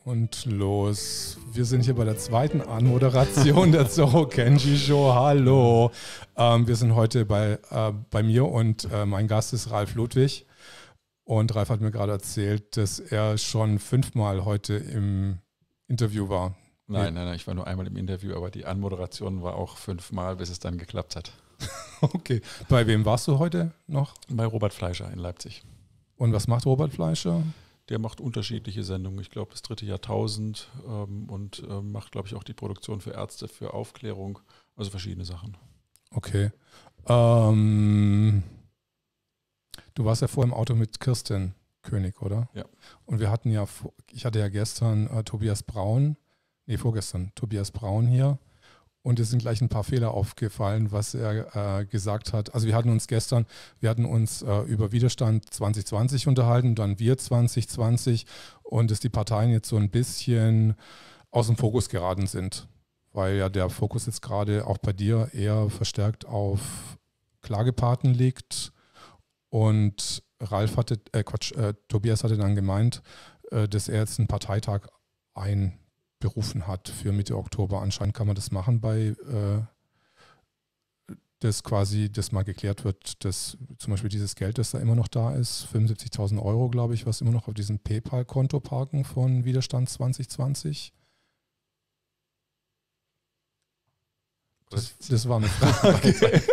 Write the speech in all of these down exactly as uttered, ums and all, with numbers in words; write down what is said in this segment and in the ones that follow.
Und los. Wir sind hier bei der zweiten Anmoderation der Zorro Kenji Show. Hallo. Ähm, wir sind heute bei, äh, bei mir und äh, mein Gast ist Ralf Ludwig. Und Ralf hat mir gerade erzählt, dass er schon fünfmal heute im Interview war. Nein, nein, nein, ich war nur einmal im Interview, aber die Anmoderation war auch fünfmal, bis es dann geklappt hat. Okay. Bei wem warst du heute noch? Bei Robert Fleischer in Leipzig. Und was macht Robert Fleischer? Der macht unterschiedliche Sendungen, ich glaube das dritte Jahrtausend ähm, und ähm, macht, glaube ich, auch die Produktion für Ärzte, für Aufklärung, also verschiedene Sachen. Okay. Ähm, du warst ja vorher im Auto mit Kirsten König, oder? Ja. Und wir hatten ja, ich hatte ja gestern äh, Tobias Braun, nee, vorgestern Tobias Braun hier. Und es sind gleich ein paar Fehler aufgefallen, was er äh, gesagt hat. Also wir hatten uns gestern, wir hatten uns äh, über Widerstand zwanzig zwanzig unterhalten, dann wir zwanzig zwanzig und dass die Parteien jetzt so ein bisschen aus dem Fokus geraten sind. Weil ja der Fokus jetzt gerade auch bei dir eher verstärkt auf Klagepaten liegt. Und Ralf hatte, äh Quatsch, äh, Tobias hatte dann gemeint, äh, dass er jetzt einen Parteitag ein berufen hat für Mitte Oktober. Anscheinend kann man das machen bei, äh, dass quasi das mal geklärt wird, dass zum Beispiel dieses Geld, das da immer noch da ist, fünfundsiebzigtausend Euro, glaube ich, was immer noch auf diesem PayPal-Konto parken von Widerstand zwanzig zwanzig. Das, das war eine Frage.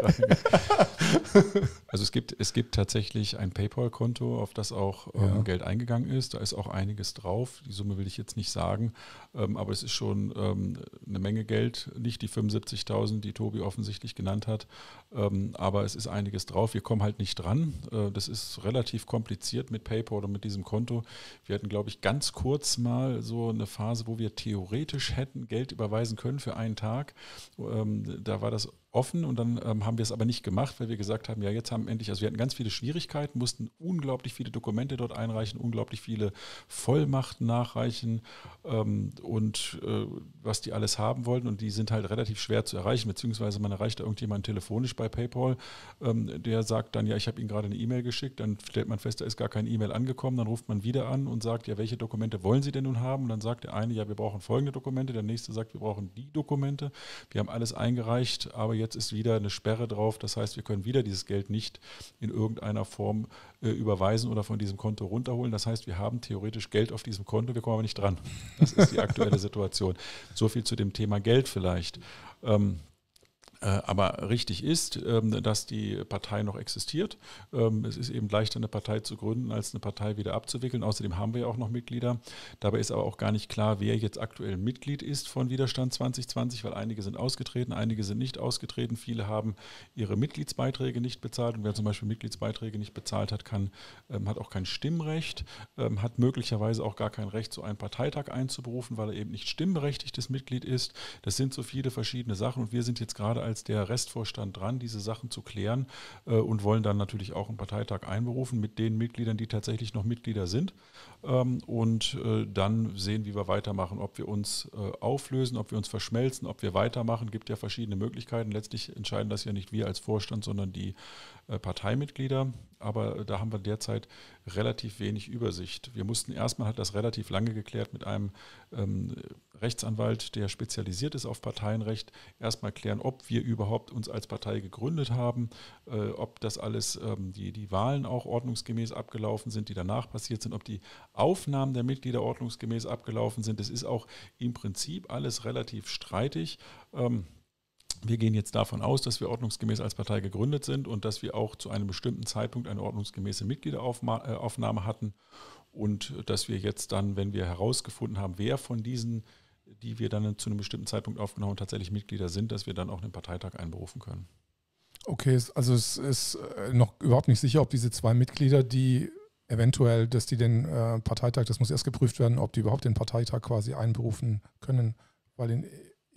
Also es gibt, es gibt tatsächlich ein PayPal-Konto, auf das auch ähm, ja. Geld eingegangen ist. Da ist auch einiges drauf. Die Summe will ich jetzt nicht sagen, ähm, aber es ist schon ähm, eine Menge Geld. Nicht die fünfundsiebzigtausend, die Tobi offensichtlich genannt hat, ähm, aber es ist einiges drauf. Wir kommen halt nicht dran. Äh, das ist relativ kompliziert mit PayPal oder mit diesem Konto. Wir hatten, glaube ich, ganz kurz mal so eine Phase, wo wir theoretisch hätten Geld überweisen können für einen Tag. Ähm, Da war das offen und dann ähm, haben wir es aber nicht gemacht, weil wir gesagt haben, ja jetzt haben endlich, also wir hatten ganz viele Schwierigkeiten, mussten unglaublich viele Dokumente dort einreichen, unglaublich viele Vollmachten nachreichen ähm, und äh, was die alles haben wollten und die sind halt relativ schwer zu erreichen, beziehungsweise man erreicht da irgendjemand telefonisch bei PayPal, ähm, der sagt dann, ja ich habe Ihnen gerade eine E-Mail geschickt, dann stellt man fest, da ist gar keine E-Mail angekommen, dann ruft man wieder an und sagt, ja welche Dokumente wollen Sie denn nun haben? Und dann sagt der eine, ja wir brauchen folgende Dokumente, der nächste sagt, wir brauchen die Dokumente, wir haben alles eingereicht, aber jetzt ist wieder eine Sperre drauf. Das heißt, wir können wieder dieses Geld nicht in irgendeiner Form äh, überweisen oder von diesem Konto runterholen. Das heißt, wir haben theoretisch Geld auf diesem Konto, wir kommen aber nicht dran. Das ist die aktuelle Situation. So viel zu dem Thema Geld vielleicht. Ähm, Äh, aber richtig ist, ähm, dass die Partei noch existiert. Ähm, es ist eben leichter, eine Partei zu gründen, als eine Partei wieder abzuwickeln. Außerdem haben wir ja auch noch Mitglieder. Dabei ist aber auch gar nicht klar, wer jetzt aktuell Mitglied ist von Widerstand zwanzig zwanzig, weil einige sind ausgetreten, einige sind nicht ausgetreten. Viele haben ihre Mitgliedsbeiträge nicht bezahlt. Und wer zum Beispiel Mitgliedsbeiträge nicht bezahlt hat, kann, ähm, hat auch kein Stimmrecht, ähm, hat möglicherweise auch gar kein Recht, so einen Parteitag einzuberufen, weil er eben nicht stimmberechtigtes Mitglied ist. Das sind so viele verschiedene Sachen und wir sind jetzt gerade als der Restvorstand dran, diese Sachen zu klären äh, und wollen dann natürlich auch einen Parteitag einberufen mit den Mitgliedern, die tatsächlich noch Mitglieder sind ähm, und äh, dann sehen, wie wir weitermachen, ob wir uns äh, auflösen, ob wir uns verschmelzen, ob wir weitermachen, gibt ja verschiedene Möglichkeiten. Letztlich entscheiden das ja nicht wir als Vorstand, sondern die äh, Parteimitglieder, aber äh, da haben wir derzeit relativ wenig Übersicht. Wir mussten erstmal, hat das relativ lange geklärt mit einem ähm, Rechtsanwalt, der spezialisiert ist auf Parteienrecht, erstmal klären, ob wir überhaupt uns als Partei gegründet haben, äh, ob das alles, ähm, die, die Wahlen auch ordnungsgemäß abgelaufen sind, die danach passiert sind, ob die Aufnahmen der Mitglieder ordnungsgemäß abgelaufen sind. Das ist auch im Prinzip alles relativ streitig. Ähm, Wir gehen jetzt davon aus, dass wir ordnungsgemäß als Partei gegründet sind und dass wir auch zu einem bestimmten Zeitpunkt eine ordnungsgemäße Mitgliederaufnahme hatten und dass wir jetzt dann, wenn wir herausgefunden haben, wer von diesen, die wir dann zu einem bestimmten Zeitpunkt aufgenommen haben, tatsächlich Mitglieder sind, dass wir dann auch einen Parteitag einberufen können. Okay, also es ist noch überhaupt nicht sicher, ob diese zwei Mitglieder, die eventuell, dass die den äh, Parteitag, das muss erst geprüft werden, ob die überhaupt den Parteitag quasi einberufen können, weil in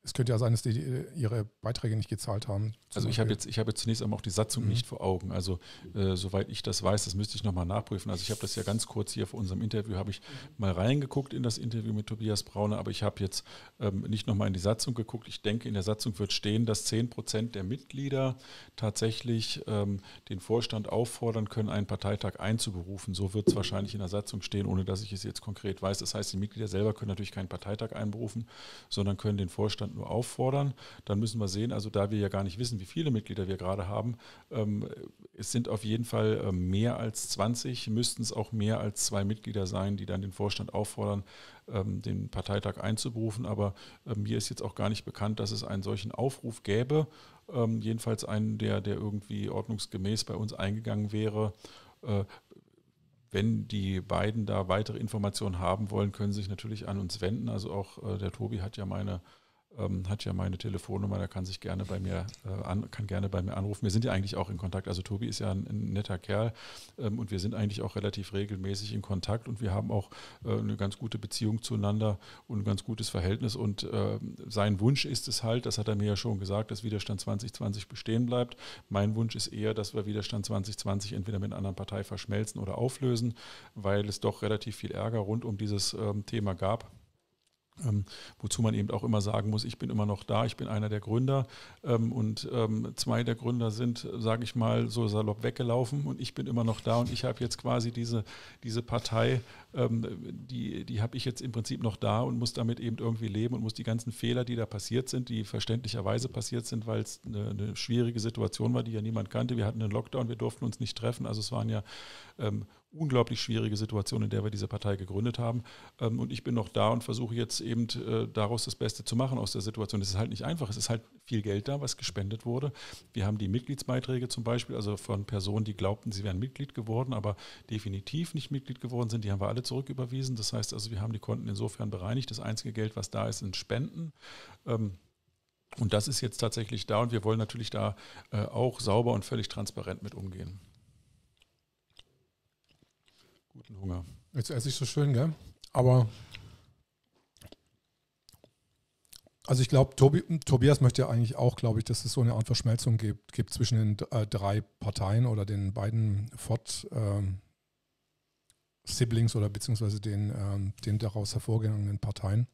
es könnte ja sein, dass die ihre Beiträge nicht gezahlt haben. Also ich habe jetzt, ich habe jetzt zunächst einmal auch die Satzung mhm. nicht vor Augen. Also äh, soweit ich das weiß, das müsste ich nochmal nachprüfen. Also ich habe das ja ganz kurz hier vor unserem Interview, habe ich mal reingeguckt in das Interview mit Tobias Brauner, aber ich habe jetzt ähm, nicht nochmal in die Satzung geguckt. Ich denke, in der Satzung wird stehen, dass zehn Prozent der Mitglieder tatsächlich ähm, den Vorstand auffordern können, einen Parteitag einzuberufen. So wird es wahrscheinlich in der Satzung stehen, ohne dass ich es jetzt konkret weiß. Das heißt, die Mitglieder selber können natürlich keinen Parteitag einberufen, sondern können den Vorstand nur auffordern. Dann müssen wir sehen, also da wir ja gar nicht wissen, wie viele Mitglieder wir gerade haben, ähm, es sind auf jeden Fall äh, mehr als zwanzig, müssten es auch mehr als zwei Mitglieder sein, die dann den Vorstand auffordern, ähm, den Parteitag einzuberufen. Aber äh, mir ist jetzt auch gar nicht bekannt, dass es einen solchen Aufruf gäbe, ähm, jedenfalls einen, der, der irgendwie ordnungsgemäß bei uns eingegangen wäre. Äh, Wenn die beiden da weitere Informationen haben wollen, können sie sich natürlich an uns wenden. Also auch äh, der Tobi hat ja meine ähm, hat ja meine Telefonnummer, der kann sich gerne bei mir äh, an, kann gerne bei mir anrufen. Wir sind ja eigentlich auch in Kontakt. Also Tobi ist ja ein, ein netter Kerl ähm, und wir sind eigentlich auch relativ regelmäßig in Kontakt und wir haben auch äh, eine ganz gute Beziehung zueinander und ein ganz gutes Verhältnis. Und äh, sein Wunsch ist es halt, das hat er mir ja schon gesagt, dass Widerstand zwanzig zwanzig bestehen bleibt. Mein Wunsch ist eher, dass wir Widerstand zwanzig zwanzig entweder mit einer anderen Partei verschmelzen oder auflösen, weil es doch relativ viel Ärger rund um dieses ähm, Thema gab. Ähm, wozu man eben auch immer sagen muss, ich bin immer noch da, ich bin einer der Gründer ähm, und ähm, zwei der Gründer sind, sage ich mal, so salopp weggelaufen und ich bin immer noch da und ich habe jetzt quasi diese, diese Partei, ähm, die, die habe ich jetzt im Prinzip noch da und muss damit eben irgendwie leben und muss die ganzen Fehler, die da passiert sind, die verständlicherweise passiert sind, weil es eine, eine schwierige Situation war, die ja niemand kannte. Wir hatten einen Lockdown, wir durften uns nicht treffen, also es waren ja ähm, unglaublich schwierige Situation, in der wir diese Partei gegründet haben. Ähm, und ich bin noch da und versuche jetzt eben äh, daraus das Beste zu machen aus der Situation. Es ist halt nicht einfach, es ist halt viel Geld da, was gespendet wurde. Wir haben die Mitgliedsbeiträge zum Beispiel, also von Personen, die glaubten, sie wären Mitglied geworden, aber definitiv nicht Mitglied geworden sind, die haben wir alle zurücküberwiesen. Das heißt also, wir haben die Konten insofern bereinigt. Das einzige Geld, was da ist, sind Spenden. Ähm, und das ist jetzt tatsächlich da und wir wollen natürlich da äh, auch sauber und völlig transparent mit umgehen. Guten Hunger. Jetzt esse ich so schön, gell? Aber also ich glaube, Tobi, Tobias möchte ja eigentlich auch, glaube ich, dass es so eine Art Verschmelzung gibt, gibt zwischen den äh, drei Parteien oder den beiden Ford ähm, Siblings oder beziehungsweise den, ähm, den daraus hervorgegangenen Parteien.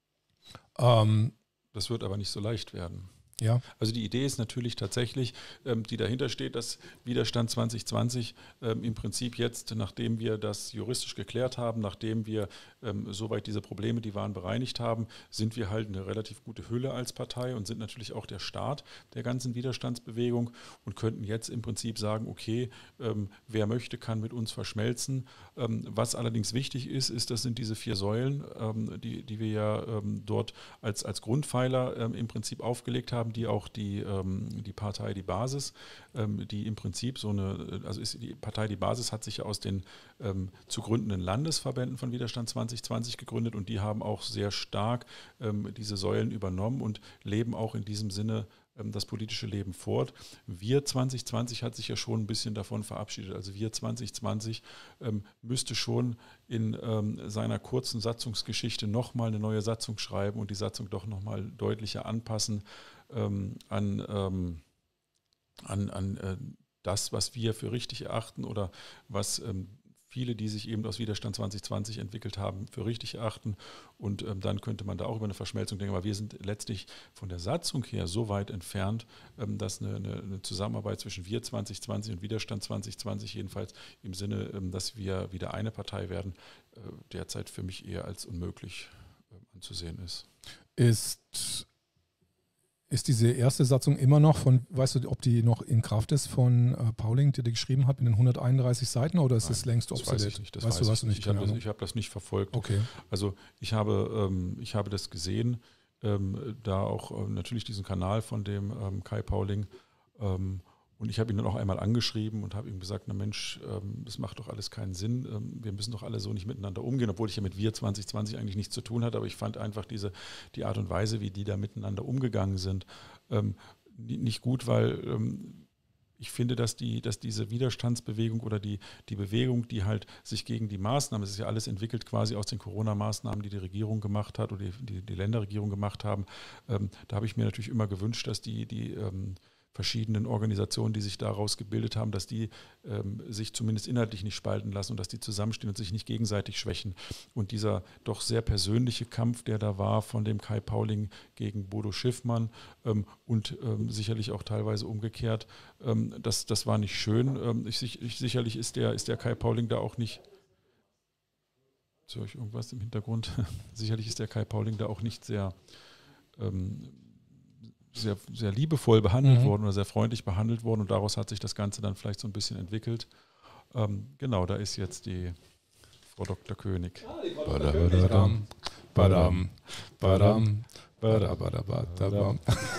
Ähm, das wird aber nicht so leicht werden. Ja. Also die Idee ist natürlich tatsächlich, ähm, die dahinter steht, dass Widerstand zwanzig zwanzig ähm, im Prinzip jetzt, nachdem wir das juristisch geklärt haben, nachdem wir ähm, soweit diese Probleme, die waren, bereinigt haben, sind wir halt eine relativ gute Hülle als Partei und sind natürlich auch der Start der ganzen Widerstandsbewegung und könnten jetzt im Prinzip sagen, okay, ähm, wer möchte, kann mit uns verschmelzen. Ähm, was allerdings wichtig ist, ist, das sind diese vier Säulen, ähm, die, die wir ja ähm, dort als, als Grundpfeiler ähm, im Prinzip aufgelegt haben, die auch die, ähm, die Partei Die Basis, ähm, die im Prinzip so eine, also ist die Partei Die Basis hat sich ja aus den ähm, zu gründenden Landesverbänden von Widerstand zwanzig zwanzig gegründet und die haben auch sehr stark ähm, diese Säulen übernommen und leben auch in diesem Sinne ähm, das politische Leben fort. Wir zwanzig zwanzig hat sich ja schon ein bisschen davon verabschiedet. Also wir zwanzig zwanzig ähm, müsste schon in ähm, seiner kurzen Satzungsgeschichte nochmal eine neue Satzung schreiben und die Satzung doch nochmal deutlicher anpassen ähm, an, ähm, an, an äh, das, was wir für richtig erachten oder was ähm, viele, die sich eben aus Widerstand zwanzig zwanzig entwickelt haben, für richtig erachten. Und ähm, dann könnte man da auch über eine Verschmelzung denken. Aber wir sind letztlich von der Satzung her so weit entfernt, ähm, dass eine, eine, eine Zusammenarbeit zwischen wir zwanzig zwanzig und Widerstand zwanzig zwanzig jedenfalls im Sinne, ähm, dass wir wieder eine Partei werden, äh, derzeit für mich eher als unmöglich äh, anzusehen ist. Ist... Ist diese erste Satzung immer noch von, weißt du, ob die noch in Kraft ist von äh, Pauling, die die geschrieben hat, mit den hunderteinunddreißig Seiten oder ist Nein, es längst das obsolet? Weiß ich nicht, das weißt weiß du, weißt ich du nicht? Ich habe das, hab das nicht verfolgt. Okay. Also ich habe, ähm, ich habe das gesehen, ähm, da auch äh, natürlich diesen Kanal von dem ähm, Kai Pauling ähm, und ich habe ihn dann auch einmal angeschrieben und habe ihm gesagt, na Mensch, ähm, das macht doch alles keinen Sinn, ähm, wir müssen doch alle so nicht miteinander umgehen, obwohl ich ja mit wir zwanzig zwanzig eigentlich nichts zu tun hatte, aber ich fand einfach diese, die Art und Weise, wie die da miteinander umgegangen sind, ähm, nicht gut, weil ähm, ich finde, dass, die, dass diese Widerstandsbewegung oder die, die Bewegung, die halt sich gegen die Maßnahmen, es ist ja alles entwickelt quasi aus den Corona-Maßnahmen, die die Regierung gemacht hat oder die, die, die Länderregierung gemacht haben, ähm, da habe ich mir natürlich immer gewünscht, dass die, die ähm, verschiedenen Organisationen, die sich daraus gebildet haben, dass die ähm, sich zumindest inhaltlich nicht spalten lassen und dass die zusammenstehen und sich nicht gegenseitig schwächen. Und dieser doch sehr persönliche Kampf, der da war von dem Kai Pauling gegen Bodo Schiffmann ähm, und ähm, sicherlich auch teilweise umgekehrt, ähm, das, das war nicht schön. Ähm, ich, ich, sicherlich ist der, ist der Kai Pauling da auch nicht, höre ich irgendwas im Hintergrund? Sicherlich ist der Kai Pauling da auch nicht sehr ähm, Sehr, sehr liebevoll behandelt mhm. worden oder sehr freundlich behandelt worden und daraus hat sich das Ganze dann vielleicht so ein bisschen entwickelt. Ähm, genau, da ist jetzt die Frau Doktor König. Badam, badam, badam, badam, badam.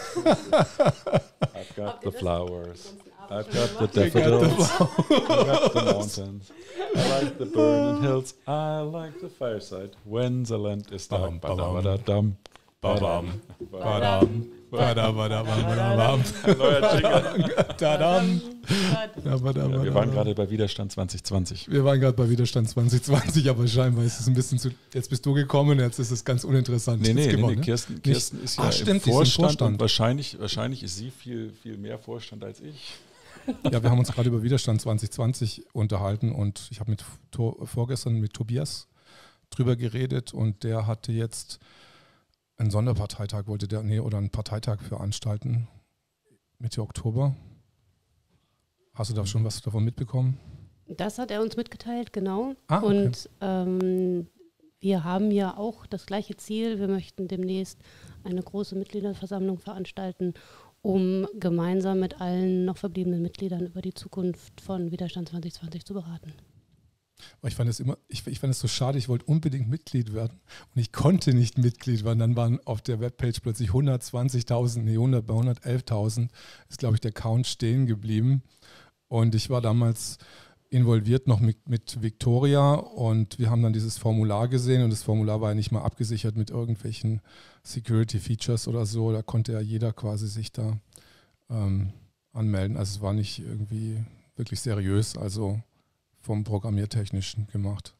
I've got the flowers, I've got the daffodils, I've got the mountains, I like the burning hills, I like the fireside, when the land is dark. Badam, badam, badam, badam. Badam, badam, badam. Neuer Jingle. Tadam. Ja, wir waren gerade bei Widerstand zwanzig zwanzig. Wir waren gerade bei Widerstand zwanzig zwanzig, aber scheinbar ist es ein bisschen zu. Jetzt bist du gekommen, jetzt ist es ganz uninteressant. Nee, nee, nee, geworden, nee. Kirsten, Kirsten ist ja Ach, stimmt, im Vorstand, Vorstand. Und wahrscheinlich, wahrscheinlich ist sie viel, viel mehr Vorstand als ich. Ja, wir haben uns gerade über Widerstand zwanzig zwanzig unterhalten und ich habe mit vorgestern mit Tobias drüber geredet und der hatte jetzt einen Sonderparteitag, wollte der, nee, oder einen Parteitag veranstalten, Mitte Oktober. Hast du da schon was davon mitbekommen? Das hat er uns mitgeteilt, genau. Ah, okay. Und ähm, wir haben ja auch das gleiche Ziel. Wir möchten demnächst eine große Mitgliederversammlung veranstalten, um gemeinsam mit allen noch verbliebenen Mitgliedern über die Zukunft von Widerstand zwanzig zwanzig zu beraten. Ich fand es immer, ich, ich fand es so schade, ich wollte unbedingt Mitglied werden und ich konnte nicht Mitglied werden. Dann waren auf der Webpage plötzlich hundertzwanzigtausend, nee, hundertelftausend ist, glaube ich, der Count stehen geblieben. Und ich war damals involviert noch mit, mit Victoria und wir haben dann dieses Formular gesehen und das Formular war ja nicht mal abgesichert mit irgendwelchen Security-Features oder so. Da konnte ja jeder quasi sich da ähm, anmelden. Also es war nicht irgendwie wirklich seriös, also vom Programmiertechnischen gemacht.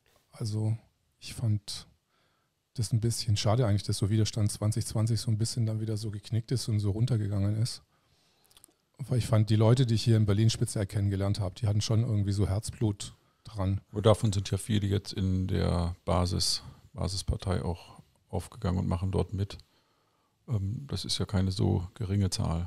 Also ich fand das ein bisschen schade eigentlich, dass so Widerstand zwanzig zwanzig so ein bisschen dann wieder so geknickt ist und so runtergegangen ist. Weil ich fand, die Leute, die ich hier in Berlin speziell kennengelernt habe, die hatten schon irgendwie so Herzblut dran. Und davon sind ja viele jetzt in der Basis, Basispartei auch aufgegangen und machen dort mit. Ähm, das ist ja keine so geringe Zahl.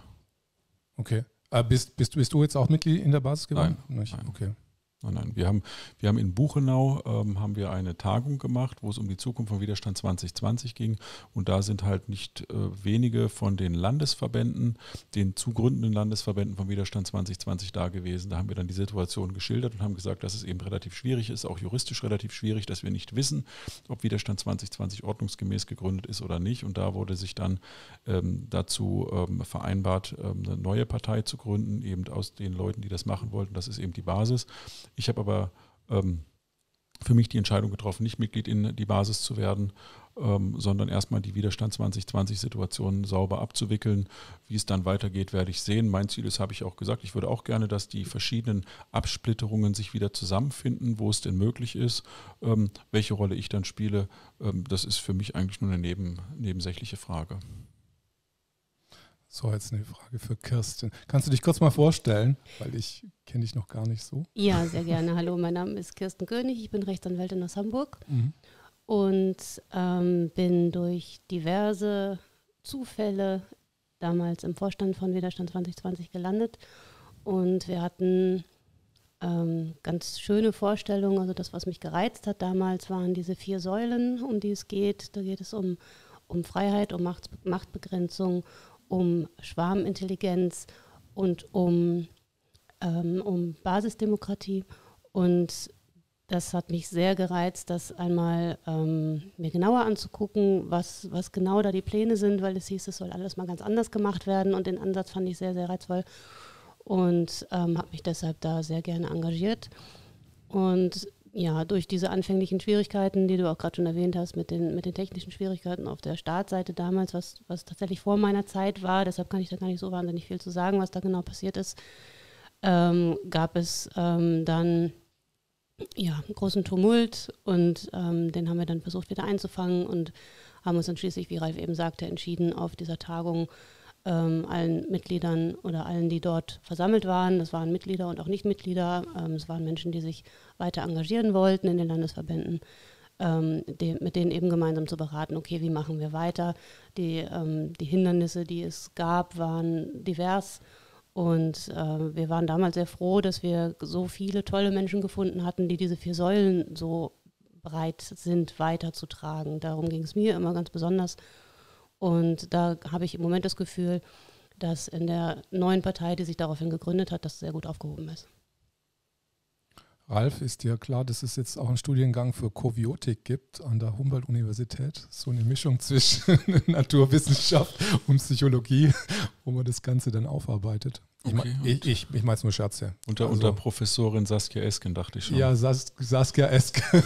Okay. Äh, bist, bist, bist du jetzt auch Mitglied in der Basis geworden? Nein. Nicht? Nein. Okay. Nein, nein. Wir haben, wir haben in Buchenau ähm, haben wir eine Tagung gemacht, wo es um die Zukunft von Widerstand zwanzig zwanzig ging. Und da sind halt nicht äh, wenige von den Landesverbänden, den zugründenden Landesverbänden von Widerstand zwanzig zwanzig da gewesen. Da haben wir dann die Situation geschildert und haben gesagt, dass es eben relativ schwierig ist, auch juristisch relativ schwierig, dass wir nicht wissen, ob Widerstand zwanzig zwanzig ordnungsgemäß gegründet ist oder nicht. Und da wurde sich dann ähm, dazu ähm, vereinbart, ähm, eine neue Partei zu gründen, eben aus den Leuten, die das machen wollten. Das ist eben die Basis. Ich habe aber ähm, für mich die Entscheidung getroffen, nicht Mitglied in die Basis zu werden, ähm, sondern erstmal die Widerstand zwanzig zwanzig Situation sauber abzuwickeln. Wie es dann weitergeht, werde ich sehen. Mein Ziel ist, habe ich auch gesagt, ich würde auch gerne, dass die verschiedenen Absplitterungen sich wieder zusammenfinden, wo es denn möglich ist. Ähm, welche Rolle ich dann spiele, ähm, das ist für mich eigentlich nur eine neben, nebensächliche Frage. So, jetzt eine Frage für Kirsten. Kannst du dich kurz mal vorstellen? Weil ich kenne dich noch gar nicht so. Ja, sehr gerne. Hallo, mein Name ist Kirsten König. Ich bin Rechtsanwältin aus Hamburg mhm. und ähm, bin durch diverse Zufälle damals im Vorstand von Widerstand zwanzig zwanzig gelandet. Und wir hatten ähm, ganz schöne Vorstellungen. Also das, was mich gereizt hat damals, waren diese vier Säulen, um die es geht. Da geht es um, um Freiheit, um Macht, Machtbegrenzung, um Schwarmintelligenz und um, ähm, um Basisdemokratie. Und das hat mich sehr gereizt, das einmal ähm, mir genauer anzugucken, was, was genau da die Pläne sind, weil es hieß, es soll alles mal ganz anders gemacht werden. Und den Ansatz fand ich sehr, sehr reizvoll und ähm, habe mich deshalb da sehr gerne engagiert. Und ja, durch diese anfänglichen Schwierigkeiten, die du auch gerade schon erwähnt hast, mit den, mit den technischen Schwierigkeiten auf der Startseite damals, was, was tatsächlich vor meiner Zeit war, deshalb kann ich da gar nicht so wahnsinnig viel zu sagen, was da genau passiert ist, ähm, gab es ähm, dann ja, einen großen Tumult und ähm, den haben wir dann versucht wieder einzufangen und haben uns dann schließlich, wie Ralf eben sagte, entschieden, auf dieser Tagung ähm, allen Mitgliedern oder allen, die dort versammelt waren, das waren Mitglieder und auch Nichtmitglieder, ähm, es waren Menschen, die sich weiter engagieren wollten in den Landesverbänden, ähm, die, mit denen eben gemeinsam zu beraten, okay, wie machen wir weiter? Die, ähm, die Hindernisse, die es gab, waren divers. Und äh, wir waren damals sehr froh, dass wir so viele tolle Menschen gefunden hatten, die diese vier Säulen so bereit sind, weiterzutragen. Darum ging es mir immer ganz besonders. Und da habe ich im Moment das Gefühl, dass in der neuen Partei, die sich daraufhin gegründet hat, das sehr gut aufgehoben ist. Ralf, ist dir klar, dass es jetzt auch einen Studiengang für Coviotik gibt an der Humboldt-Universität? So eine Mischung zwischen Naturwissenschaft und Psychologie, wo man das Ganze dann aufarbeitet. Ich, Okay, ich, ich, ich meine es nur Scherze. Unter, also, unter Professorin Saskia Esken, dachte ich schon. Ja, Sas, Saskia Esken.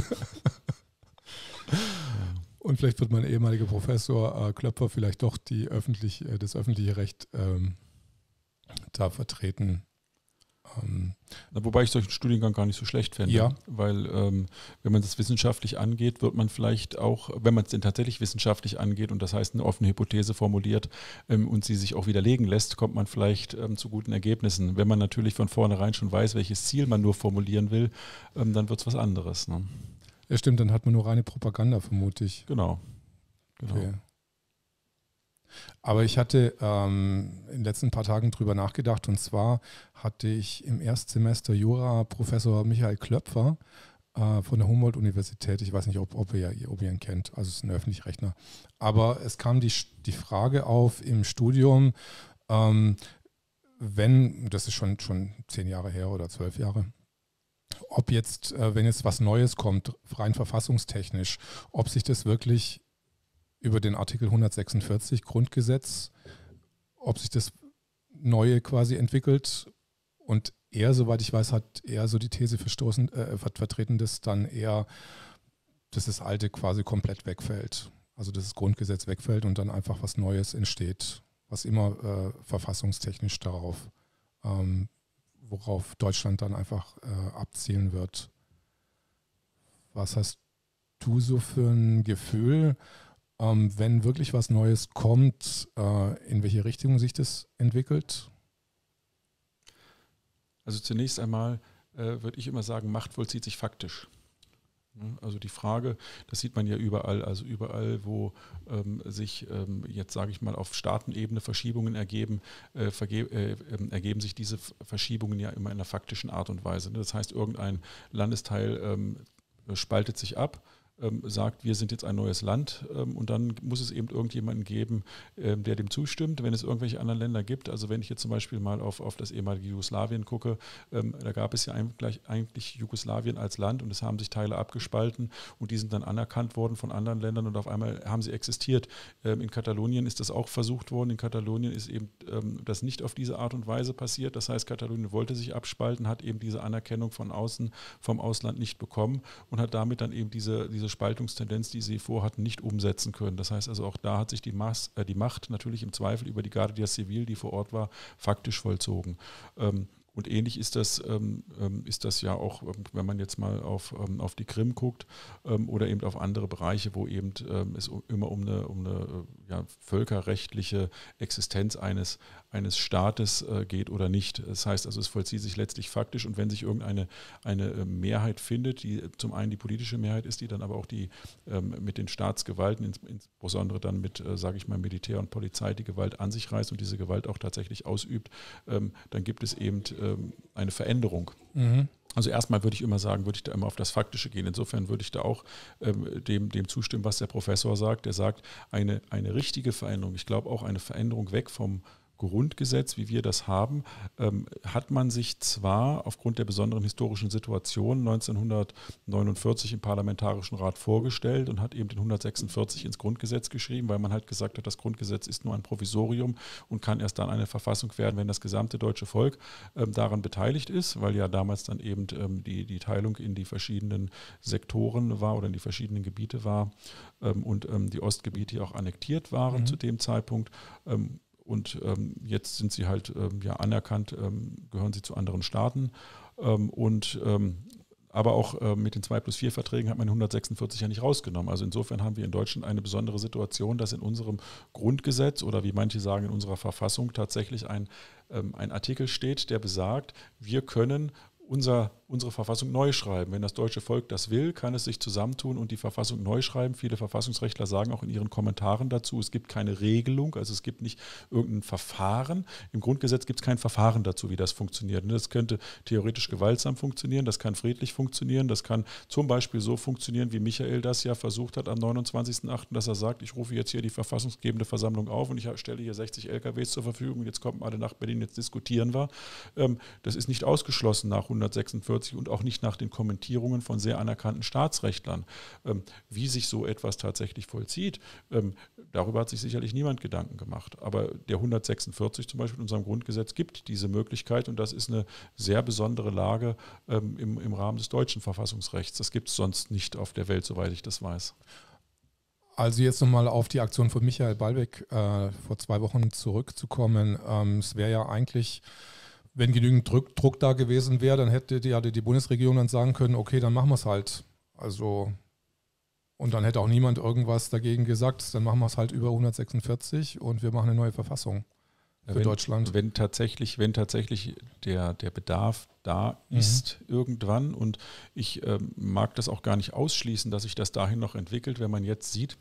Und vielleicht wird mein ehemaliger Professor äh, Klöpfer vielleicht doch die öffentlich, äh, das öffentliche Recht ähm, da vertreten. Ähm, Wobei ich solchen Studiengang gar nicht so schlecht fände, ja. weil ähm, wenn man das wissenschaftlich angeht, wird man vielleicht auch, wenn man es denn tatsächlich wissenschaftlich angeht und das heißt eine offene Hypothese formuliert ähm, und sie sich auch widerlegen lässt, kommt man vielleicht ähm, zu guten Ergebnissen. Wenn man natürlich von vornherein schon weiß, welches Ziel man nur formulieren will, ähm, dann wird es was anderes. Ne? Ja stimmt, dann hat man nur reine Propaganda, vermute ich. Genau. genau. Okay. Aber ich hatte ähm, in den letzten paar Tagen drüber nachgedacht und zwar hatte ich im Erstsemester Jura Professor Michael Klöpfer äh, von der Humboldt-Universität, ich weiß nicht, ob, ob, ihr, ob ihr ihn kennt, also es ist ein Öffentlichrechner, aber es kam die, die Frage auf im Studium, ähm, wenn, das ist schon, schon zehn Jahre her oder zwölf Jahre, ob jetzt, äh, wenn jetzt was Neues kommt, rein verfassungstechnisch, ob sich das wirklich über den Artikel hundertsechsundvierzig Grundgesetz, ob sich das Neue quasi entwickelt. Und er, soweit ich weiß, hat er so die These verstoßen, äh, vertreten, dass dann eher, dass das Alte quasi komplett wegfällt. Also dass das Grundgesetz wegfällt und dann einfach was Neues entsteht, was immer äh, verfassungstechnisch darauf, ähm, worauf Deutschland dann einfach äh, abzielen wird. Was hast du so für ein Gefühl, Ähm, wenn wirklich was Neues kommt, äh, in welche Richtung sich das entwickelt? Also zunächst einmal äh, würde ich immer sagen, Macht vollzieht sich faktisch. Also die Frage, das sieht man ja überall, also überall, wo ähm, sich ähm, jetzt sage ich mal auf Staatenebene Verschiebungen ergeben, äh, verge- äh, äh, ergeben sich diese Verschiebungen ja immer in einer faktischen Art und Weise. Ne? Das heißt, irgendein Landesteil ähm, spaltet sich ab, Ähm, sagt, wir sind jetzt ein neues Land ähm, und dann muss es eben irgendjemanden geben, ähm, der dem zustimmt, wenn es irgendwelche anderen Länder gibt. Also wenn ich jetzt zum Beispiel mal auf, auf das ehemalige Jugoslawien gucke, ähm, da gab es ja eigentlich, eigentlich Jugoslawien als Land und es haben sich Teile abgespalten und die sind dann anerkannt worden von anderen Ländern und auf einmal haben sie existiert. Ähm, in Katalonien ist das auch versucht worden. In Katalonien ist eben ähm, das nicht auf diese Art und Weise passiert. Das heißt, Katalonien wollte sich abspalten, hat eben diese Anerkennung von außen, vom Ausland nicht bekommen und hat damit dann eben diese, diese Spaltungstendenz, die sie vorhatten, nicht umsetzen können. Das heißt also auch da hat sich die, Mas- äh, die Macht natürlich im Zweifel über die Guardia Civil, die vor Ort war, faktisch vollzogen. Ähm, Und ähnlich ist das, ähm, ist das ja auch, wenn man jetzt mal auf, ähm, auf die Krim guckt ähm, oder eben auf andere Bereiche, wo eben ähm, es immer um eine, um eine ja, völkerrechtliche Existenz eines, eines Staates äh, geht oder nicht. Das heißt also, es vollzieht sich letztlich faktisch und wenn sich irgendeine eine Mehrheit findet, die zum einen die politische Mehrheit ist, die dann aber auch die ähm, mit den Staatsgewalten, ins, insbesondere dann mit, äh, sage ich mal, Militär und Polizei die Gewalt an sich reißt und diese Gewalt auch tatsächlich ausübt, ähm, dann gibt es eben eine Veränderung. Mhm. Also erstmal würde ich immer sagen, würde ich da immer auf das Faktische gehen. Insofern würde ich da auch ähm, dem, dem zustimmen, was der Professor sagt. Der sagt, eine, eine richtige Veränderung, ich glaube auch eine Veränderung weg vom Grundgesetz, wie wir das haben, ähm, hat man sich zwar aufgrund der besonderen historischen Situation neunzehnhundertneunundvierzig im Parlamentarischen Rat vorgestellt und hat eben den hundertsechsundvierzig ins Grundgesetz geschrieben, weil man halt gesagt hat, das Grundgesetz ist nur ein Provisorium und kann erst dann eine Verfassung werden, wenn das gesamte deutsche Volk ähm, daran beteiligt ist, weil ja damals dann eben ähm, die, die Teilung in die verschiedenen Sektoren war oder in die verschiedenen Gebiete war ähm, und ähm, die Ostgebiete auch annektiert waren mhm. zu dem Zeitpunkt. Ähm, und ähm, jetzt sind sie halt ähm, ja anerkannt, ähm, gehören sie zu anderen Staaten. Ähm, und ähm, aber auch äh, mit den zwei plus vier Verträgen hat man hundertsechsundvierzig ja nicht rausgenommen. Also insofern haben wir in Deutschland eine besondere Situation, dass in unserem Grundgesetz oder wie manche sagen in unserer Verfassung tatsächlich ein, ähm, ein Artikel steht, der besagt, wir können Unser, unsere Verfassung neu schreiben. Wenn das deutsche Volk das will, kann es sich zusammentun und die Verfassung neu schreiben. Viele Verfassungsrechtler sagen auch in ihren Kommentaren dazu, es gibt keine Regelung, also es gibt nicht irgendein Verfahren. Im Grundgesetz gibt es kein Verfahren dazu, wie das funktioniert. Das könnte theoretisch gewaltsam funktionieren, das kann friedlich funktionieren, das kann zum Beispiel so funktionieren, wie Michael das ja versucht hat am neunundzwanzigsten achten, dass er sagt, ich rufe jetzt hier die verfassungsgebende Versammlung auf und ich stelle hier sechzig L K Ws zur Verfügung, jetzt kommen alle nach Berlin, jetzt diskutieren wir. Das ist nicht ausgeschlossen nach hundertsechsundvierzig und auch nicht nach den Kommentierungen von sehr anerkannten Staatsrechtlern. Ähm, wie sich so etwas tatsächlich vollzieht, ähm, darüber hat sich sicherlich niemand Gedanken gemacht. Aber der hundertsechsundvierzig zum Beispiel in unserem Grundgesetz gibt diese Möglichkeit und das ist eine sehr besondere Lage ähm, im, im Rahmen des deutschen Verfassungsrechts. Das gibt es sonst nicht auf der Welt, soweit ich das weiß. Also jetzt nochmal auf die Aktion von Michael Ballweg äh, vor zwei Wochen zurückzukommen. Ähm, es wäre ja eigentlich, wenn genügend Druck, Druck da gewesen wäre, dann hätte die, die Bundesregierung dann sagen können, okay, dann machen wir es halt. Also, und dann hätte auch niemand irgendwas dagegen gesagt, dann machen wir es halt über hundertsechsundvierzig und wir machen eine neue Verfassung für wenn, Deutschland. Wenn tatsächlich, wenn tatsächlich der, der Bedarf da Mhm. ist irgendwann und ich äh, mag das auch gar nicht ausschließen, dass sich das dahin noch entwickelt, wenn man jetzt sieht,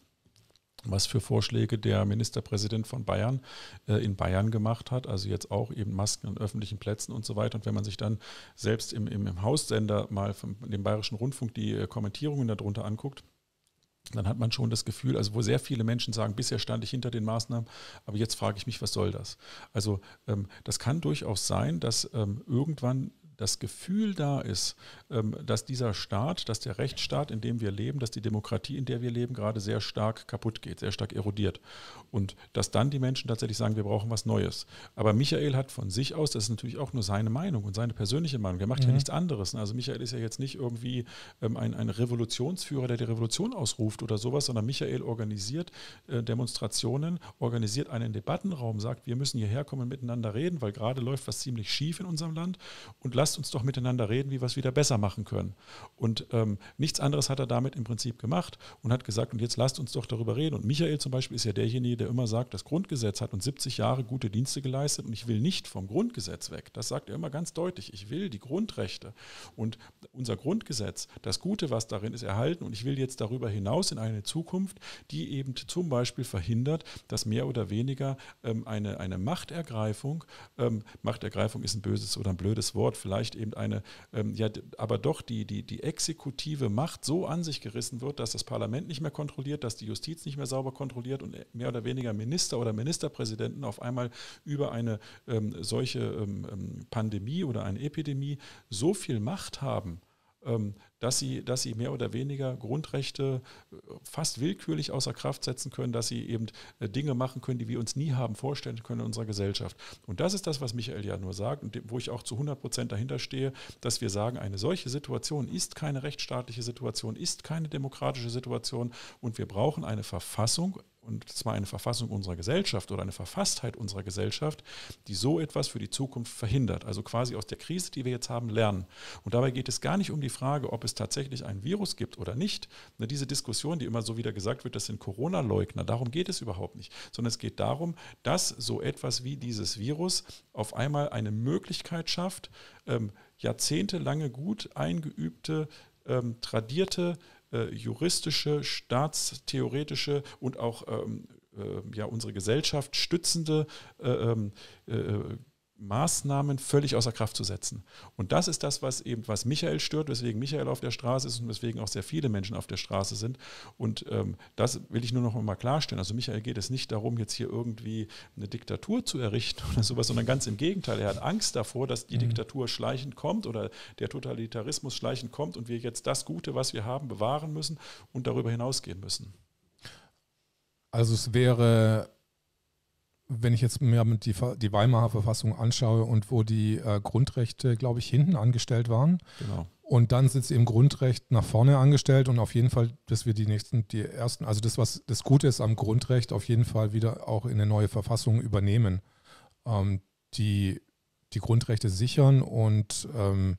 was für Vorschläge der Ministerpräsident von Bayern äh, in Bayern gemacht hat, also jetzt auch eben Masken an öffentlichen Plätzen und so weiter. Und wenn man sich dann selbst im, im, im Haussender mal von dem Bayerischen Rundfunk die äh, Kommentierungen darunter anguckt, dann hat man schon das Gefühl, also wo sehr viele Menschen sagen, bisher stand ich hinter den Maßnahmen, aber jetzt frage ich mich, was soll das? Also ähm, das kann durchaus sein, dass ähm, irgendwann das Gefühl da ist, dass dieser Staat, dass der Rechtsstaat, in dem wir leben, dass die Demokratie, in der wir leben, gerade sehr stark kaputt geht, sehr stark erodiert. Und dass dann die Menschen tatsächlich sagen, wir brauchen was Neues. Aber Michael hat von sich aus, das ist natürlich auch nur seine Meinung und seine persönliche Meinung, der macht mhm. ja nichts anderes. Also Michael ist ja jetzt nicht irgendwie ein, ein Revolutionsführer, der die Revolution ausruft oder sowas, sondern Michael organisiert äh, Demonstrationen, organisiert einen Debattenraum, sagt, wir müssen hierher kommen und miteinander reden, weil gerade läuft was ziemlich schief in unserem Land und lasst uns doch miteinander reden, wie wir es wieder besser machen können. Und ähm, nichts anderes hat er damit im Prinzip gemacht und hat gesagt, und jetzt lasst uns doch darüber reden. Und Michael zum Beispiel ist ja derjenige, der immer sagt, das Grundgesetz hat uns siebzig Jahre gute Dienste geleistet und ich will nicht vom Grundgesetz weg. Das sagt er immer ganz deutlich. Ich will die Grundrechte und unser Grundgesetz, das Gute, was darin ist, erhalten und ich will jetzt darüber hinaus in eine Zukunft, die eben zum Beispiel verhindert, dass mehr oder weniger ähm, eine, eine Machtergreifung, ähm, Machtergreifung ist ein böses oder ein blödes Wort, vielleicht eben eine, ähm, ja, aber doch die, die, die exekutive Macht so an sich gerissen wird, dass das Parlament nicht mehr kontrolliert, dass die Justiz nicht mehr sauber kontrolliert und mehr oder weniger Minister oder Ministerpräsidenten auf einmal über eine ähm, solche ähm, Pandemie oder eine Epidemie so viel Macht haben, ähm, dass sie, dass sie mehr oder weniger Grundrechte fast willkürlich außer Kraft setzen können, dass sie eben Dinge machen können, die wir uns nie haben vorstellen können in unserer Gesellschaft. Und das ist das, was Michael ja nur sagt und wo ich auch zu hundert Prozent dahinter stehe, dass wir sagen, eine solche Situation ist keine rechtsstaatliche Situation, ist keine demokratische Situation und wir brauchen eine Verfassung, und zwar eine Verfassung unserer Gesellschaft oder eine Verfasstheit unserer Gesellschaft, die so etwas für die Zukunft verhindert. Also quasi aus der Krise, die wir jetzt haben, lernen. Und dabei geht es gar nicht um die Frage, ob es tatsächlich ein Virus gibt oder nicht. Diese Diskussion, die immer so wieder gesagt wird, das sind Corona-Leugner, darum geht es überhaupt nicht. Sondern es geht darum, dass so etwas wie dieses Virus auf einmal eine Möglichkeit schafft, ähm, jahrzehntelange gut eingeübte, ähm, tradierte, Äh, juristische, staatstheoretische und auch ähm, äh, ja, unsere Gesellschaft stützende äh, äh, Maßnahmen völlig außer Kraft zu setzen. Und das ist das, was eben, was Michael stört, weswegen Michael auf der Straße ist und weswegen auch sehr viele Menschen auf der Straße sind. Und ähm, das will ich nur noch mal klarstellen. Also Michael geht es nicht darum, jetzt hier irgendwie eine Diktatur zu errichten oder sowas, sondern ganz im Gegenteil. Er hat Angst davor, dass die mhm. Diktatur schleichend kommt oder der Totalitarismus schleichend kommt und wir jetzt das Gute, was wir haben, bewahren müssen und darüber hinausgehen müssen. Also es wäre wenn ich jetzt mir die, die Weimarer Verfassung anschaue und wo die äh, Grundrechte, glaube ich, hinten angestellt waren. Genau. Und dann sind sie im Grundrecht nach vorne angestellt und auf jeden Fall, dass wir die nächsten, die ersten, also das, was das Gute ist am Grundrecht, auf jeden Fall wieder auch in eine neue Verfassung übernehmen, ähm, die die Grundrechte sichern und ähm,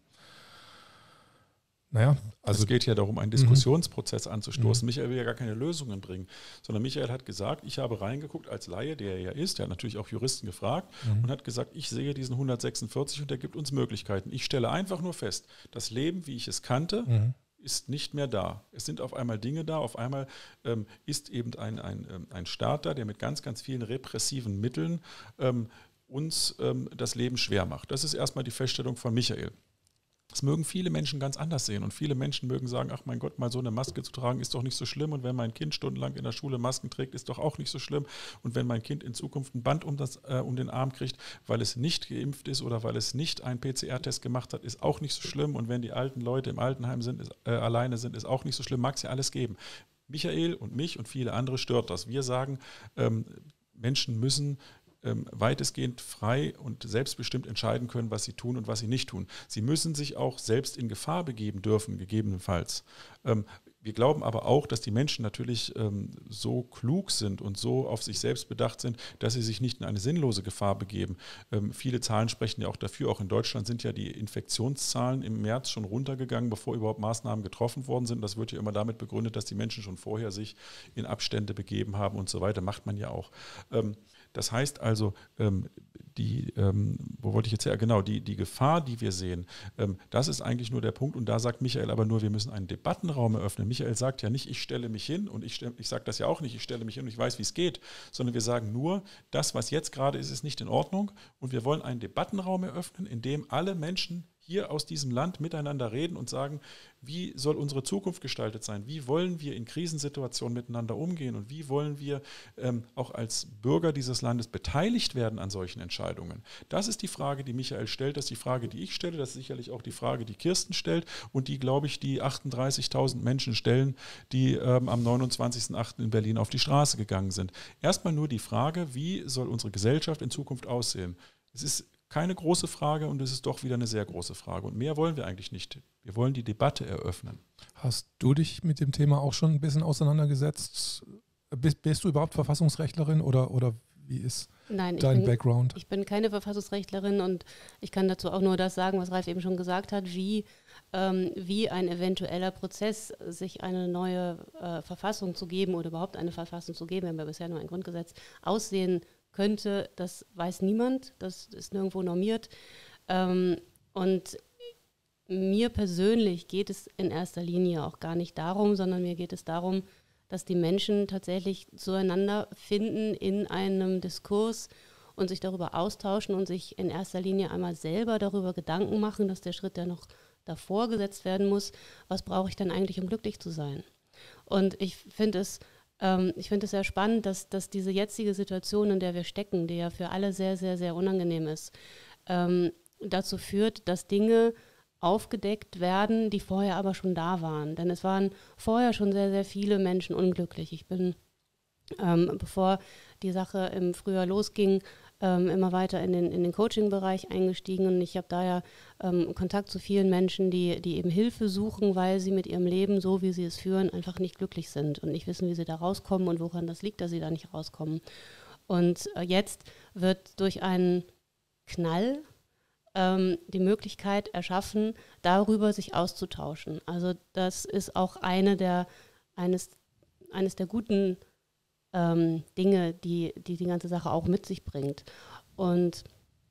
naja, also es geht ja darum, einen Diskussionsprozess mhm. anzustoßen. Michael will ja gar keine Lösungen bringen, sondern Michael hat gesagt, ich habe reingeguckt als Laie, der er ja ist, der hat natürlich auch Juristen gefragt mhm. und hat gesagt, ich sehe diesen hundertsechsundvierzig und der gibt uns Möglichkeiten. Ich stelle einfach nur fest, das Leben, wie ich es kannte, mhm. ist nicht mehr da. Es sind auf einmal Dinge da, auf einmal ähm, ist eben ein, ein, ein Staat da, der mit ganz, ganz vielen repressiven Mitteln ähm, uns ähm, das Leben schwer macht. Das ist erstmal die Feststellung von Michael. Das mögen viele Menschen ganz anders sehen und viele Menschen mögen sagen, ach mein Gott, mal so eine Maske zu tragen ist doch nicht so schlimm und wenn mein Kind stundenlang in der Schule Masken trägt, ist doch auch nicht so schlimm und wenn mein Kind in Zukunft ein Band um, das, äh, um den Arm kriegt, weil es nicht geimpft ist oder weil es nicht einen P C R-Test gemacht hat, ist auch nicht so schlimm und wenn die alten Leute im Altenheim sind, ist, äh, alleine sind, ist auch nicht so schlimm, mag es ja alles geben. Michael und mich und viele andere stört das. Wir sagen, ähm, Menschen müssen Ähm, weitestgehend frei und selbstbestimmt entscheiden können, was sie tun und was sie nicht tun. Sie müssen sich auch selbst in Gefahr begeben dürfen, gegebenenfalls. Ähm, wir glauben aber auch, dass die Menschen natürlich ähm, so klug sind und so auf sich selbst bedacht sind, dass sie sich nicht in eine sinnlose Gefahr begeben. Ähm, viele Zahlen sprechen ja auch dafür. Auch in Deutschland sind ja die Infektionszahlen im März schon runtergegangen, bevor überhaupt Maßnahmen getroffen worden sind. Das wird ja immer damit begründet, dass die Menschen schon vorher sich in Abstände begeben haben und so weiter. Macht man ja auch. Ähm, Das heißt also, ähm, die, ähm, wo wollte ich jetzt her? Genau, die, die Gefahr, die wir sehen, ähm, das ist eigentlich nur der Punkt und da sagt Michael aber nur, wir müssen einen Debattenraum eröffnen. Michael sagt ja nicht, ich stelle mich hin und ich, ich sage das ja auch nicht, ich stelle mich hin und ich weiß, wie es geht, sondern wir sagen nur, das, was jetzt gerade ist, ist nicht in Ordnung und wir wollen einen Debattenraum eröffnen, in dem alle Menschen hier aus diesem Land miteinander reden und sagen, wie soll unsere Zukunft gestaltet sein? Wie wollen wir in Krisensituationen miteinander umgehen? Und wie wollen wir ähm, auch als Bürger dieses Landes beteiligt werden an solchen Entscheidungen? Das ist die Frage, die Michael stellt. Das ist die Frage, die ich stelle. Das ist sicherlich auch die Frage, die Kirsten stellt und die, glaube ich, die achtunddreißigtausend Menschen stellen, die ähm, am neunundzwanzigsten achten in Berlin auf die Straße gegangen sind. Erstmal nur die Frage, wie soll unsere Gesellschaft in Zukunft aussehen? Es ist keine große Frage und es ist doch wieder eine sehr große Frage. Und mehr wollen wir eigentlich nicht. Wir wollen die Debatte eröffnen. Hast du dich mit dem Thema auch schon ein bisschen auseinandergesetzt? Bist, bist du überhaupt Verfassungsrechtlerin oder, oder wie ist Nein, dein ich bin, Background? Ich bin keine Verfassungsrechtlerin und ich kann dazu auch nur das sagen, was Ralf eben schon gesagt hat, wie, ähm, wie ein eventueller Prozess, sich eine neue äh, Verfassung zu geben oder überhaupt eine Verfassung zu geben, wir haben ja bisher nur ein Grundgesetz, aussehen könnte, das weiß niemand, das ist nirgendwo normiert. Ähm, und mir persönlich geht es in erster Linie auch gar nicht darum, sondern mir geht es darum, dass die Menschen tatsächlich zueinander finden in einem Diskurs und sich darüber austauschen und sich in erster Linie einmal selber darüber Gedanken machen, dass der Schritt, der noch davor gesetzt werden muss, was brauche ich denn eigentlich, um glücklich zu sein? Und ich finde es Ich finde es sehr spannend, dass, dass diese jetzige Situation, in der wir stecken, die ja für alle sehr, sehr, sehr unangenehm ist, ähm, dazu führt, dass Dinge aufgedeckt werden, die vorher aber schon da waren. Denn es waren vorher schon sehr, sehr viele Menschen unglücklich. Ich bin, ähm, bevor die Sache im Frühjahr losging, ähm, immer weiter in den, in den Coaching-Bereich eingestiegen und ich habe daher ähm, Kontakt zu vielen Menschen, die, die eben Hilfe suchen, weil sie mit ihrem Leben, so wie sie es führen, einfach nicht glücklich sind und nicht wissen, wie sie da rauskommen und woran das liegt, dass sie da nicht rauskommen. Und äh, jetzt wird durch einen Knall ähm, die Möglichkeit erschaffen, darüber sich auszutauschen. Also das ist auch eine der, eines, eines der guten Ähm, Dinge, die, die die ganze Sache auch mit sich bringt. Und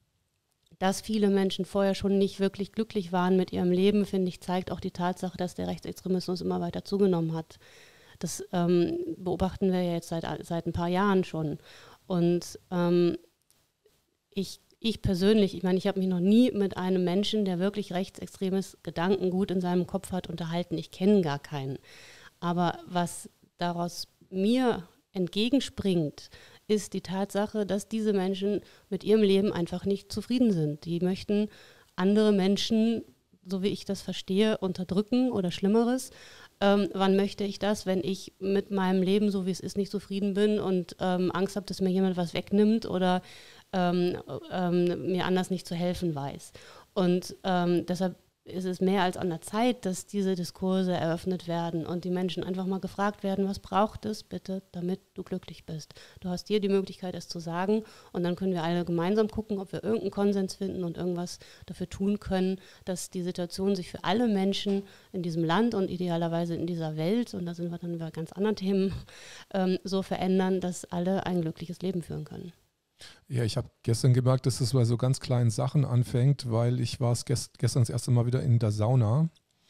dass viele Menschen vorher schon nicht wirklich glücklich waren mit ihrem Leben, finde ich, zeigt auch die Tatsache, dass der Rechtsextremismus immer weiter zugenommen hat. Das ähm, beobachten wir ja jetzt seit, seit ein paar Jahren schon. Und ähm, ich, ich persönlich, ich meine, ich habe mich noch nie mit einem Menschen, der wirklich rechtsextremes Gedankengut in seinem Kopf hat, unterhalten. Ich kenne gar keinen. Aber was daraus mir entgegenspringt, ist die Tatsache, dass diese Menschen mit ihrem Leben einfach nicht zufrieden sind. Die möchten andere Menschen, so wie ich das verstehe, unterdrücken oder Schlimmeres. ähm, wann möchte ich das, wenn ich mit meinem Leben, so wie es ist, nicht zufrieden bin und ähm, Angst habe, dass mir jemand was wegnimmt oder ähm, ähm, mir anders nicht zu helfen weiß. Und ähm, deshalb ist es mehr als an der Zeit, dass diese Diskurse eröffnet werden und die Menschen einfach mal gefragt werden, was braucht es bitte, damit du glücklich bist. Du hast hier die Möglichkeit, es zu sagen und dann können wir alle gemeinsam gucken, ob wir irgendeinen Konsens finden und irgendwas dafür tun können, dass die Situation sich für alle Menschen in diesem Land und idealerweise in dieser Welt, und da sind wir dann bei ganz anderen Themen, ähm, so verändern, dass alle ein glückliches Leben führen können. Ja, ich habe gestern gemerkt, dass es bei so ganz kleinen Sachen anfängt, weil ich war es gest- gestern das erste Mal wieder in der Sauna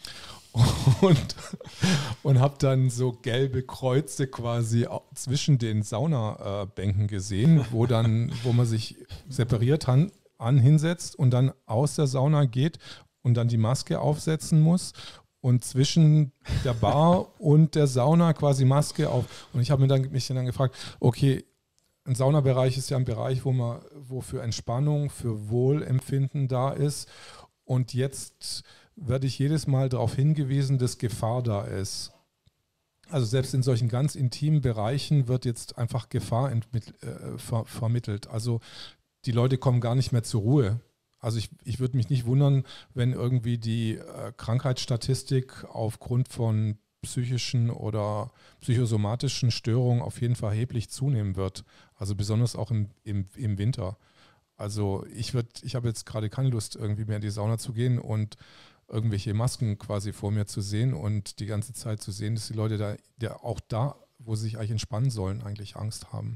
und, und habe dann so gelbe Kreuze quasi zwischen den Saunabänken gesehen, wo dann, wo man sich separiert an, an hinsetzt und dann aus der Sauna geht und dann die Maske aufsetzen muss. Und zwischen der Bar und der Sauna quasi Maske auf. Und ich habe mir dann, mich dann gefragt, okay, ein Saunabereich ist ja ein Bereich, wo man, wo für Entspannung, für Wohlempfinden da ist. Und jetzt werde ich jedes Mal darauf hingewiesen, dass Gefahr da ist. Also selbst in solchen ganz intimen Bereichen wird jetzt einfach Gefahr entmitt- äh, ver- vermittelt. Also die Leute kommen gar nicht mehr zur Ruhe. Also ich, ich würde mich nicht wundern, wenn irgendwie die äh, Krankheitsstatistik aufgrund von psychischen oder psychosomatischen Störungen auf jeden Fall erheblich zunehmen wird. Also besonders auch im, im, im Winter. Also ich würde, ich habe jetzt gerade keine Lust, irgendwie mehr in die Sauna zu gehen und irgendwelche Masken quasi vor mir zu sehen und die ganze Zeit zu sehen, dass die Leute da, der auch da, wo sie sich eigentlich entspannen sollen, eigentlich Angst haben.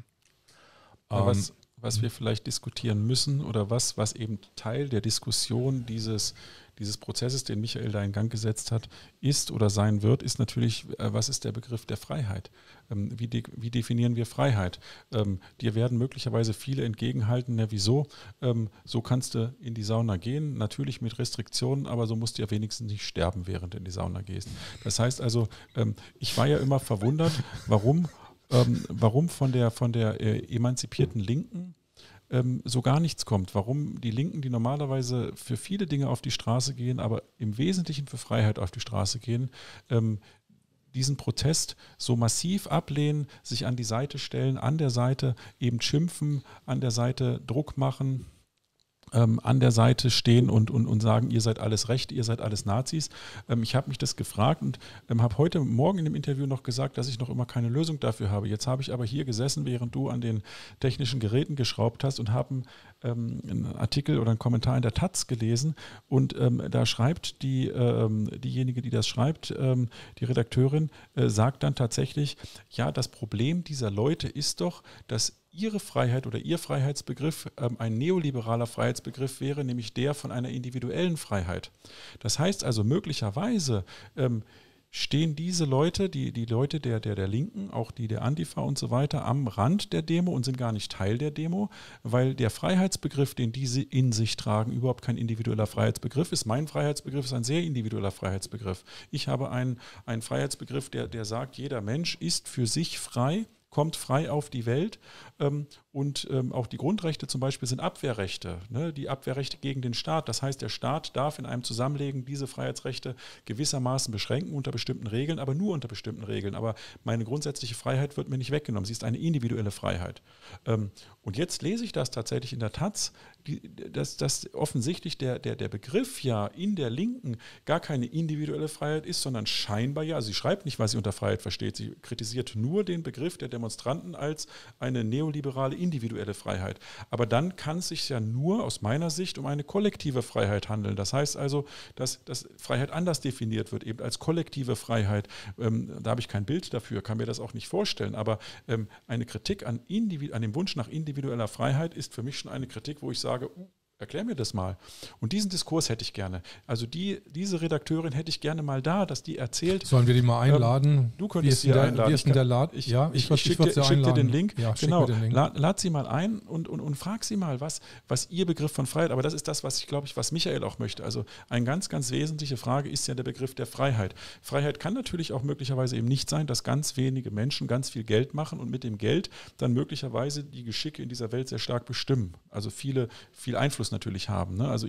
Aber was, was wir vielleicht diskutieren müssen oder was, was eben Teil der Diskussion dieses dieses Prozesses, den Michael da in Gang gesetzt hat, ist oder sein wird, ist natürlich, äh, was ist der Begriff der Freiheit? Ähm, wie, de- wie definieren wir Freiheit? Ähm, dir werden möglicherweise viele entgegenhalten, na wieso? Ähm, so kannst du in die Sauna gehen, natürlich mit Restriktionen, aber so musst du ja wenigstens nicht sterben, während du in die Sauna gehst. Das heißt also, ähm, ich war ja immer verwundert, warum, ähm, warum von der, von der äh, emanzipierten Linken Ähm, so gar nichts kommt. Warum die Linken, die normalerweise für viele Dinge auf die Straße gehen, aber im Wesentlichen für Freiheit auf die Straße gehen, ähm, diesen Protest so massiv ablehnen, sich an die Seite stellen, an der Seite eben schimpfen, an der Seite Druck machen, ähm, an der Seite stehen und, und, und sagen, ihr seid alles Recht, ihr seid alles Nazis. Ähm, ich habe mich das gefragt und ähm, habe heute Morgen in dem Interview noch gesagt, dass ich noch immer keine Lösung dafür habe. Jetzt habe ich aber hier gesessen, während du an den technischen Geräten geschraubt hast und habe ähm, einen Artikel oder einen Kommentar in der Taz gelesen und ähm, da schreibt die, ähm, diejenige, die das schreibt, ähm, die Redakteurin, äh, sagt dann tatsächlich, ja, das Problem dieser Leute ist doch, dass ihre Freiheit oder ihr Freiheitsbegriff ähm, ein neoliberaler Freiheitsbegriff wäre, nämlich der von einer individuellen Freiheit. Das heißt also möglicherweise ähm, stehen diese Leute, die, die Leute der, der, der Linken, auch die der Antifa und so weiter, am Rand der Demo und sind gar nicht Teil der Demo, weil der Freiheitsbegriff, den diese in sich tragen, überhaupt kein individueller Freiheitsbegriff ist. Mein Freiheitsbegriff ist ein sehr individueller Freiheitsbegriff. Ich habe einen, einen Freiheitsbegriff, der, der sagt, jeder Mensch ist für sich frei, kommt frei auf die Welt ähm, und ähm, auch die Grundrechte zum Beispiel sind Abwehrrechte, ne? Die Abwehrrechte gegen den Staat. Das heißt, der Staat darf in einem Zusammenlegen diese Freiheitsrechte gewissermaßen beschränken unter bestimmten Regeln, aber nur unter bestimmten Regeln. Aber meine grundsätzliche Freiheit wird mir nicht weggenommen. Sie ist eine individuelle Freiheit. Ähm, und jetzt lese ich das tatsächlich in der Taz, die, dass, dass offensichtlich der, der, der Begriff ja in der Linken gar keine individuelle Freiheit ist, sondern scheinbar ja. Also sie schreibt nicht, was sie unter Freiheit versteht. Sie kritisiert nur den Begriff der Demonstranten als eine neoliberale individuelle Freiheit. Aber dann kann es sich ja nur aus meiner Sicht um eine kollektive Freiheit handeln. Das heißt also, dass, dass Freiheit anders definiert wird, eben als kollektive Freiheit. Ähm, da habe ich kein Bild dafür, kann mir das auch nicht vorstellen. Aber ähm, eine Kritik an, Individu- an dem Wunsch nach individueller Freiheit ist für mich schon eine Kritik, wo ich sage, uh, erklär mir das mal. Und diesen Diskurs hätte ich gerne. Also die, diese Redakteurin hätte ich gerne mal da, dass die erzählt. Sollen wir die mal einladen? Ähm, du könntest sie einladen. Wie ist denn der Laden? Ich, ja, ich, ich, ich, ich schicke dir, schick dir den Link. Ja, genau. Den Link. Lad, lad sie mal ein und, und, und frag sie mal, was, was ihr Begriff von Freiheit, aber das ist das, was ich glaube ich, was Michael auch möchte. Also eine ganz, ganz wesentliche Frage ist ja der Begriff der Freiheit. Freiheit kann natürlich auch möglicherweise eben nicht sein, dass ganz wenige Menschen ganz viel Geld machen und mit dem Geld dann möglicherweise die Geschicke in dieser Welt sehr stark bestimmen. Also viele, viel Einfluss natürlich haben. Ne? Also ich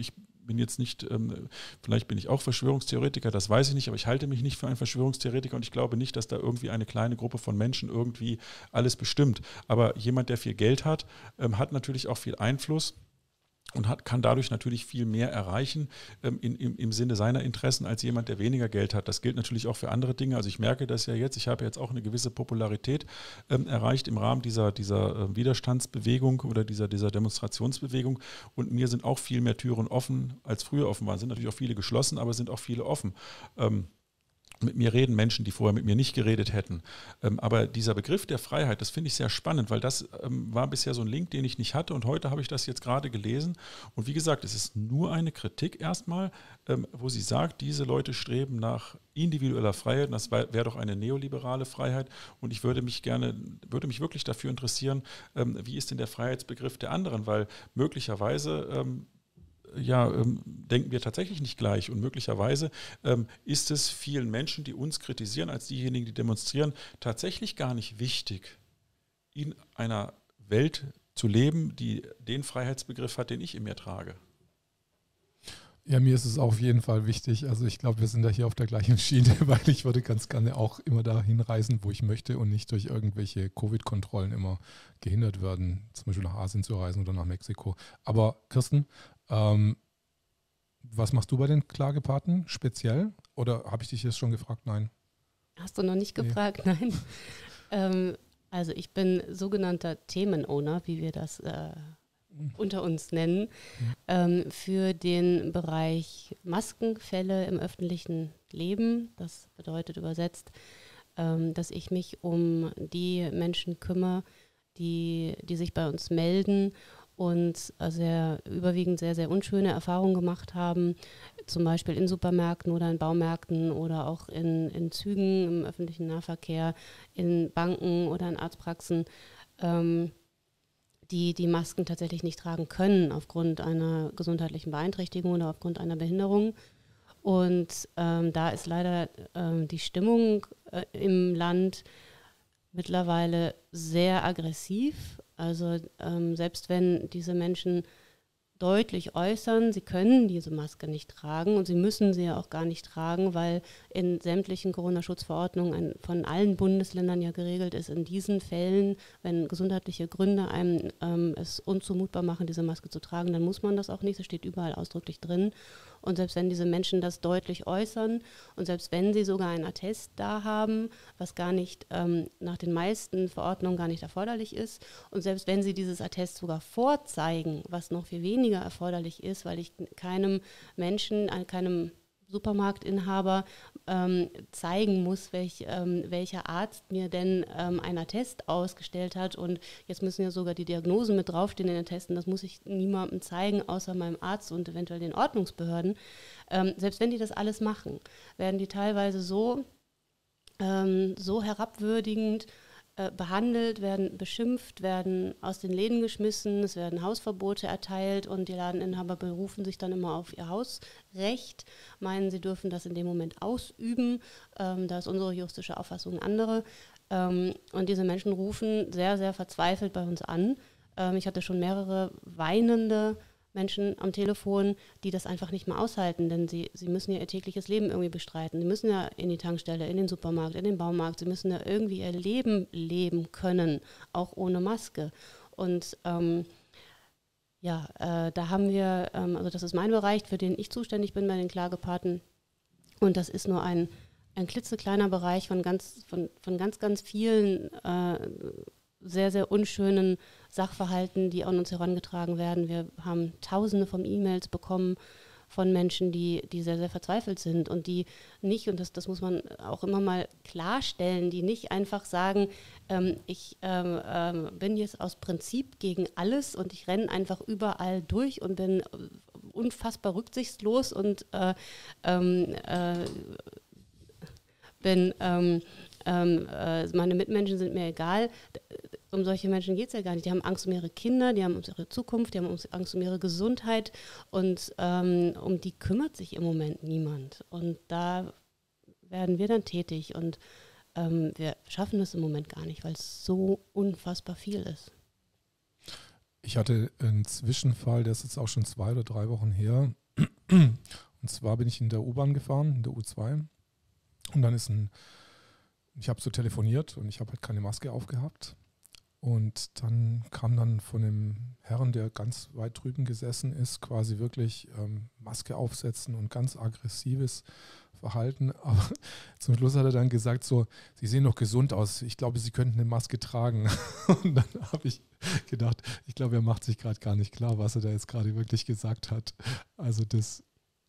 bin jetzt nicht, ähm, vielleicht bin ich auch Verschwörungstheoretiker, das weiß ich nicht, aber ich halte mich nicht für einen Verschwörungstheoretiker und ich glaube nicht, dass da irgendwie eine kleine Gruppe von Menschen irgendwie alles bestimmt. Aber jemand, der viel Geld hat, ähm, hat natürlich auch viel Einfluss und hat, kann dadurch natürlich viel mehr erreichen ähm, in, im, im Sinne seiner Interessen als jemand, der weniger Geld hat. Das gilt natürlich auch für andere Dinge. Also ich merke das ja jetzt, ich habe jetzt auch eine gewisse Popularität ähm, erreicht im Rahmen dieser, dieser äh, Widerstandsbewegung oder dieser, dieser Demonstrationsbewegung und mir sind auch viel mehr Türen offen, als früher offen waren. Sind natürlich auch viele geschlossen, aber sind auch viele offen. Ähm, Mit mir reden Menschen, die vorher mit mir nicht geredet hätten. Ähm, aber dieser Begriff der Freiheit, das finde ich sehr spannend, weil das ähm, war bisher so ein Link, den ich nicht hatte und heute habe ich das jetzt gerade gelesen. Und wie gesagt, es ist nur eine Kritik erstmal, ähm, wo sie sagt, diese Leute streben nach individueller Freiheit. Das wäre doch eine neoliberale Freiheit. Und ich würde mich gerne, würde mich wirklich dafür interessieren, ähm, wie ist denn der Freiheitsbegriff der anderen? Weil möglicherweise ähm, ja, ähm, denken wir tatsächlich nicht gleich und möglicherweise ähm, ist es vielen Menschen, die uns kritisieren, als diejenigen, die demonstrieren, tatsächlich gar nicht wichtig, in einer Welt zu leben, die den Freiheitsbegriff hat, den ich in mir trage. Ja, mir ist es auf jeden Fall wichtig. Also ich glaube, wir sind da hier auf der gleichen Schiene, weil ich würde ganz gerne auch immer dahin reisen, wo ich möchte und nicht durch irgendwelche Covid-Kontrollen immer gehindert werden, zum Beispiel nach Asien zu reisen oder nach Mexiko. Aber Kirsten, ähm, was machst du bei den Klagepaten speziell? Oder habe ich dich jetzt schon gefragt? Nein. Hast du noch nicht gefragt? Nee. Nein. ähm, also ich bin sogenannter Themenowner, wie wir das äh, unter uns nennen, mhm. ähm, für den Bereich Maskenfälle im öffentlichen Leben. Das bedeutet übersetzt, ähm, dass ich mich um die Menschen kümmere, die, die sich bei uns melden und sehr überwiegend sehr, sehr unschöne Erfahrungen gemacht haben, zum Beispiel in Supermärkten oder in Baumärkten oder auch in, in Zügen, im öffentlichen Nahverkehr, in Banken oder in Arztpraxen, ähm, die die Masken tatsächlich nicht tragen können aufgrund einer gesundheitlichen Beeinträchtigung oder aufgrund einer Behinderung. Und ähm, da ist leider ähm, die Stimmung äh, im Land mittlerweile sehr aggressiv. Also ähm, selbst wenn diese Menschen deutlich äußern, sie können diese Maske nicht tragen und sie müssen sie ja auch gar nicht tragen, weil in sämtlichen Corona-Schutzverordnungen von allen Bundesländern ja geregelt ist, in diesen Fällen, wenn gesundheitliche Gründe einem ähm, es unzumutbar machen, diese Maske zu tragen, dann muss man das auch nicht, das steht überall ausdrücklich drin. Und selbst wenn diese Menschen das deutlich äußern und selbst wenn sie sogar einen Attest da haben, was gar nicht ähm, nach den meisten Verordnungen gar nicht erforderlich ist, und selbst wenn sie dieses Attest sogar vorzeigen, was noch viel weniger erforderlich ist, weil ich keinem Menschen, keinem Supermarktinhaber ähm, zeigen muss, welch, ähm, welcher Arzt mir denn ähm, einen Attest ausgestellt hat. Und jetzt müssen ja sogar die Diagnosen mit draufstehen in den Testen. Das muss ich niemandem zeigen, außer meinem Arzt und eventuell den Ordnungsbehörden. Ähm, selbst wenn die das alles machen, werden die teilweise so, ähm, so herabwürdigend äh, behandelt, werden beschimpft, werden aus den Läden geschmissen, es werden Hausverbote erteilt und die Ladeninhaber berufen sich dann immer auf ihr Hausrecht, meinen, sie dürfen das in dem Moment ausüben. Ähm, da ist unsere juristische Auffassung eine andere. Ähm, und diese Menschen rufen sehr, sehr verzweifelt bei uns an. Ähm, ich hatte schon mehrere weinende Menschen am Telefon, die das einfach nicht mehr aushalten, denn sie, sie müssen ja ihr tägliches Leben irgendwie bestreiten. Sie müssen ja in die Tankstelle, in den Supermarkt, in den Baumarkt, sie müssen ja irgendwie ihr Leben leben können, auch ohne Maske. Und ähm, ja, äh, da haben wir, ähm, also das ist mein Bereich, für den ich zuständig bin bei den Klagepaten. Und das ist nur ein, ein klitzekleiner Bereich von ganz, von, von ganz, ganz vielen äh, sehr, sehr unschönen Sachverhalten, die an uns herangetragen werden. Wir haben Tausende von E-Mails bekommen von Menschen, die, die sehr, sehr verzweifelt sind und die nicht, und das, das muss man auch immer mal klarstellen, die nicht einfach sagen, ähm, ich ähm, ähm, bin jetzt aus Prinzip gegen alles und ich renne einfach überall durch und bin unfassbar rücksichtslos und äh, ähm, äh, bin ähm, ähm, äh, meine Mitmenschen sind mir egal. Um solche Menschen geht es ja gar nicht. Die haben Angst um ihre Kinder, die haben um ihre Zukunft, die haben Angst um ihre Gesundheit und ähm, um die kümmert sich im Moment niemand. Und da werden wir dann tätig und ähm, wir schaffen es im Moment gar nicht, weil es so unfassbar viel ist. Ich hatte einen Zwischenfall, der ist jetzt auch schon zwei oder drei Wochen her. Und zwar bin ich in der U-Bahn gefahren, in der U zwei. Und dann ist ein, ich habe so telefoniert und ich habe halt keine Maske aufgehabt. Und dann kam dann von dem Herrn, der ganz weit drüben gesessen ist, quasi wirklich ähm, Maske aufsetzen und ganz aggressives Verhalten. Aber zum Schluss hat er dann gesagt so, Sie sehen doch gesund aus, ich glaube, Sie könnten eine Maske tragen. Und dann habe ich gedacht, ich glaube, er macht sich gerade gar nicht klar, was er da jetzt gerade wirklich gesagt hat. Also das,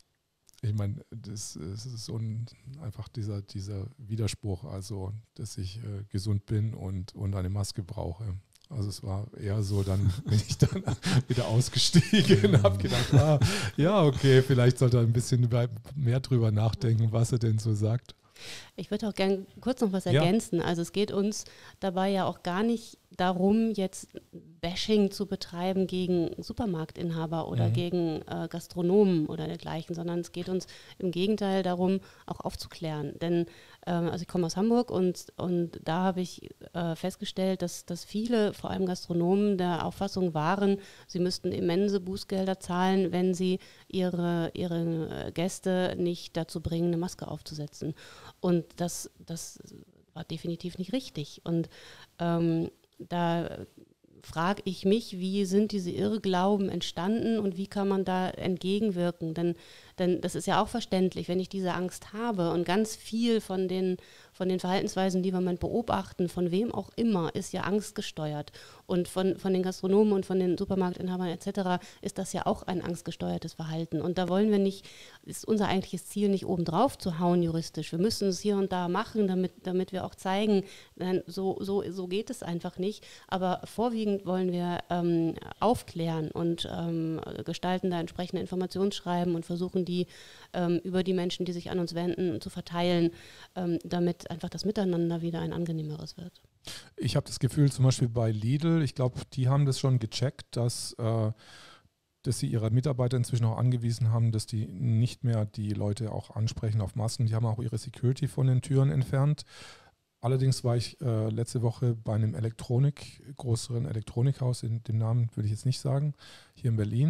ich meine, das, das ist so ein, einfach dieser, dieser Widerspruch, also dass ich äh, gesund bin und, und eine Maske brauche. Also es war eher so, dann bin ich dann wieder ausgestiegen und habe gedacht, ah, ja, okay, vielleicht sollte er ein bisschen mehr drüber nachdenken, was er denn so sagt. Ich würde auch gerne kurz noch was ergänzen. Ja. Also es geht uns dabei ja auch gar nicht darum, jetzt Bashing zu betreiben gegen Supermarktinhaber oder mhm. gegen äh, Gastronomen oder dergleichen, sondern es geht uns im Gegenteil darum, auch aufzuklären. Denn ähm, also ich komme aus Hamburg und, und da habe ich äh, festgestellt, dass, dass viele, vor allem Gastronomen, der Auffassung waren, sie müssten immense Bußgelder zahlen, wenn sie ihre, ihre Gäste nicht dazu bringen, eine Maske aufzusetzen. Und das, das war definitiv nicht richtig. Und ähm, da frage ich mich, wie sind diese Irrglauben entstanden und wie kann man da entgegenwirken? Denn, denn das ist ja auch verständlich, wenn ich diese Angst habe und ganz viel von den, von den Verhaltensweisen, die wir mal beobachten, von wem auch immer, ist ja angstgesteuert. Und von, von den Gastronomen und von den Supermarktinhabern et cetera ist das ja auch ein angstgesteuertes Verhalten. Und da wollen wir nicht, ist unser eigentliches Ziel nicht obendrauf zu hauen juristisch. Wir müssen es hier und da machen, damit, damit wir auch zeigen, so, so, so geht es einfach nicht. Aber vorwiegend wollen wir ähm, aufklären und ähm, gestalten da entsprechende Informationsschreiben und versuchen die ähm, über die Menschen, die sich an uns wenden, zu verteilen, ähm, damit einfach das Miteinander wieder ein angenehmeres wird. Ich habe das Gefühl, zum Beispiel bei Lidl, ich glaube, die haben das schon gecheckt, dass, äh, dass sie ihre Mitarbeiter inzwischen auch angewiesen haben, dass die nicht mehr die Leute auch ansprechen auf Masken. Die haben auch ihre Security von den Türen entfernt. Allerdings war ich äh, letzte Woche bei einem Elektronik, größeren Elektronikhaus, in dem Namen würde ich jetzt nicht sagen, hier in Berlin.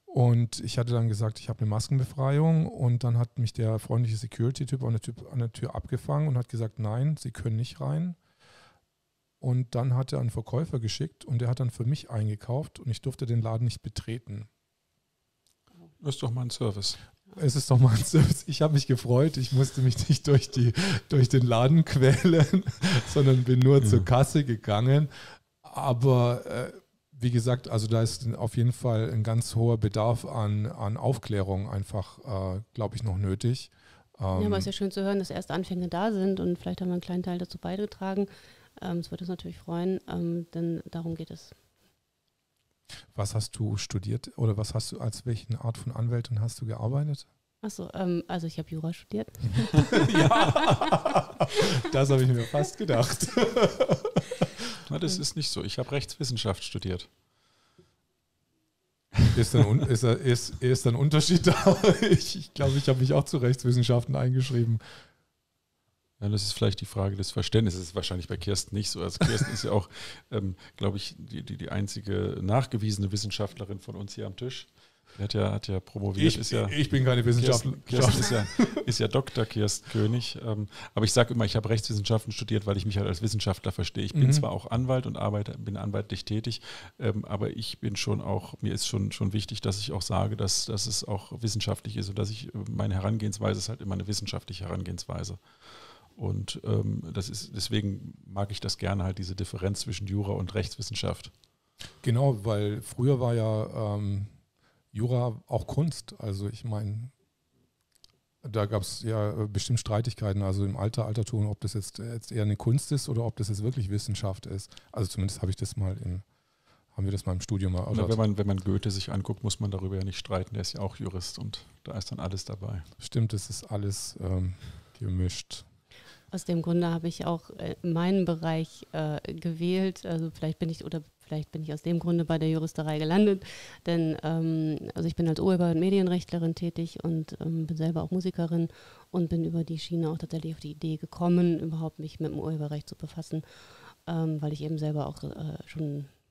Und ich hatte dann gesagt, ich habe eine Maskenbefreiung und dann hat mich der freundliche Security-Typ an der Tür, an der Tür abgefangen und hat gesagt, nein, Sie können nicht rein. Und dann hat er einen Verkäufer geschickt und der hat dann für mich eingekauft und ich durfte den Laden nicht betreten. Das ist doch mal ein Service. Es ist doch mal ein Service. Ich habe mich gefreut, ich musste mich nicht durch, die, durch den Laden quälen, sondern bin nur ja. zur Kasse gegangen. Aber äh, wie gesagt, also da ist auf jeden Fall ein ganz hoher Bedarf an, an Aufklärung einfach, äh, glaube ich, noch nötig. Ähm, ja, aber es ist ja schön zu hören, dass erste Anfänge da sind und vielleicht haben wir einen kleinen Teil dazu beigetragen. Ähm, das würde uns natürlich freuen, ähm, denn darum geht es. Was hast du studiert oder was hast du, als welche Art von Anwältin hast du gearbeitet? Achso, ähm, also ich habe Jura studiert. Ja, das habe ich mir fast gedacht. Na, das ist nicht so. Ich habe Rechtswissenschaft studiert. Ist ein, ist, ist, ist ein Unterschied da? Ich, ich glaube, ich habe mich auch zu Rechtswissenschaften eingeschrieben. Ja, das ist vielleicht die Frage des Verständnisses. Das ist wahrscheinlich bei Kirsten nicht so. Also Kirsten ist ja auch, ähm, glaube ich, die, die, die einzige nachgewiesene Wissenschaftlerin von uns hier am Tisch. Die hat ja, hat ja promoviert. Ich, ist ja, ich bin keine Wissenschaftlerin. Kirsten, Kirsten ist, ja, ist ja Doktor Kirsten König. Ähm, aber ich sage immer, ich habe Rechtswissenschaften studiert, weil ich mich halt als Wissenschaftler verstehe. Ich bin mhm. zwar auch Anwalt und arbeite, bin anwaltlich tätig, ähm, aber ich bin schon auch, mir ist schon, schon wichtig, dass ich auch sage, dass, dass es auch wissenschaftlich ist und dass ich, meine Herangehensweise ist halt immer eine wissenschaftliche Herangehensweise. Und ähm, das ist, deswegen mag ich das gerne, halt diese Differenz zwischen Jura und Rechtswissenschaft. Genau, weil früher war ja ähm, Jura auch Kunst. Also ich meine, da gab es ja bestimmt Streitigkeiten, also im Alter, Altertum, ob das jetzt, jetzt eher eine Kunst ist oder ob das jetzt wirklich Wissenschaft ist. Also zumindest habe ich das mal im, haben wir das mal im Studium mal erörtert. Wenn man, wenn man Goethe sich anguckt, muss man darüber ja nicht streiten. Der ist ja auch Jurist und da ist dann alles dabei. Stimmt, das ist alles ähm, gemischt. Aus dem Grunde habe ich auch meinen Bereich äh, gewählt. Also vielleicht bin ich oder vielleicht bin ich aus dem Grunde bei der Juristerei gelandet. Denn ähm, also ich bin als Urheber- und Medienrechtlerin tätig und ähm, bin selber auch Musikerin und bin über die Schiene auch tatsächlich auf die Idee gekommen, überhaupt mich mit dem Urheberrecht zu befassen, ähm, weil ich eben selber auch äh, schon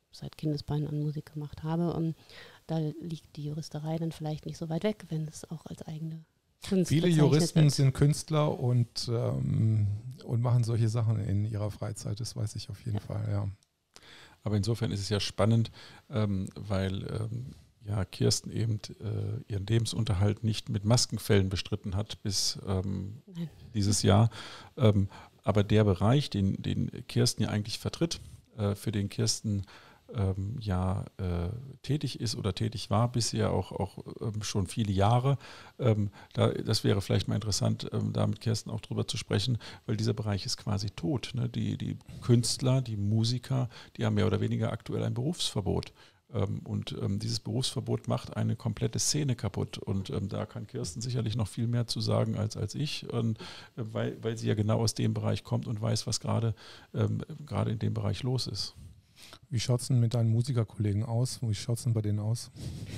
seit Kindesbeinen an Musik gemacht habe. Und da liegt die Juristerei dann vielleicht nicht so weit weg, wenn es auch als eigene Kunst Viele bezeichnet Juristen wird. sind Künstler und, ähm, und machen solche Sachen in ihrer Freizeit, das weiß ich auf jeden ja. Fall, ja. Aber insofern ist es ja spannend, ähm, weil ähm, ja, Kirsten eben äh, ihren Lebensunterhalt nicht mit Maskenfällen bestritten hat bis ähm, dieses Jahr. Ähm, aber der Bereich, den, den Kirsten ja eigentlich vertritt, äh, für den Kirsten ähm, ja äh, tätig ist oder tätig war, bisher auch, auch ähm, schon viele Jahre, ähm, da, das wäre vielleicht mal interessant, ähm, da mit Kirsten auch drüber zu sprechen, weil dieser Bereich ist quasi tot. Ne? Die, die Künstler, die Musiker, die haben mehr oder weniger aktuell ein Berufsverbot. Ähm, und ähm, dieses Berufsverbot macht eine komplette Szene kaputt. Und ähm, da kann Kirsten sicherlich noch viel mehr zu sagen als, als ich, und, äh, weil, weil sie ja genau aus dem Bereich kommt und weiß, was gerade ähm, gerade in dem Bereich los ist. Wie schaut es denn mit deinen Musikerkollegen aus? Wie schaut es denn bei denen aus?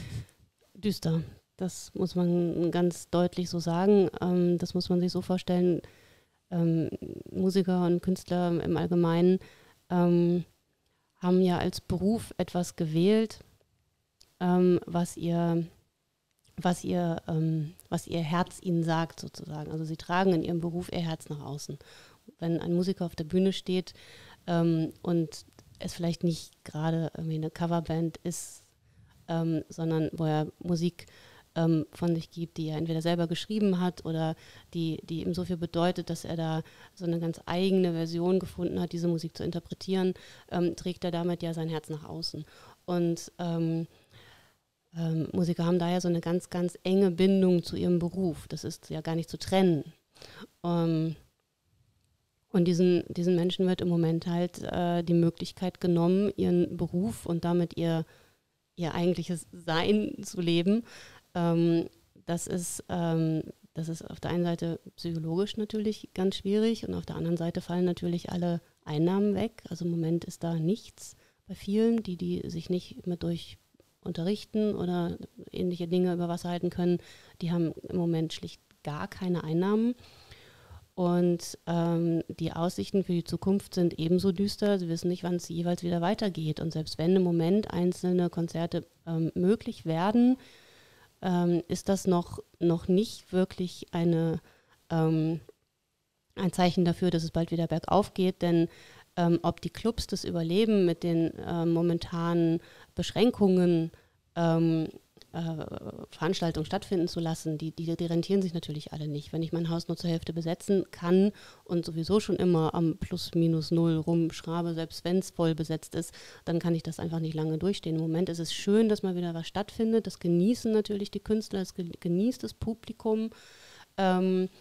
Düster. Das muss man ganz deutlich so sagen. Ähm, das muss man sich so vorstellen. Ähm, Musiker und Künstler im Allgemeinen ähm, haben ja als Beruf etwas gewählt, ähm, was ihr, was ihr, ähm, was ihr Herz ihnen sagt sozusagen. Also sie tragen in ihrem Beruf ihr Herz nach außen. Wenn ein Musiker auf der Bühne steht ähm, und es vielleicht nicht gerade irgendwie eine Coverband ist, ähm, sondern wo er Musik ähm, von sich gibt, die er entweder selber geschrieben hat oder die, die ihm so viel bedeutet, dass er da so eine ganz eigene Version gefunden hat, diese Musik zu interpretieren, ähm, trägt er damit ja sein Herz nach außen. Und ähm, ähm, Musiker haben daher so eine ganz, ganz enge Bindung zu ihrem Beruf. Das ist ja gar nicht zu trennen. Ähm, Und diesen, diesen Menschen wird im Moment halt äh, die Möglichkeit genommen, ihren Beruf und damit ihr, ihr eigentliches Sein zu leben. Ähm, das ist, ähm, das ist auf der einen Seite psychologisch natürlich ganz schwierig und auf der anderen Seite fallen natürlich alle Einnahmen weg. Also im Moment ist da nichts bei vielen, die, die sich nicht mehr durch unterrichten oder ähnliche Dinge über Wasser halten können. Die haben im Moment schlicht gar keine Einnahmen. Und ähm, die Aussichten für die Zukunft sind ebenso düster. Sie wissen nicht, wann es jeweils wieder weitergeht. Und selbst wenn im Moment einzelne Konzerte ähm, möglich werden, ähm, ist das noch, noch nicht wirklich eine, ähm, ein Zeichen dafür, dass es bald wieder bergauf geht. Denn ähm, ob die Clubs das überleben mit den äh, momentanen Beschränkungen, ähm, Veranstaltungen stattfinden zu lassen, die, die, die rentieren sich natürlich alle nicht. Wenn ich mein Haus nur zur Hälfte besetzen kann und sowieso schon immer am Plus Minus Null rumschraube, selbst wenn es voll besetzt ist, dann kann ich das einfach nicht lange durchstehen. Im Moment ist es schön, dass mal wieder was stattfindet. Das genießen natürlich die Künstler, das genießt das Publikum. Ähm,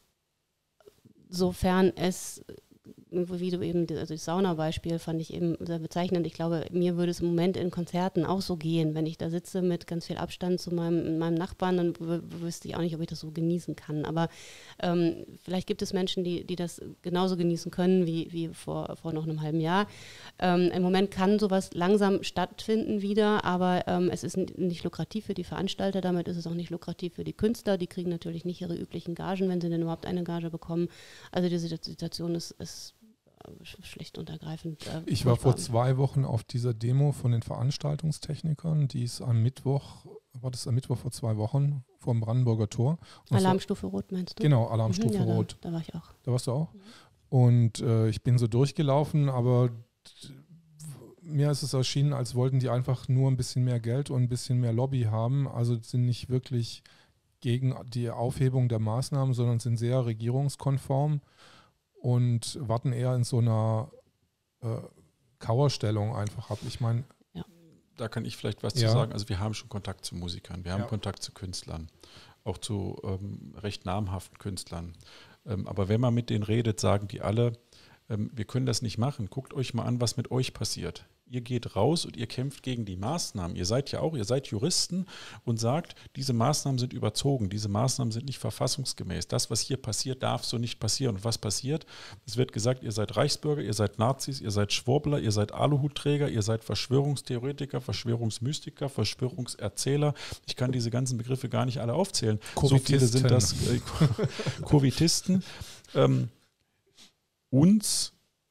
sofern es, wie du eben, also das Sauna-Beispiel fand ich eben sehr bezeichnend. Ich glaube, mir würde es im Moment in Konzerten auch so gehen. Wenn ich da sitze mit ganz viel Abstand zu meinem, meinem Nachbarn, dann w- wüsste ich auch nicht, ob ich das so genießen kann. Aber ähm, vielleicht gibt es Menschen, die, die das genauso genießen können wie, wie vor, vor noch einem halben Jahr. Ähm, im Moment kann sowas langsam stattfinden wieder, aber ähm, es ist n- nicht lukrativ für die Veranstalter, damit ist es auch nicht lukrativ für die Künstler. Die kriegen natürlich nicht ihre üblichen Gagen, wenn sie denn überhaupt eine Gage bekommen. Also diese Situation ist, ist schlicht und ergreifend. Äh, ich war vor zwei Wochen auf dieser Demo von den Veranstaltungstechnikern, die ist am Mittwoch, war das am Mittwoch vor zwei Wochen, vor dem Brandenburger Tor. Und Alarmstufe war, Rot meinst du? Genau, Alarmstufe mhm, ja, Rot. Da, da war ich auch. Da warst du auch? Mhm. Und äh, ich bin so durchgelaufen, aber mir ist es erschienen, als wollten die einfach nur ein bisschen mehr Geld und ein bisschen mehr Lobby haben. Also sind nicht wirklich gegen die Aufhebung der Maßnahmen, sondern sind sehr regierungskonform und warten eher in so einer äh, Kauerstellung einfach ab. Ich meine, ja. Da kann ich vielleicht was ja. zu sagen. Also wir haben schon Kontakt zu Musikern, wir haben ja. Kontakt zu Künstlern, auch zu ähm, recht namhaften Künstlern. Ähm, aber wenn man mit denen redet, sagen die alle, ähm, wir können das nicht machen. Guckt euch mal an, was mit euch passiert. Ihr geht raus und ihr kämpft gegen die Maßnahmen. Ihr seid ja auch, ihr seid Juristen und sagt, diese Maßnahmen sind überzogen, diese Maßnahmen sind nicht verfassungsgemäß. Das, was hier passiert, darf so nicht passieren. Und was passiert? Es wird gesagt, ihr seid Reichsbürger, ihr seid Nazis, ihr seid Schwurbler, ihr seid Aluhutträger, ihr seid Verschwörungstheoretiker, Verschwörungsmystiker, Verschwörungserzähler. Ich kann diese ganzen Begriffe gar nicht alle aufzählen. So viele sind das äh, Covitisten. ähm, uns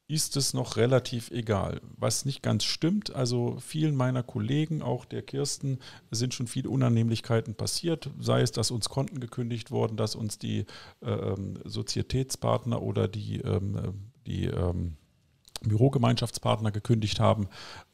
ist es noch relativ egal. Was nicht ganz stimmt, also vielen meiner Kollegen, auch der Kirsten, sind schon viele Unannehmlichkeiten passiert, sei es, dass uns Konten gekündigt wurden, dass uns die äh, Sozietätspartner oder die, ähm, die ähm, Bürogemeinschaftspartner gekündigt haben.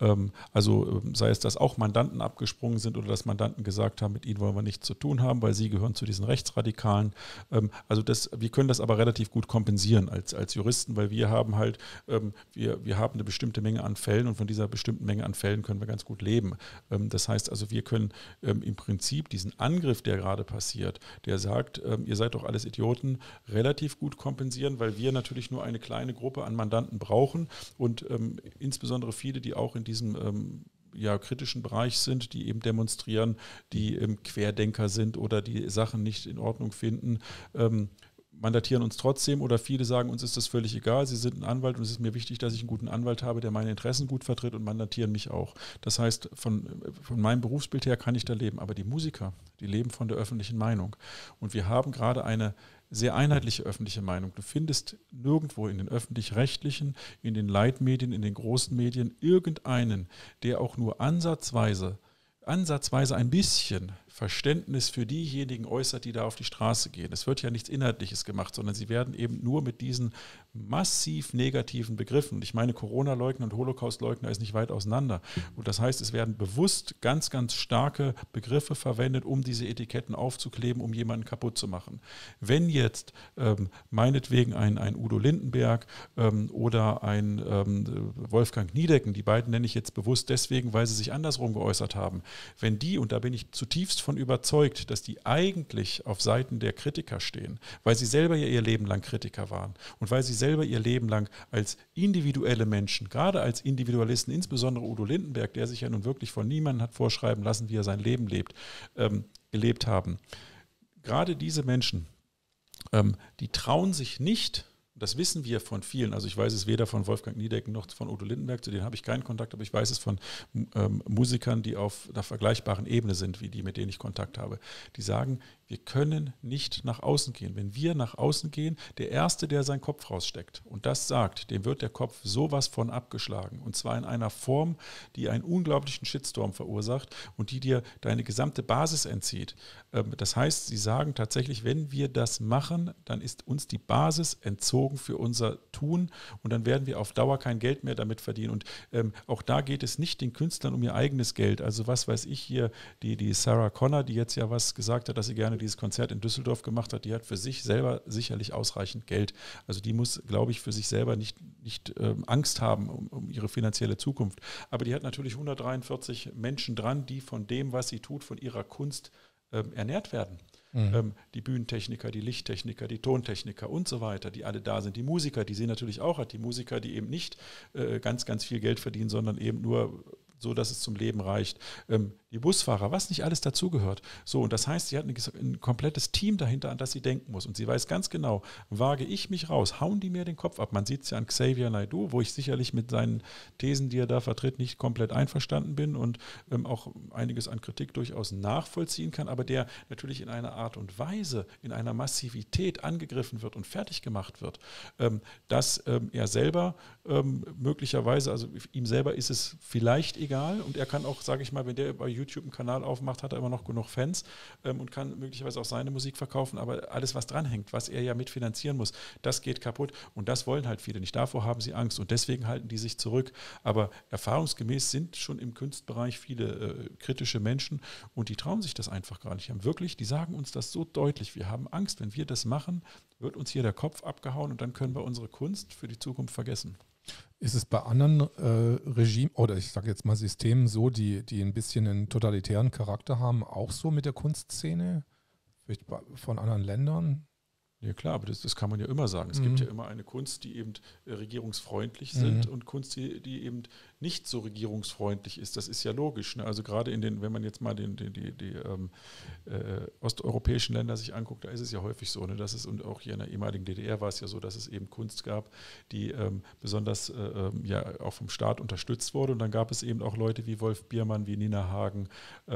Also sei es, dass auch Mandanten abgesprungen sind oder dass Mandanten gesagt haben, mit ihnen wollen wir nichts zu tun haben, weil sie gehören zu diesen Rechtsradikalen. Also das, wir können das aber relativ gut kompensieren als, als Juristen, weil wir haben halt, wir, wir haben eine bestimmte Menge an Fällen und von dieser bestimmten Menge an Fällen können wir ganz gut leben. Das heißt also, wir können im Prinzip diesen Angriff, der gerade passiert, der sagt, ihr seid doch alles Idioten, relativ gut kompensieren, weil wir natürlich nur eine kleine Gruppe an Mandanten brauchen. Und ähm, insbesondere viele, die auch in diesem ähm, ja, kritischen Bereich sind, die eben demonstrieren, die ähm, Querdenker sind oder die Sachen nicht in Ordnung finden, ähm, mandatieren uns trotzdem oder viele sagen, uns ist das völlig egal, sie sind ein Anwalt und es ist mir wichtig, dass ich einen guten Anwalt habe, der meine Interessen gut vertritt und mandatieren mich auch. Das heißt, von, von meinem Berufsbild her kann ich da leben, aber die Musiker, die leben von der öffentlichen Meinung. Und wir haben gerade eine sehr einheitliche öffentliche Meinung. Du findest nirgendwo in den öffentlich-rechtlichen, in den Leitmedien, in den großen Medien irgendeinen, der auch nur ansatzweise, ansatzweise ein bisschen Verständnis für diejenigen äußert, die da auf die Straße gehen. Es wird ja nichts Inhaltliches gemacht, sondern sie werden eben nur mit diesen massiv negativen Begriffen, und ich meine, Corona-Leugner und Holocaust-Leugner ist nicht weit auseinander. Und das heißt, es werden bewusst ganz, ganz starke Begriffe verwendet, um diese Etiketten aufzukleben, um jemanden kaputt zu machen. Wenn jetzt ähm, meinetwegen ein, ein Udo Lindenberg ähm, oder ein ähm, Wolfgang Niedecken, die beiden nenne ich jetzt bewusst deswegen, weil sie sich andersrum geäußert haben, wenn die, und da bin ich zutiefst von überzeugt, dass die eigentlich auf Seiten der Kritiker stehen, weil sie selber ja ihr Leben lang Kritiker waren und weil sie selber ihr Leben lang als individuelle Menschen, gerade als Individualisten, insbesondere Udo Lindenberg, der sich ja nun wirklich von niemandem hat vorschreiben lassen, wie er sein Leben lebt, ähm, gelebt haben. Gerade diese Menschen, ähm, die trauen sich nicht, das wissen wir von vielen, also ich weiß es weder von Wolfgang Niedecken noch von Udo Lindenberg, zu denen habe ich keinen Kontakt, aber ich weiß es von ähm, Musikern, die auf einer vergleichbaren Ebene sind, wie die, mit denen ich Kontakt habe. Die sagen, wir können nicht nach außen gehen. Wenn wir nach außen gehen, der Erste, der seinen Kopf raussteckt und das sagt, dem wird der Kopf sowas von abgeschlagen. Und zwar in einer Form, die einen unglaublichen Shitstorm verursacht und die dir deine gesamte Basis entzieht. Ähm, das heißt, sie sagen tatsächlich, wenn wir das machen, dann ist uns die Basis entzogen für unser Tun und dann werden wir auf Dauer kein Geld mehr damit verdienen. Und ähm, auch da geht es nicht den Künstlern um ihr eigenes Geld. Also was weiß ich hier, die, die Sarah Connor, die jetzt ja was gesagt hat, dass sie gerne dieses Konzert in Düsseldorf gemacht hat, die hat für sich selber sicherlich ausreichend Geld. Also die muss, glaube ich, für sich selber nicht, nicht ähm, Angst haben um, um ihre finanzielle Zukunft. Aber die hat natürlich hundertdreiundvierzig Menschen dran, die von dem, was sie tut, von ihrer Kunst ähm, ernährt werden. Mhm. Ähm, die Bühnentechniker, die Lichttechniker, die Tontechniker und so weiter, die alle da sind. Die Musiker, die sie natürlich auch hat. Die Musiker, die eben nicht äh, ganz, ganz viel Geld verdienen, sondern eben nur so, dass es zum Leben reicht. Ähm, die Busfahrer, was nicht alles dazugehört. So, und das heißt, sie hat ein, ein komplettes Team dahinter, an das sie denken muss. Und sie weiß ganz genau, wage ich mich raus, hauen die mir den Kopf ab. Man sieht es ja an Xavier Naidoo, wo ich sicherlich mit seinen Thesen, die er da vertritt, nicht komplett einverstanden bin und ähm, auch einiges an Kritik durchaus nachvollziehen kann, aber der natürlich in einer Art und Weise, in einer Massivität angegriffen wird und fertig gemacht wird, ähm, dass ähm, er selber ähm, möglicherweise, also ihm selber ist es vielleicht egal und er kann auch, sage ich mal, wenn der bei YouTube einen Kanal aufmacht, hat er immer noch genug Fans ähm, und kann möglicherweise auch seine Musik verkaufen, aber alles, was dranhängt, was er ja mitfinanzieren muss, das geht kaputt und das wollen halt viele nicht. Davor haben sie Angst und deswegen halten die sich zurück. Aber erfahrungsgemäß sind schon im Kunstbereich viele äh, kritische Menschen und die trauen sich das einfach gar nicht. Die haben wirklich, die sagen uns das so deutlich, wir haben Angst, wenn wir das machen, wird uns hier der Kopf abgehauen und dann können wir unsere Kunst für die Zukunft vergessen. Ist es bei anderen äh, Regimen oder ich sage jetzt mal Systemen so, die, die ein bisschen einen totalitären Charakter haben, auch so mit der Kunstszene? Vielleicht von anderen Ländern? Ja klar, aber das, das kann man ja immer sagen. Es mhm. gibt ja immer eine Kunst, die eben äh, regierungsfreundlich sind mhm. und Kunst, die, die eben nicht so regierungsfreundlich ist. Das ist ja logisch. Ne? Also gerade in den, wenn man jetzt mal den, die, die, die ähm, äh, osteuropäischen Länder sich anguckt, da ist es ja häufig so, ne, dass es, und auch hier in der ehemaligen D D R war es ja so, dass es eben Kunst gab, die ähm, besonders äh, ja auch vom Staat unterstützt wurde. Und dann gab es eben auch Leute wie Wolf Biermann, wie Nina Hagen, ähm,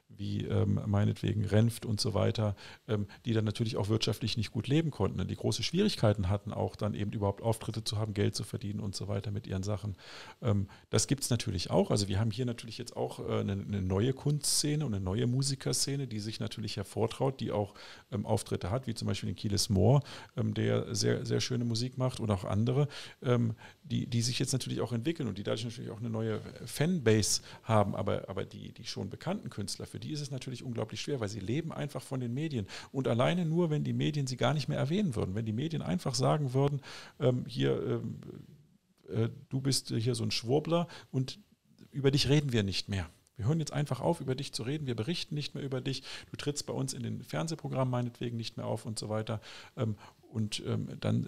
wie ähm, meinetwegen Renft und so weiter, ähm, die dann natürlich auch wirtschaftlich nicht gut leben konnten, die große Schwierigkeiten hatten, auch dann eben überhaupt Auftritte zu haben, Geld zu verdienen und so weiter mit ihren Sachen. Ähm, das gibt es natürlich auch. Also wir haben hier natürlich jetzt auch äh, eine, eine neue Kunstszene und eine neue Musikerszene, die sich natürlich hervortraut, die auch ähm, Auftritte hat, wie zum Beispiel den Kieles Moor, ähm, der sehr, sehr schöne Musik macht und auch andere, ähm, die, die sich jetzt natürlich auch entwickeln und die dadurch natürlich auch eine neue Fanbase haben, aber, aber die, die schon bekannten Künstler, für die ist es natürlich unglaublich schwer, weil sie leben einfach von den Medien und alleine nur, wenn die Medien sie gar nicht mehr erwähnen würden, wenn die Medien einfach sagen würden, ähm, hier, ähm, äh, du bist hier so ein Schwurbler und über dich reden wir nicht mehr. Wir hören jetzt einfach auf, über dich zu reden, wir berichten nicht mehr über dich, du trittst bei uns in den Fernsehprogrammen meinetwegen nicht mehr auf und so weiter ähm, und ähm, dann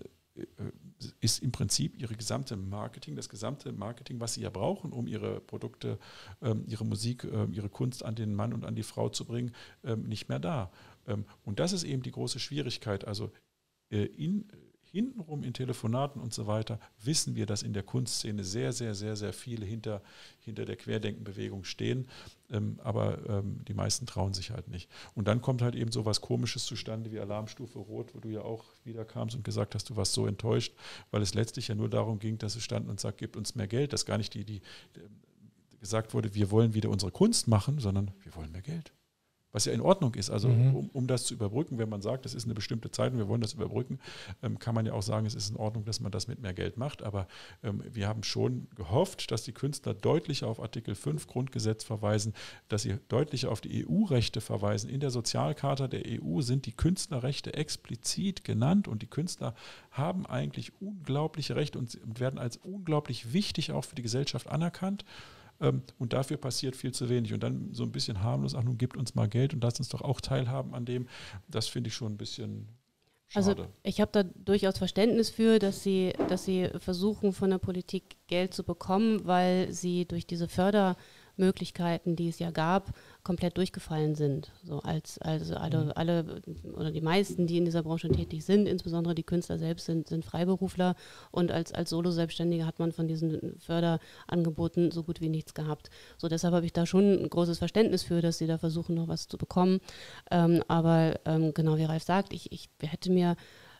ist im Prinzip ihre gesamte Marketing, das gesamte Marketing, was sie ja brauchen, um ihre Produkte, ähm, ihre Musik, ähm, ihre Kunst an den Mann und an die Frau zu bringen, ähm, nicht mehr da. Ähm, und das ist eben die große Schwierigkeit. Also äh, in, hintenrum in Telefonaten und so weiter wissen wir, dass in der Kunstszene sehr, sehr, sehr, sehr viele hinter, hinter der Querdenkenbewegung stehen, ähm, aber ähm, die meisten trauen sich halt nicht. Und dann kommt halt eben so was Komisches zustande wie Alarmstufe Rot, wo du ja auch wieder kamst und gesagt hast, du warst so enttäuscht, weil es letztlich ja nur darum ging, dass es stand und sagt, gebt uns mehr Geld, dass gar nicht die, die, die gesagt wurde, wir wollen wieder unsere Kunst machen, sondern wir wollen mehr Geld. Was ja in Ordnung ist. Also mhm. um, um das zu überbrücken, wenn man sagt, das ist eine bestimmte Zeit und wir wollen das überbrücken, ähm, kann man ja auch sagen, es ist in Ordnung, dass man das mit mehr Geld macht. Aber ähm, wir haben schon gehofft, dass die Künstler deutlicher auf Artikel fünf Grundgesetz verweisen, dass sie deutlicher auf die E U-Rechte verweisen. In der Sozialcharta der E U sind die Künstlerrechte explizit genannt und die Künstler haben eigentlich unglaubliche Rechte und werden als unglaublich wichtig auch für die Gesellschaft anerkannt. Und dafür passiert viel zu wenig. Und dann so ein bisschen harmlos, ach nun, gibt uns mal Geld und lasst uns doch auch teilhaben an dem. Das finde ich schon ein bisschen schade. Also ich habe da durchaus Verständnis für, dass sie, dass sie versuchen, von der Politik Geld zu bekommen, weil sie durch diese Fördermöglichkeiten, die es ja gab, komplett durchgefallen sind. So als, also alle, alle oder die meisten, die in dieser Branche tätig sind, insbesondere die Künstler selbst, sind, sind Freiberufler und als, als Solo-Selbstständiger hat man von diesen Förderangeboten so gut wie nichts gehabt. So deshalb habe ich da schon ein großes Verständnis für, dass sie da versuchen, noch was zu bekommen. Ähm, aber ähm, genau wie Ralf sagt, ich, ich hätte mir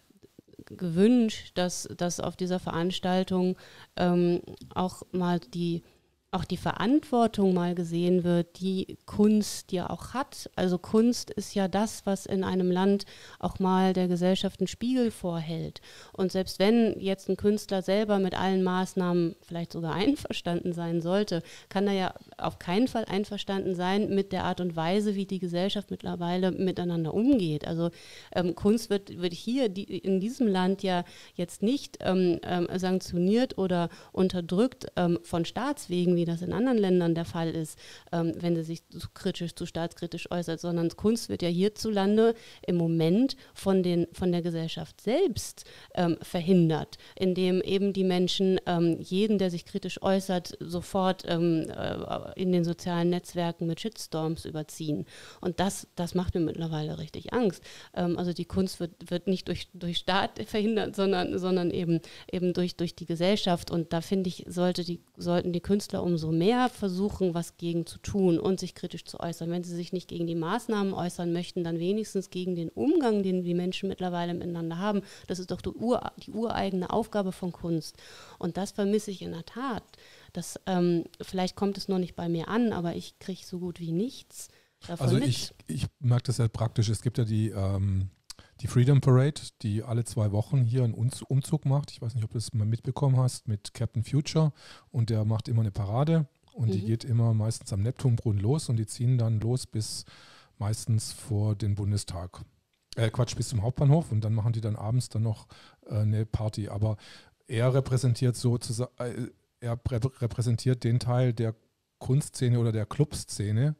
gewünscht, dass, dass auf dieser Veranstaltung ähm, auch mal die auch die Verantwortung mal gesehen wird, die Kunst ja auch hat. Also Kunst ist ja das, was in einem Land auch mal der Gesellschaft einen Spiegel vorhält. Und selbst wenn jetzt ein Künstler selber mit allen Maßnahmen vielleicht sogar einverstanden sein sollte, kann er ja auf keinen Fall einverstanden sein mit der Art und Weise, wie die Gesellschaft mittlerweile miteinander umgeht. Also ähm, Kunst wird, wird hier die, in diesem Land ja jetzt nicht ähm, ähm, sanktioniert oder unterdrückt ähm, von Staatswegen, wie das in anderen Ländern der Fall ist, ähm, wenn sie sich zu kritisch, zu staatskritisch äußert, sondern Kunst wird ja hierzulande im Moment von, den, von der Gesellschaft selbst ähm, verhindert, indem eben die Menschen ähm, jeden, der sich kritisch äußert, sofort ähm, äh, in den sozialen Netzwerken mit Shitstorms überziehen. Und das, das macht mir mittlerweile richtig Angst. Ähm, also die Kunst wird, wird nicht durch, durch Staat verhindert, sondern, sondern eben, eben durch, durch die Gesellschaft. Und da finde ich, sollte die, sollten die Künstler um umso mehr versuchen, was gegen zu tun und sich kritisch zu äußern. Wenn sie sich nicht gegen die Maßnahmen äußern möchten, dann wenigstens gegen den Umgang, den die Menschen mittlerweile miteinander haben. Das ist doch die, ur, die ureigene Aufgabe von Kunst. Und das vermisse ich in der Tat. Das, ähm, vielleicht kommt es noch nicht bei mir an, aber ich kriege so gut wie nichts davon also mit. Ich, ich merke das ja praktisch. Es gibt ja die ähm Die Freedom Parade, die alle zwei Wochen hier einen Umzug macht. Ich weiß nicht, ob du das mal mitbekommen hast, mit Captain Future. Und der macht immer eine Parade und mhm. die geht immer meistens am Neptunbrunnen los und die ziehen dann los bis meistens vor den Bundestag. Äh, Quatsch, bis zum Hauptbahnhof und dann machen die dann abends dann noch äh, eine Party. Aber er repräsentiert sozusagen, äh, er prä- repräsentiert den Teil der Kunstszene oder der Clubszene.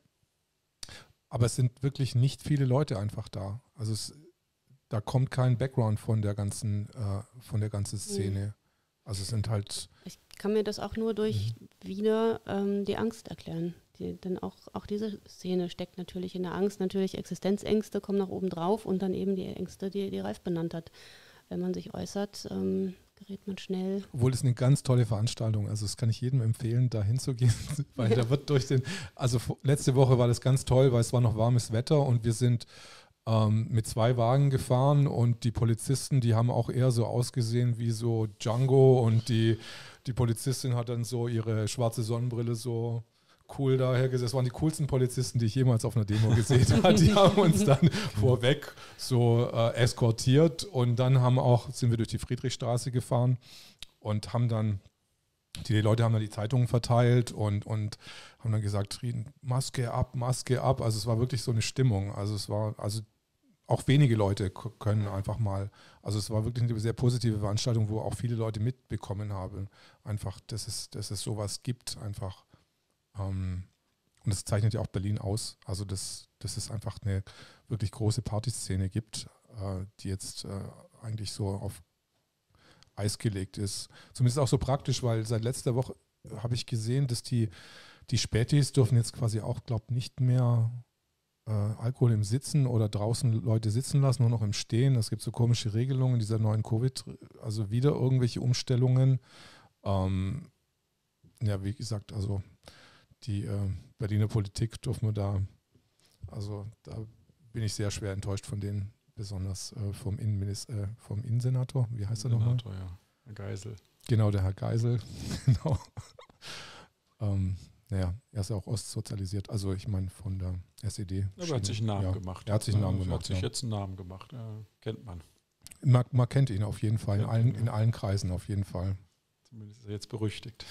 Aber es sind wirklich nicht viele Leute einfach da. Also es Da kommt kein Background von der ganzen, äh, von der ganzen Szene. Also es sind halt. Ich kann mir das auch nur durch mhm. wieder ähm, die Angst erklären. Die, denn auch, auch diese Szene steckt natürlich in der Angst. Natürlich Existenzängste kommen nach oben drauf und dann eben die Ängste, die, die Ralf benannt hat. Wenn man sich äußert, ähm, gerät man schnell. Obwohl es eine ganz tolle Veranstaltung, also das kann ich jedem empfehlen, da hinzugehen, weil ja. da wird durch den, also letzte Woche war das ganz toll, weil es war noch warmes Wetter und wir sind ähm, mit zwei Wagen gefahren und die Polizisten, die haben auch eher so ausgesehen wie so Django und die, die Polizistin hat dann so ihre schwarze Sonnenbrille so cool daher gesetzt. Das waren die coolsten Polizisten, die ich jemals auf einer Demo gesehen habe. Die haben uns dann vorweg so äh, eskortiert und dann haben auch, sind wir durch die Friedrichstraße gefahren und haben dann, die Leute haben dann die Zeitungen verteilt und, und haben dann gesagt, Maske ab, Maske ab. Also es war wirklich so eine Stimmung. Also es war, also auch wenige Leute können einfach mal, also es war wirklich eine sehr positive Veranstaltung, wo auch viele Leute mitbekommen haben, einfach, dass es, dass es sowas gibt, einfach. Um, und das zeichnet ja auch Berlin aus, also dass, dass es einfach eine wirklich große Partyszene gibt, äh, die jetzt äh, eigentlich so auf Eis gelegt ist. Zumindest auch so praktisch, weil seit letzter Woche habe ich gesehen, dass die, die Spätis dürfen jetzt quasi auch, glaube ich, nicht mehr äh, Alkohol im Sitzen oder draußen Leute sitzen lassen, nur noch im Stehen. Es gibt so komische Regelungen dieser neuen Covid, also wieder irgendwelche Umstellungen. Ähm, ja, wie gesagt, also die äh, Berliner Politik dürfen wir da, also da bin ich sehr schwer enttäuscht von denen, besonders äh, vom, Innenminister, äh, vom Innensenator, wie heißt er nochmal? Ja, Herr Geisel. Genau, der Herr Geisel, genau. ähm, naja, er ist ja auch ostsozialisiert, also ich meine von der S E D. Aber er hat sich einen Namen ja, gemacht. Er hat sich einen Namen er gemacht. hat sich ja. jetzt einen Namen gemacht, ja, kennt man. man. Man kennt ihn auf jeden Fall, in allen, ja. in allen Kreisen auf jeden Fall. Zumindest ist er jetzt berüchtigt.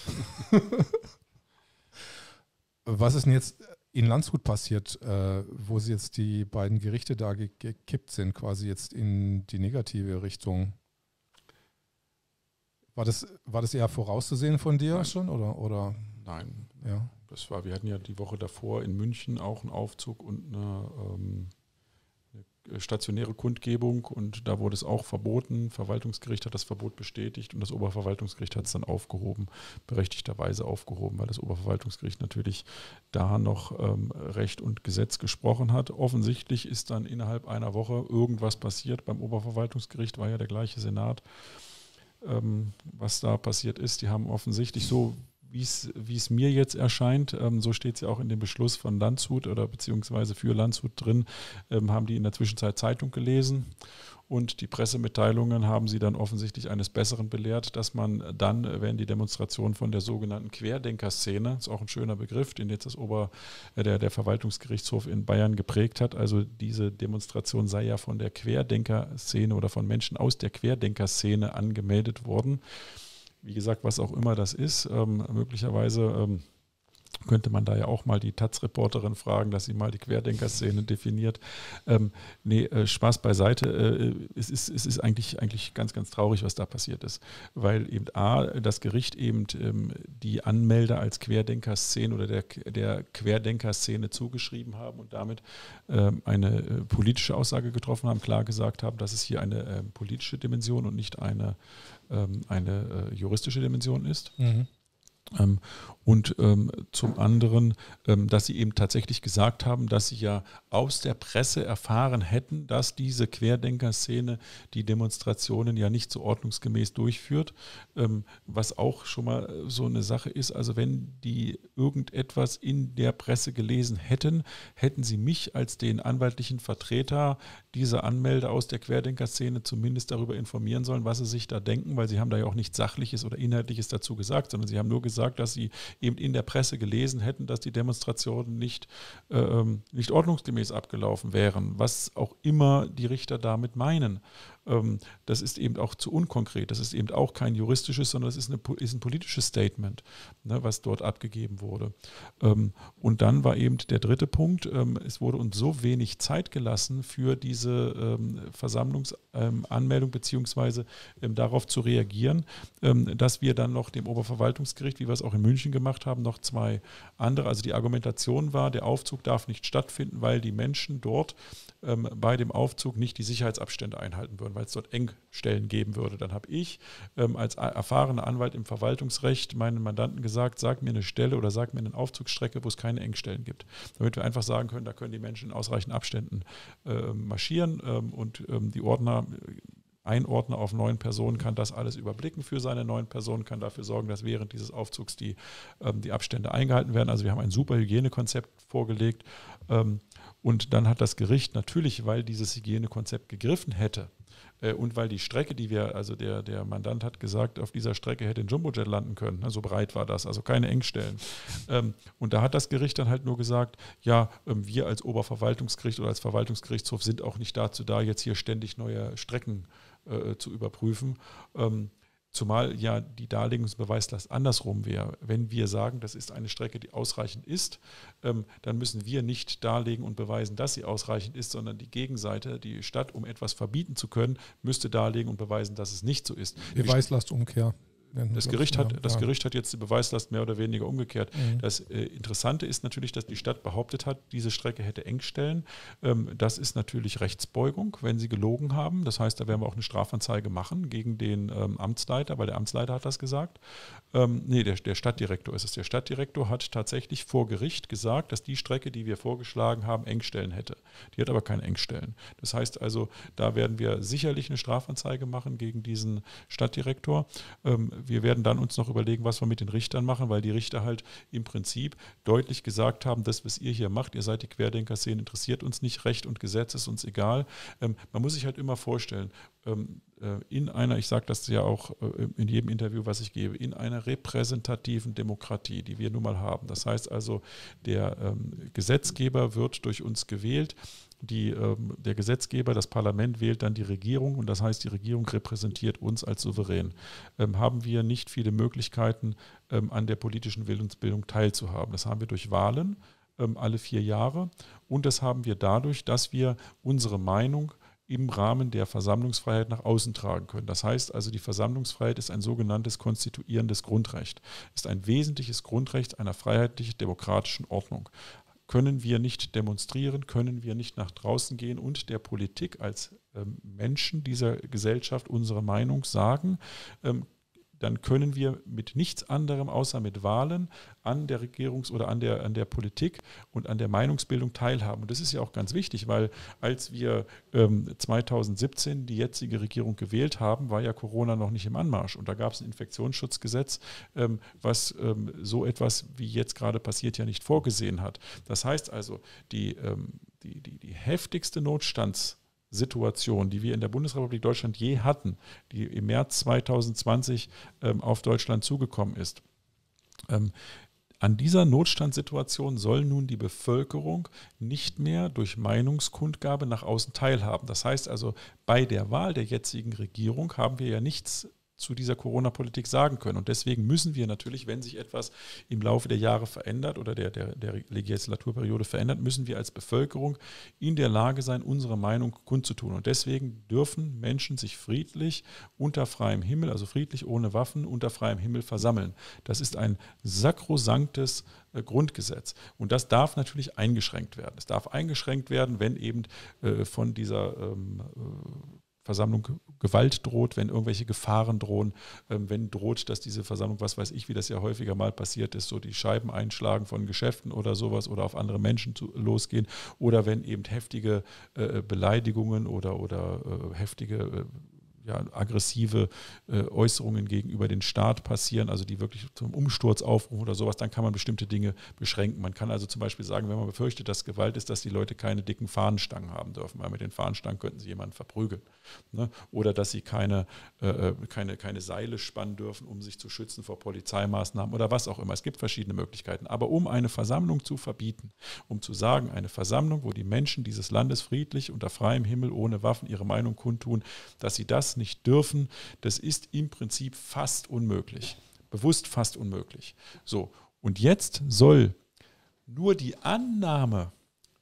Was ist denn jetzt in Landshut passiert, äh, wo sie jetzt die beiden Gerichte da ge- gekippt sind, quasi jetzt in die negative Richtung? War das, war das eher vorauszusehen von dir Nein. schon? Oder, oder? Nein, Ja. das war, wir hatten ja die Woche davor in München auch einen Aufzug und eine, ähm, eine stationäre Kundgebung und da wurde es auch verboten. Verwaltungsgericht hat das Verbot bestätigt und das Oberverwaltungsgericht hat es dann aufgehoben, berechtigterweise aufgehoben, weil das Oberverwaltungsgericht natürlich da noch ähm, Recht und Gesetz gesprochen hat. Offensichtlich ist dann innerhalb einer Woche irgendwas passiert. Beim Oberverwaltungsgericht war ja der gleiche Senat. Ähm, was da passiert ist, die haben offensichtlich so, wie es, wie es mir jetzt erscheint, ähm, so steht es ja auch in dem Beschluss von Landshut oder beziehungsweise für Landshut drin, ähm, haben die in der Zwischenzeit Zeitung gelesen und die Pressemitteilungen haben sie dann offensichtlich eines Besseren belehrt, dass man dann, wenn die Demonstration von der sogenannten Querdenker-Szene, ist auch ein schöner Begriff, den jetzt das Ober, äh, der, der Verwaltungsgerichtshof in Bayern geprägt hat, also diese Demonstration sei ja von der Querdenker-Szene oder von Menschen aus der Querdenker-Szene angemeldet worden. Wie gesagt, was auch immer das ist, ähm, möglicherweise ähm, könnte man da ja auch mal die Taz-Reporterin fragen, dass sie mal die Querdenker-Szene definiert. Ähm, nee, äh, Spaß beiseite. Äh, es ist, es ist eigentlich, eigentlich ganz, ganz traurig, was da passiert ist. Weil eben A, das Gericht eben ähm, die Anmelder als Querdenker-Szene oder der, der Querdenker-Szene zugeschrieben haben und damit ähm, eine äh, politische Aussage getroffen haben, klar gesagt haben, dass es hier eine äh, politische Dimension und nicht eine eine äh, juristische Dimension ist. Mhm. Ähm, und ähm, zum anderen, ähm, dass sie eben tatsächlich gesagt haben, dass sie ja aus der Presse erfahren hätten, dass diese Querdenker-Szene die Demonstrationen ja nicht so ordnungsgemäß durchführt, ähm, was auch schon mal so eine Sache ist. Also wenn die irgendetwas in der Presse gelesen hätten, hätten sie mich als den anwaltlichen Vertreter dieser Anmelder aus der Querdenker-Szene zumindest darüber informieren sollen, was sie sich da denken, weil sie haben da ja auch nichts Sachliches oder Inhaltliches dazu gesagt, sondern sie haben nur gesagt, dass sie eben in der Presse gelesen hätten, dass die Demonstrationen nicht, äh, nicht ordnungsgemäß abgelaufen wären, was auch immer die Richter damit meinen. Ähm, das ist eben auch zu unkonkret, das ist eben auch kein juristisches, sondern das ist, eine, ist ein politisches Statement, ne, was dort abgegeben wurde. Ähm, und dann war eben der dritte Punkt, ähm, es wurde uns so wenig Zeit gelassen für diese ähm, Versammlungsanmeldung ähm, beziehungsweise ähm, darauf zu reagieren, ähm, dass wir dann noch dem Oberverwaltungsgericht, wie wir es auch in München gemacht haben, noch zwei andere, also die Argumentation war, der Aufzug darf nicht stattfinden, weil die Menschen dort ähm, bei dem Aufzug nicht die Sicherheitsabstände einhalten würden, weil es dort Engstellen geben würde. Dann habe ich ähm, als erfahrener Anwalt im Verwaltungsrecht meinen Mandanten gesagt, sag mir eine Stelle oder sag mir eine Aufzugsstrecke, wo es keine Engstellen gibt. Damit wir einfach sagen können, da können die Menschen in ausreichenden Abständen äh, marschieren ähm, und ähm, die Ordner Einordner auf neun Personen, kann das alles überblicken für seine neun Personen, kann dafür sorgen, dass während dieses Aufzugs die, ähm, die Abstände eingehalten werden. Also wir haben ein super Hygienekonzept vorgelegt. Ähm, und dann hat das Gericht natürlich, weil dieses Hygienekonzept gegriffen hätte, und weil die Strecke, die wir, also der, der Mandant hat gesagt, auf dieser Strecke hätte ein Jumbojet landen können. So breit war das, also keine Engstellen. Und da hat das Gericht dann halt nur gesagt, ja, wir als Oberverwaltungsgericht oder als Verwaltungsgerichtshof sind auch nicht dazu da, jetzt hier ständig neue Strecken äh, zu überprüfen. Ähm, Zumal ja die Darlegungsbeweislast andersrum wäre. Wenn wir sagen, das ist eine Strecke, die ausreichend ist, ähm, dann müssen wir nicht darlegen und beweisen, dass sie ausreichend ist, sondern die Gegenseite, die Stadt, um etwas verbieten zu können, müsste darlegen und beweisen, dass es nicht so ist. Beweislastumkehr. Das Gericht, hat, das Gericht hat jetzt die Beweislast mehr oder weniger umgekehrt. Mhm. Das äh, Interessante ist natürlich, dass die Stadt behauptet hat, diese Strecke hätte Engstellen. Ähm, das ist natürlich Rechtsbeugung, wenn sie gelogen haben. Das heißt, da werden wir auch eine Strafanzeige machen gegen den ähm, Amtsleiter, weil der Amtsleiter hat das gesagt. Ähm, nee, der, der Stadtdirektor ist es. Der Stadtdirektor hat tatsächlich vor Gericht gesagt, dass die Strecke, die wir vorgeschlagen haben, Engstellen hätte. Die hat aber keine Engstellen. Das heißt also, da werden wir sicherlich eine Strafanzeige machen gegen diesen Stadtdirektor. Ähm, Wir werden dann uns noch überlegen, was wir mit den Richtern machen, weil die Richter halt im Prinzip deutlich gesagt haben, das, was ihr hier macht, ihr seid die Querdenker-Szene, interessiert uns nicht, Recht und Gesetz ist uns egal. Ähm, man muss sich halt immer vorstellen, ähm, äh, in einer, ich sage das ja auch äh, in jedem Interview, was ich gebe, in einer repräsentativen Demokratie, die wir nun mal haben. Das heißt also, der ähm, Gesetzgeber wird durch uns gewählt. Die, ähm, der Gesetzgeber, das Parlament wählt dann die Regierung und das heißt, die Regierung repräsentiert uns als Souverän. Ähm, haben wir nicht viele Möglichkeiten, ähm, an der politischen Willensbildung teilzuhaben. Das haben wir durch Wahlen ähm, alle vier Jahre und das haben wir dadurch, dass wir unsere Meinung im Rahmen der Versammlungsfreiheit nach außen tragen können. Das heißt also, die Versammlungsfreiheit ist ein sogenanntes konstituierendes Grundrecht, ist ein wesentliches Grundrecht einer freiheitlich-demokratischen Ordnung. Können wir nicht demonstrieren, können wir nicht nach draußen gehen und der Politik als ähm, Menschen dieser Gesellschaft unsere Meinung sagen, ähm, dann können wir mit nichts anderem außer mit Wahlen an der Regierungs- oder an der, an der Politik und an der Meinungsbildung teilhaben. Und das ist ja auch ganz wichtig, weil als wir ähm, zweitausendsiebzehn die jetzige Regierung gewählt haben, war ja Corona noch nicht im Anmarsch. Und da gab es ein Infektionsschutzgesetz, ähm, was ähm, so etwas, wie jetzt gerade passiert, ja nicht vorgesehen hat. Das heißt also, die, ähm, die, die, die heftigste Notstands- Situation, die wir in der Bundesrepublik Deutschland je hatten, die im März zweitausendzwanzig ähm, auf Deutschland zugekommen ist. Ähm, an dieser Notstandssituation soll nun die Bevölkerung nicht mehr durch Meinungskundgabe nach außen teilhaben. Das heißt also, bei der Wahl der jetzigen Regierung haben wir ja nichts zu dieser Corona-Politik sagen können. Und deswegen müssen wir natürlich, wenn sich etwas im Laufe der Jahre verändert oder der, der, der Legislaturperiode verändert, müssen wir als Bevölkerung in der Lage sein, unsere Meinung kundzutun. Und deswegen dürfen Menschen sich friedlich unter freiem Himmel, also friedlich ohne Waffen, unter freiem Himmel versammeln. Das ist ein sakrosanktes äh, Grundgesetz. Und das darf natürlich eingeschränkt werden. Es darf eingeschränkt werden, wenn eben äh, von dieser ähm, äh, Versammlung Gewalt droht, wenn irgendwelche Gefahren drohen, ähm, wenn droht, dass diese Versammlung, was weiß ich, wie das ja häufiger mal passiert ist, so die Scheiben einschlagen von Geschäften oder sowas oder auf andere Menschen zu, losgehen oder wenn eben heftige äh, Beleidigungen oder, oder äh, heftige äh, ja, aggressive äh, Äußerungen gegenüber dem Staat passieren, also die wirklich zum Umsturz aufrufen oder sowas, dann kann man bestimmte Dinge beschränken. Man kann also zum Beispiel sagen, wenn man befürchtet, dass Gewalt ist, dass die Leute keine dicken Fahnenstangen haben dürfen, weil mit den Fahnenstangen könnten sie jemanden verprügeln. Ne? Oder dass sie keine, äh, keine, keine Seile spannen dürfen, um sich zu schützen vor Polizeimaßnahmen oder was auch immer. Es gibt verschiedene Möglichkeiten. Aber um eine Versammlung zu verbieten, um zu sagen, eine Versammlung, wo die Menschen dieses Landes friedlich unter freiem Himmel ohne Waffen ihre Meinung kundtun, dass sie das nicht dürfen, das ist im Prinzip fast unmöglich. Bewusst fast unmöglich. So, und jetzt soll nur die Annahme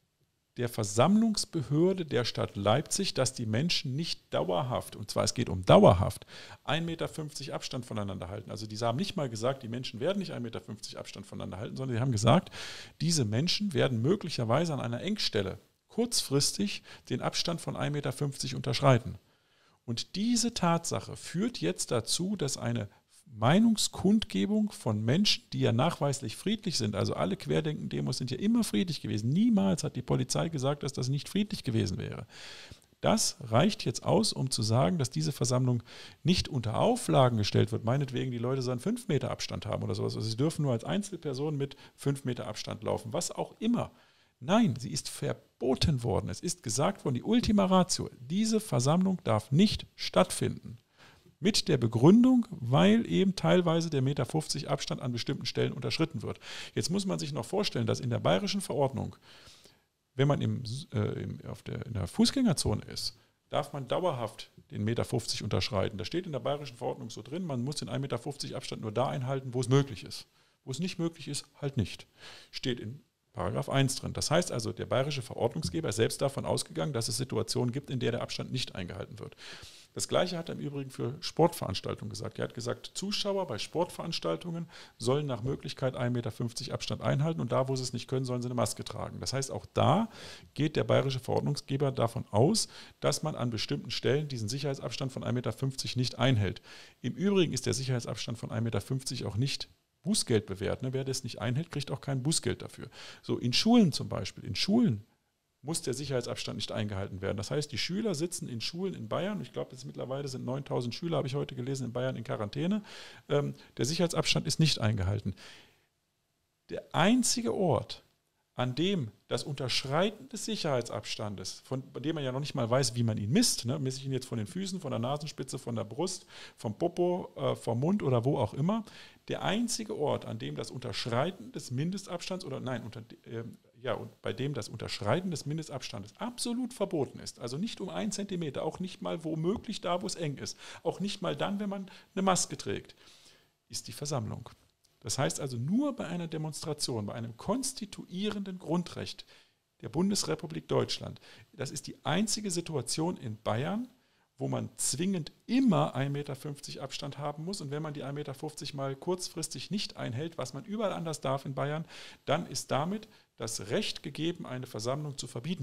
der Versammlungsbehörde der Stadt Leipzig, dass die Menschen nicht dauerhaft, und zwar es geht um dauerhaft, ein Meter fünfzig Abstand voneinander halten. Also die haben nicht mal gesagt, die Menschen werden nicht ein Meter fünfzig Abstand voneinander halten, sondern sie haben gesagt, diese Menschen werden möglicherweise an einer Engstelle kurzfristig den Abstand von ein Meter fünfzig unterschreiten. Und diese Tatsache führt jetzt dazu, dass eine Meinungskundgebung von Menschen, die ja nachweislich friedlich sind, also alle Querdenken-Demos sind ja immer friedlich gewesen. Niemals hat die Polizei gesagt, dass das nicht friedlich gewesen wäre. Das reicht jetzt aus, um zu sagen, dass diese Versammlung nicht unter Auflagen gestellt wird. Meinetwegen, die Leute sollen fünf Meter Abstand haben oder sowas. Also sie dürfen nur als Einzelperson mit fünf Meter Abstand laufen, was auch immer. Nein, sie ist verboten worden. Es ist gesagt worden, die Ultima Ratio, diese Versammlung darf nicht stattfinden. Mit der Begründung, weil eben teilweise der Meter fünfzig Abstand an bestimmten Stellen unterschritten wird. Jetzt muss man sich noch vorstellen, dass in der bayerischen Verordnung, wenn man im, äh, im, auf der, in der Fußgängerzone ist, darf man dauerhaft den Meter fünfzig unterschreiten. Da steht in der bayerischen Verordnung so drin, man muss den ein Meter fünfzig Abstand nur da einhalten, wo es möglich ist. Wo es nicht möglich ist, halt nicht. Steht in Paragraph eins drin. Das heißt also, der bayerische Verordnungsgeber ist selbst davon ausgegangen, dass es Situationen gibt, in der der Abstand nicht eingehalten wird. Das Gleiche hat er im Übrigen für Sportveranstaltungen gesagt. Er hat gesagt, Zuschauer bei Sportveranstaltungen sollen nach Möglichkeit ein Meter fünfzig Abstand einhalten und da, wo sie es nicht können, sollen sie eine Maske tragen. Das heißt, auch da geht der bayerische Verordnungsgeber davon aus, dass man an bestimmten Stellen diesen Sicherheitsabstand von ein Meter fünfzig nicht einhält. Im Übrigen ist der Sicherheitsabstand von ein Meter fünfzig auch nicht Bußgeld bewährt. Wer das nicht einhält, kriegt auch kein Bußgeld dafür. So, in Schulen zum Beispiel, in Schulen muss der Sicherheitsabstand nicht eingehalten werden. Das heißt, die Schüler sitzen in Schulen in Bayern, ich glaube, jetzt mittlerweile sind neuntausend Schüler, habe ich heute gelesen, in Bayern in Quarantäne. Ähm, der Sicherheitsabstand ist nicht eingehalten. Der einzige Ort, an dem das Unterschreiten des Sicherheitsabstandes, von dem man ja noch nicht mal weiß, wie man ihn misst, ne, messe ich ihn jetzt von den Füßen, von der Nasenspitze, von der Brust, vom Popo, äh, vom Mund oder wo auch immer, der einzige Ort, an dem das Unterschreiten des Mindestabstands oder nein, unter, äh, ja, und bei dem das Unterschreiten des Mindestabstandes absolut verboten ist, also nicht um einen Zentimeter, auch nicht mal womöglich da, wo es eng ist, auch nicht mal dann, wenn man eine Maske trägt, ist die Versammlung. Das heißt also, nur bei einer Demonstration, bei einem konstituierenden Grundrecht der Bundesrepublik Deutschland, das ist die einzige Situation in Bayern, wo man zwingend immer ein Meter fünfzig Abstand haben muss. Und wenn man die ein Meter fünfzig mal kurzfristig nicht einhält, was man überall anders darf in Bayern, dann ist damit das Recht gegeben, eine Versammlung zu verbieten.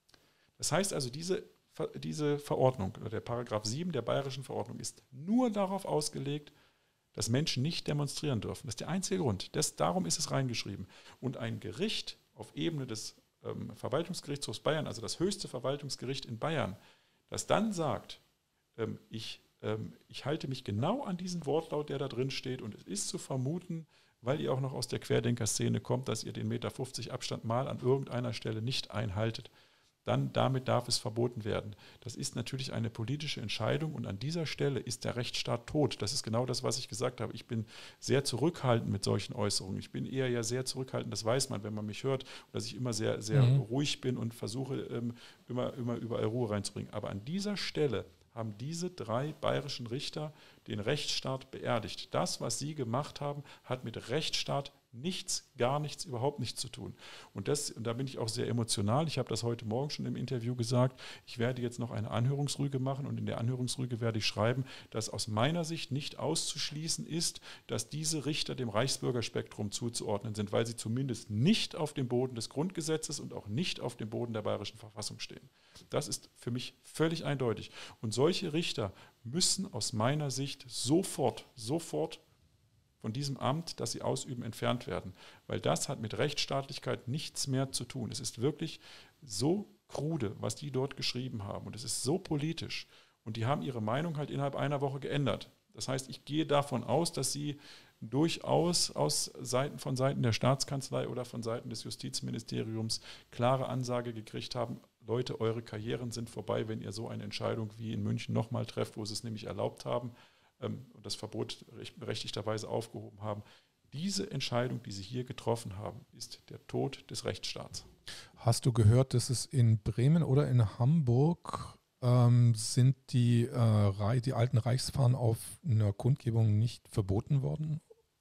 Das heißt also, diese, diese Verordnung, oder der Paragraph sieben der bayerischen Verordnung, ist nur darauf ausgelegt, dass Menschen nicht demonstrieren dürfen. Das ist der einzige Grund. Das, darum ist es reingeschrieben. Und ein Gericht auf Ebene des ähm, Verwaltungsgerichtshofs Bayern, also das höchste Verwaltungsgericht in Bayern, das dann sagt, ähm, ich, ähm, ich halte mich genau an diesen Wortlaut, der da drin steht, und es ist zu vermuten, weil ihr auch noch aus der Querdenker-Szene kommt, dass ihr den Meter fünfzig Abstand mal an irgendeiner Stelle nicht einhaltet, dann damit darf es verboten werden. Das ist natürlich eine politische Entscheidung und an dieser Stelle ist der Rechtsstaat tot. Das ist genau das, was ich gesagt habe. Ich bin sehr zurückhaltend mit solchen Äußerungen. Ich bin eher ja sehr zurückhaltend, das weiß man, wenn man mich hört, dass ich immer sehr, sehr mhm. ruhig bin und versuche, ähm, immer, immer überall Ruhe reinzubringen. Aber an dieser Stelle haben diese drei bayerischen Richter den Rechtsstaat beerdigt. Das, was sie gemacht haben, hat mit Rechtsstaat nichts, gar nichts, überhaupt nichts zu tun. Und, das, und da bin ich auch sehr emotional. Ich habe das heute Morgen schon im Interview gesagt. Ich werde jetzt noch eine Anhörungsrüge machen und in der Anhörungsrüge werde ich schreiben, dass aus meiner Sicht nicht auszuschließen ist, dass diese Richter dem Reichsbürgerspektrum zuzuordnen sind, weil sie zumindest nicht auf dem Boden des Grundgesetzes und auch nicht auf dem Boden der bayerischen Verfassung stehen. Das ist für mich völlig eindeutig. Und solche Richter müssen aus meiner Sicht sofort, sofort von diesem Amt, das sie ausüben, entfernt werden. Weil das hat mit Rechtsstaatlichkeit nichts mehr zu tun. Es ist wirklich so krude, was die dort geschrieben haben. Und es ist so politisch. Und die haben ihre Meinung halt innerhalb einer Woche geändert. Das heißt, ich gehe davon aus, dass sie durchaus aus Seiten, von Seiten der Staatskanzlei oder von Seiten des Justizministeriums klare Ansage gekriegt haben, Leute, eure Karrieren sind vorbei, wenn ihr so eine Entscheidung wie in München nochmal trefft, wo sie es nämlich erlaubt haben, und das Verbot berechtigterweise aufgehoben haben. Diese Entscheidung, die sie hier getroffen haben, ist der Tod des Rechtsstaats. Hast du gehört, dass es in Bremen oder in Hamburg ähm, sind die, äh, die alten Reichsfahnen auf einer Kundgebung nicht verboten worden?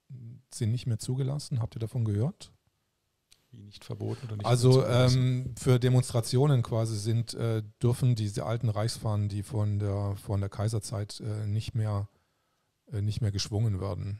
Sind nicht mehr zugelassen? Habt ihr davon gehört? Wie nicht verboten oder nicht Also ähm, für Demonstrationen quasi sind, äh, dürfen diese alten Reichsfahnen, die von der, von der Kaiserzeit äh, nicht mehr nicht mehr geschwungen werden.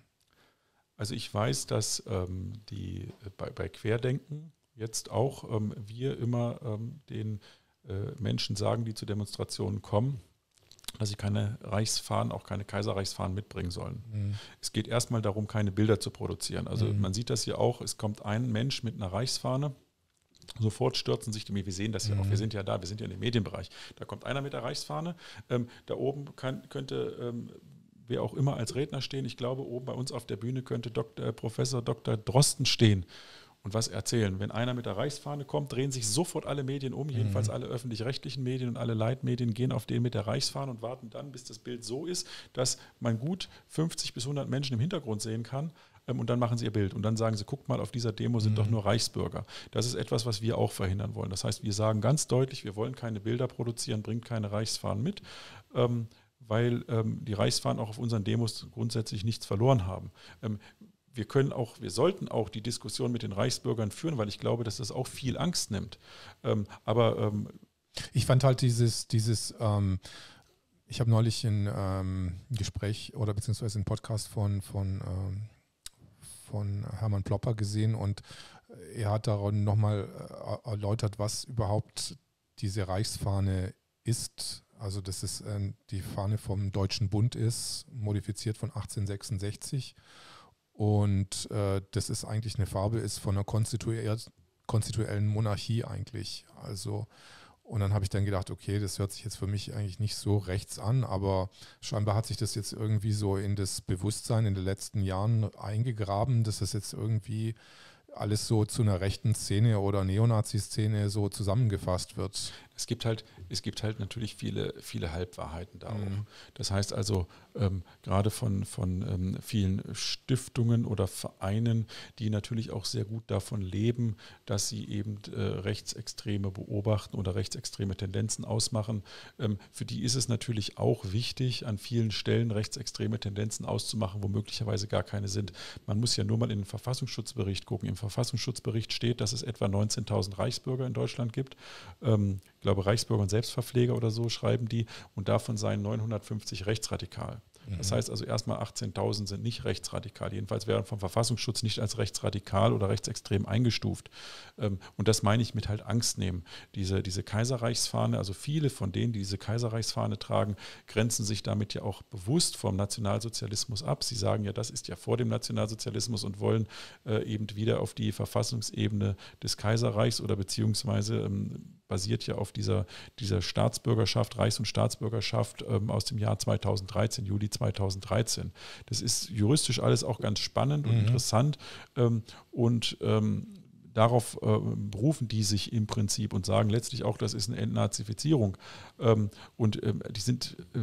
Also ich weiß, dass ähm, die bei, bei Querdenken jetzt auch ähm, wir immer ähm, den äh, Menschen sagen, die zu Demonstrationen kommen, dass sie keine Reichsfahnen, auch keine Kaiserreichsfahnen mitbringen sollen. Mhm. Es geht erstmal darum, keine Bilder zu produzieren. Also mhm. man sieht das hier auch, es kommt ein Mensch mit einer Reichsfahne Sofort stürzen sich die Medien. Wir sehen das ja auch. Wir sind ja da, wir sind ja in dem Medienbereich. Da kommt einer mit der Reichsfahne. Ähm, da oben kann, könnte ähm, wer auch immer als Redner stehen. Ich glaube, oben bei uns auf der Bühne könnte Doktor, Professor Doktor Drosten stehen und was erzählen. Wenn einer mit der Reichsfahne kommt, drehen sich sofort alle Medien um, jedenfalls alle öffentlich-rechtlichen Medien und alle Leitmedien gehen auf den mit der Reichsfahne und warten dann, bis das Bild so ist, dass man gut fünfzig bis hundert Menschen im Hintergrund sehen kann. Und dann machen sie ihr Bild und dann sagen sie, guckt mal, auf dieser Demo sind mhm. doch nur Reichsbürger. Das ist etwas, was wir auch verhindern wollen. Das heißt, wir sagen ganz deutlich, wir wollen keine Bilder produzieren, bringt keine Reichsfahnen mit, ähm, weil ähm, die Reichsfahnen auch auf unseren Demos grundsätzlich nichts verloren haben. Ähm, wir können auch, wir sollten auch die Diskussion mit den Reichsbürgern führen, weil ich glaube, dass das auch viel Angst nimmt. Ähm, aber ähm, ich fand halt dieses, dieses ähm ich habe neulich ein ähm, Gespräch oder beziehungsweise einen Podcast von, von ähm, von Hermann Plopper gesehen und er hat daran nochmal erläutert, was überhaupt diese Reichsfahne ist. Also dass es äh, die Fahne vom Deutschen Bund ist, modifiziert von achtzehnhundertsechsundsechzig und äh, das ist eigentlich eine Farbe, ist von einer konstitutionellen Monarchie eigentlich. Also und dann habe ich dann gedacht, okay, das hört sich jetzt für mich eigentlich nicht so rechts an, aber scheinbar hat sich das jetzt irgendwie so in das Bewusstsein in den letzten Jahren eingegraben, dass das jetzt irgendwie alles so zu einer rechten Szene oder Neonazi-Szene so zusammengefasst wird. Es gibt halt, es gibt halt natürlich viele, viele Halbwahrheiten da mhm. auch. Das heißt also, ähm, gerade von, von ähm, vielen Stiftungen oder Vereinen, die natürlich auch sehr gut davon leben, dass sie eben äh, Rechtsextreme beobachten oder rechtsextreme Tendenzen ausmachen. Ähm, für die ist es natürlich auch wichtig, an vielen Stellen rechtsextreme Tendenzen auszumachen, wo möglicherweise gar keine sind. Man muss ja nur mal in den Verfassungsschutzbericht gucken. Im Verfassungsschutzbericht steht, dass es etwa neunzehntausend Reichsbürger in Deutschland gibt. Ähm, ich glaube, Reichsbürger und Selbstverpfleger oder so schreiben die und davon seien neunhundertfünfzig rechtsradikal. Das heißt also erstmal achtzehntausend sind nicht rechtsradikal. Jedenfalls werden vom Verfassungsschutz nicht als rechtsradikal oder rechtsextrem eingestuft. Und das meine ich mit halt Angst nehmen. Diese, diese Kaiserreichsfahne, also viele von denen, die diese Kaiserreichsfahne tragen, grenzen sich damit ja auch bewusst vom Nationalsozialismus ab. Sie sagen ja, das ist ja vor dem Nationalsozialismus und wollen äh, eben wieder auf die Verfassungsebene des Kaiserreichs oder beziehungsweise ähm, basiert ja auf dieser, dieser Staatsbürgerschaft, Reichs- und Staatsbürgerschaft ähm, aus dem Jahr zweitausenddreizehn, Juli zweitausenddreizehn. Das ist juristisch alles auch ganz spannend und mhm. interessant ähm, und ähm, darauf äh, berufen die sich im Prinzip und sagen letztlich auch, das ist eine Entnazifizierung ähm, und ähm, die sind äh,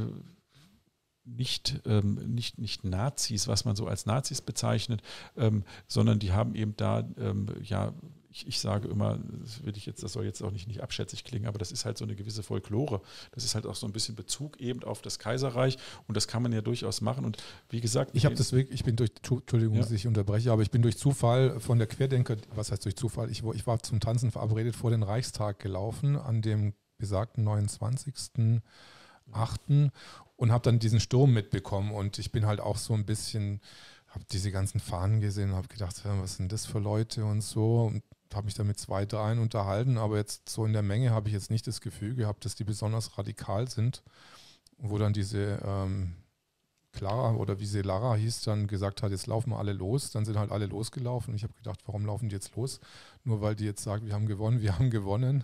Nicht, ähm, nicht, nicht Nazis, was man so als Nazis bezeichnet, ähm, sondern die haben eben da, ähm, ja, ich, ich sage immer, das will ich jetzt, das soll jetzt auch nicht, nicht abschätzig klingen, aber das ist halt so eine gewisse Folklore. Das ist halt auch so ein bisschen Bezug eben auf das Kaiserreich und das kann man ja durchaus machen. Und wie gesagt, ich habe das wirklich, ich bin durch, Entschuldigung, ja. dass ich unterbreche, aber ich bin durch Zufall von der Querdenker, was heißt durch Zufall, ich, ich war zum Tanzen verabredet vor den Reichstag gelaufen an dem besagten neunundzwanzigsten achten und habe dann diesen Sturm mitbekommen und ich bin halt auch so ein bisschen, habe diese ganzen Fahnen gesehen und habe gedacht, was sind das für Leute und so und habe mich dann mit zwei, dreien unterhalten, aber jetzt so in der Menge habe ich jetzt nicht das Gefühl gehabt, dass die besonders radikal sind, wo dann diese ähm, Clara oder wie sie Lara hieß, dann gesagt hat, jetzt laufen wir alle los, dann sind halt alle losgelaufen und ich habe gedacht, warum laufen die jetzt los? Nur weil die jetzt sagen, wir haben gewonnen, wir haben gewonnen.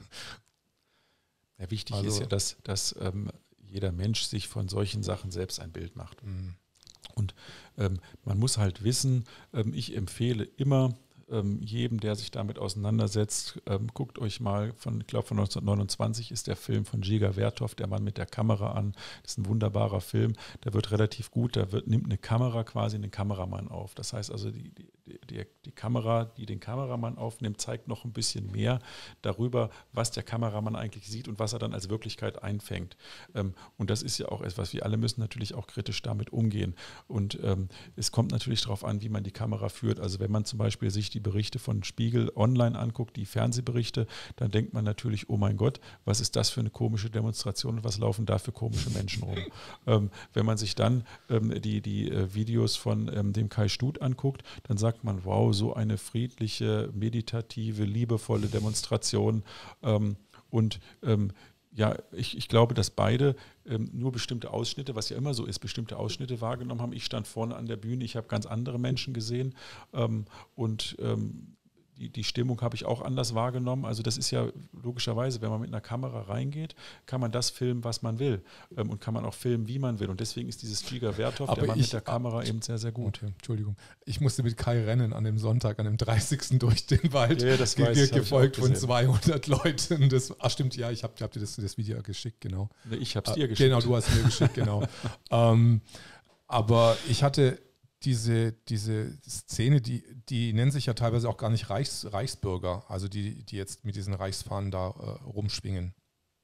Ja, wichtig also, ist ja, dass, dass ähm, jeder Mensch sich von solchen Sachen selbst ein Bild macht. Mhm. Und ähm, man muss halt wissen, ähm, ich empfehle immer ähm, jedem, der sich damit auseinandersetzt, ähm, guckt euch mal, von, ich glaube von neunzehnhundertneunundzwanzig ist der Film von Jigar Vertov, Der Mann mit der Kamera an. Das ist ein wunderbarer Film, der wird relativ gut, da wird, nimmt eine Kamera quasi einen Kameramann auf. Das heißt also, die, die, die, die Kamera, die den Kameramann aufnimmt, zeigt noch ein bisschen mehr darüber, was der Kameramann eigentlich sieht und was er dann als Wirklichkeit einfängt. Ähm, und das ist ja auch etwas, wir alle müssen natürlich auch kritisch damit umgehen. Und ähm, es kommt natürlich darauf an, wie man die Kamera führt. Also wenn man zum Beispiel sich die Berichte von Spiegel online anguckt, die Fernsehberichte, dann denkt man natürlich, oh mein Gott, was ist das für eine komische Demonstration und was laufen da für komische Menschen rum. ähm, wenn man sich dann ähm, die, die äh, Videos von ähm, dem Kai Stut anguckt, dann sagt man, wow, so eine friedliche, meditative, liebevolle Demonstration ähm, und ähm, ja, ich, ich glaube, dass beide ähm, nur bestimmte Ausschnitte, was ja immer so ist, bestimmte Ausschnitte wahrgenommen haben. Ich stand vorne an der Bühne, ich habe ganz andere Menschen gesehen ähm, und ähm, die, die Stimmung habe ich auch anders wahrgenommen. Also das ist ja logischerweise, wenn man mit einer Kamera reingeht, kann man das filmen, was man will ähm, und kann man auch filmen, wie man will. Und deswegen ist dieses Giga Werthoff, Aber der Mann ich, mit der Kamera, ab, eben sehr, sehr gut. Okay, Entschuldigung. Ich musste mit Kai rennen an dem Sonntag, an dem dreißigsten durch den Wald, ja, das ge- weiß, ge- das gefolgt von zweihundert Leuten. Das, ach stimmt, ja, ich habe hab dir das, das Video geschickt, genau. Ich habe es dir äh, geschickt. Genau, du hast mir geschickt, genau. ähm, aber ich hatte diese, diese Szene, die, die nennen sich ja teilweise auch gar nicht Reichs, Reichsbürger, also die, die jetzt mit diesen Reichsfahnen da äh, rumschwingen.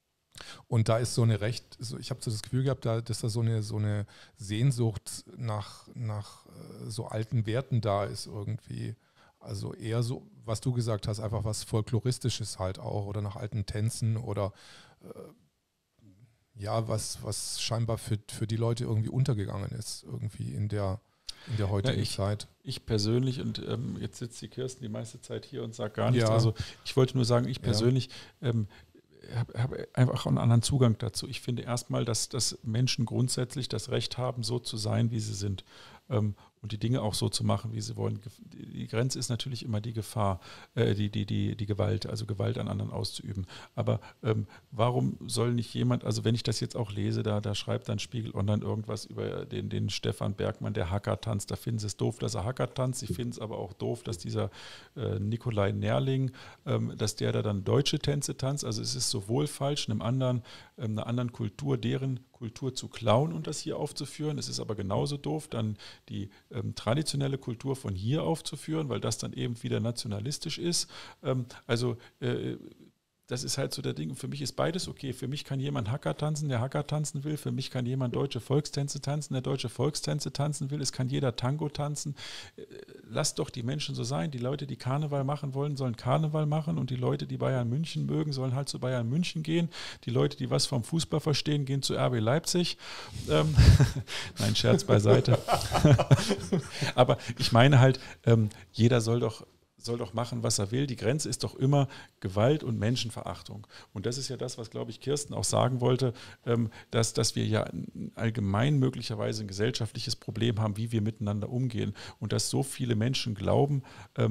Und da ist so eine recht, so, ich habe so das Gefühl gehabt, da, dass da so eine, so eine Sehnsucht nach, nach äh, so alten Werten da ist irgendwie. Also eher so, was du gesagt hast, einfach was Folkloristisches halt auch oder nach alten Tänzen oder äh, ja, was, was scheinbar für, für die Leute irgendwie untergegangen ist, irgendwie in der in der heutigen ja, ich, Zeit. Ich persönlich, und ähm, jetzt sitzt die Kirsten die meiste Zeit hier und sagt gar nichts, Ja. also ich wollte nur sagen, ich persönlich ja. ähm, habe hab einfach einen anderen Zugang dazu. Ich finde erstmal, dass, dass Menschen grundsätzlich das Recht haben, so zu sein, wie sie sind. Ähm, und die Dinge auch so zu machen, wie sie wollen. Die Grenze ist natürlich immer die Gefahr, äh, die, die, die, die Gewalt, also Gewalt an anderen auszuüben. Aber ähm, warum soll nicht jemand, also wenn ich das jetzt auch lese, da, da schreibt dann Spiegel Online irgendwas über den, den Stefan Bergmann, der Hacker tanzt. Da finden sie es doof, dass er Hacker tanzt. Sie finden es aber auch doof, dass dieser äh, Nikolai Nerling, ähm, dass der da dann deutsche Tänze tanzt. Also es ist sowohl falsch, einem anderen, ähm, einer anderen Kultur, deren Kultur zu klauen und das hier aufzuführen. Es ist aber genauso doof, dann die ähm, traditionelle Kultur von hier aufzuführen, weil das dann eben wieder nationalistisch ist. Ähm, also äh, das ist halt so der Ding. Für mich ist beides okay. Für mich kann jemand Hacker tanzen, der Hacker tanzen will. Für mich kann jemand deutsche Volkstänze tanzen, der deutsche Volkstänze tanzen will. Es kann jeder Tango tanzen. Lasst doch die Menschen so sein. Die Leute, die Karneval machen wollen, sollen Karneval machen. Und die Leute, die Bayern München mögen, sollen halt zu Bayern München gehen. Die Leute, die was vom Fußball verstehen, gehen zu R B Leipzig. Ähm, Nein, Scherz beiseite. Aber ich meine halt, ähm, jeder soll doch soll doch machen, was er will. Die Grenze ist doch immer Gewalt und Menschenverachtung. Und das ist ja das, was, glaube ich, Kirsten auch sagen wollte, dass, dass wir ja allgemein möglicherweise ein gesellschaftliches Problem haben, wie wir miteinander umgehen. Und dass so viele Menschen glauben,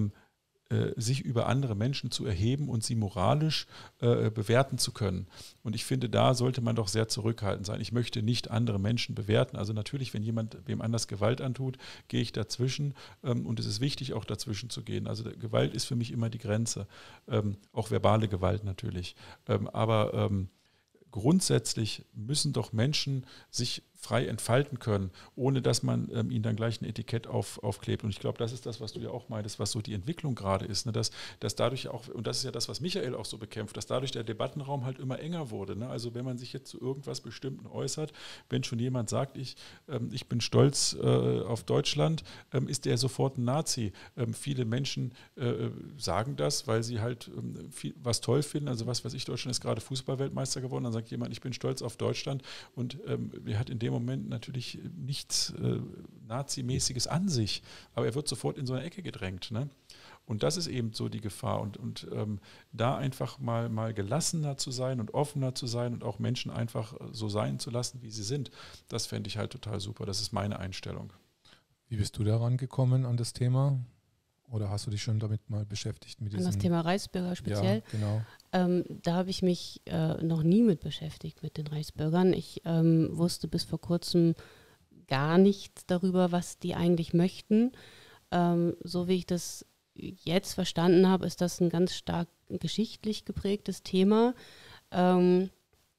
sich über andere Menschen zu erheben und sie moralisch äh, bewerten zu können. Und ich finde, da sollte man doch sehr zurückhaltend sein. Ich möchte nicht andere Menschen bewerten. Also natürlich, wenn jemand wem anders Gewalt antut, gehe ich dazwischen. Ähm, und es ist wichtig, auch dazwischen zu gehen. Also Gewalt ist für mich immer die Grenze. Ähm, auch verbale Gewalt natürlich. Ähm, aber ähm, grundsätzlich müssen doch Menschen sich frei entfalten können, ohne dass man ähm, ihnen dann gleich ein Etikett auf, aufklebt. Und ich glaube, das ist das, was du ja auch meintest, was so die Entwicklung gerade ist, ne? dass, dass dadurch auch, und das ist ja das, was Michael auch so bekämpft, dass dadurch der Debattenraum halt immer enger wurde. Ne? Also wenn man sich jetzt zu irgendwas Bestimmten äußert, wenn schon jemand sagt, ich, ähm, ich bin stolz äh, auf Deutschland, ähm, ist der sofort ein Nazi. Ähm, viele Menschen äh, sagen das, weil sie halt ähm, viel, was toll finden. Also was weiß ich, Deutschland ist gerade Fußballweltmeister geworden, dann sagt jemand, ich bin stolz auf Deutschland und ähm, er hat in dem Moment natürlich nichts äh, Nazimäßiges an sich, aber er wird sofort in so eine Ecke gedrängt. Ne? Und das ist eben so die Gefahr. Und, und ähm, da einfach mal, mal gelassener zu sein und offener zu sein und auch Menschen einfach so sein zu lassen, wie sie sind, das fände ich halt total super. Das ist meine Einstellung. Wie bist du daran gekommen an das Thema? Oder hast du dich schon damit mal beschäftigt? Mit An das Thema Reichsbürger speziell? Ja, genau. Ähm, da habe ich mich äh, noch nie mit beschäftigt, mit den Reichsbürgern. Ich ähm, wusste bis vor kurzem gar nichts darüber, was die eigentlich möchten. Ähm, so wie ich das jetzt verstanden habe, ist das ein ganz stark geschichtlich geprägtes Thema. Ähm,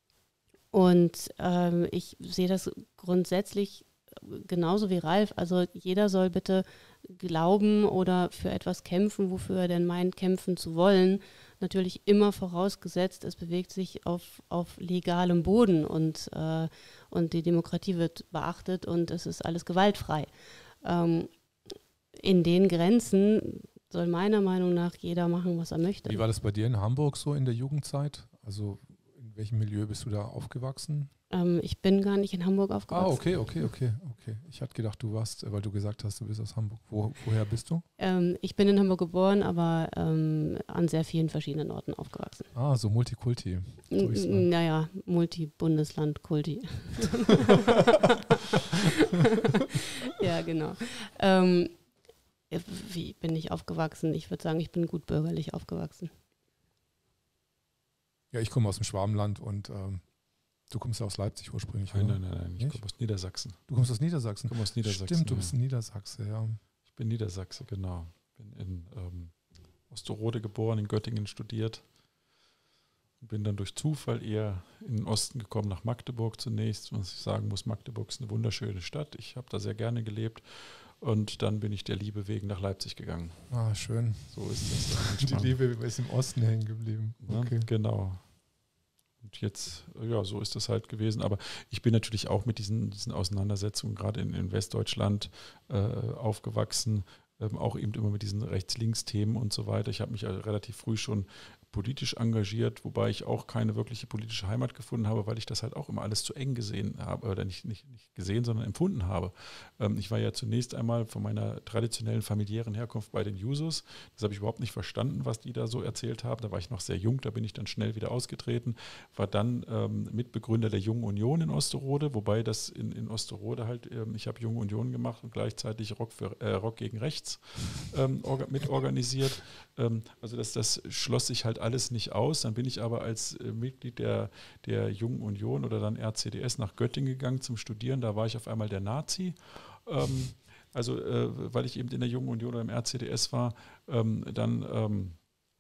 und ähm, ich sehe das grundsätzlich genauso wie Ralf. Also jeder soll bitte glauben oder für etwas kämpfen, wofür er denn meint, kämpfen zu wollen. Natürlich immer vorausgesetzt, es bewegt sich auf, auf legalem Boden und, äh, und die Demokratie wird beachtet und es ist alles gewaltfrei. Ähm, in den Grenzen soll meiner Meinung nach jeder machen, was er möchte. Wie war das bei dir in Hamburg so in der Jugendzeit? Also in welchem Milieu bist du da aufgewachsen? Ähm, ich bin gar nicht in Hamburg aufgewachsen. Ah, okay, okay, okay, okay. Ich hatte gedacht, du warst, weil du gesagt hast, du bist aus Hamburg. Wo, woher bist du? Ähm, ich bin in Hamburg geboren, aber ähm, an sehr vielen verschiedenen Orten aufgewachsen. Ah, so Multikulti. N- naja, Multi-Bundesland, Kulti. Ja, genau. Ähm, Wie bin ich aufgewachsen? Ich würde sagen, ich bin gut bürgerlich aufgewachsen. Ja, ich komme aus dem Schwabenland und ähm, du kommst ja aus Leipzig ursprünglich. Nein, oder? nein, nein, nein, ich komme aus Niedersachsen. Du kommst aus Niedersachsen? Ich komme aus Niedersachsen. Stimmt, du ja. bist ein Niedersachse, ja. Ich bin Niedersachse, genau. Bin in ähm, Osterode geboren, in Göttingen studiert. Bin dann durch Zufall eher in den Osten gekommen, nach Magdeburg zunächst. Was ich sagen muss, Magdeburg ist eine wunderschöne Stadt. Ich habe da sehr gerne gelebt. Und dann bin ich der Liebe wegen nach Leipzig gegangen. Ah, schön. So ist das. Die Liebe ist im Osten hängen geblieben. Okay. Ja, genau. Und jetzt, ja, so ist das halt gewesen. Aber ich bin natürlich auch mit diesen, diesen Auseinandersetzungen, gerade in, in Westdeutschland, äh, aufgewachsen. Ähm, auch eben immer mit diesen Rechts-Links-Themen und so weiter. Ich habe mich also relativ früh schon politisch engagiert, wobei ich auch keine wirkliche politische Heimat gefunden habe, weil ich das halt auch immer alles zu eng gesehen habe, oder nicht, nicht, nicht gesehen, sondern empfunden habe. Ähm, ich war ja zunächst einmal von meiner traditionellen familiären Herkunft bei den Jusos. Das habe ich überhaupt nicht verstanden, was die da so erzählt haben. Da war ich noch sehr jung, da bin ich dann schnell wieder ausgetreten, war dann ähm, Mitbegründer der Jungen Union in Osterode, wobei das in, in Osterode halt, ähm, ich habe Junge Union gemacht und gleichzeitig Rock, für, äh, Rock gegen Rechts ähm, orga, mitorganisiert. Ähm, also das, das schloss sich halt alles nicht aus. Dann bin ich aber als äh, Mitglied der, der Jungen Union oder dann R C D S nach Göttingen gegangen zum Studieren. Da war ich auf einmal der Nazi. Ähm, also äh, weil ich eben in der Jungen Union oder im R C D S war, ähm, dann ähm,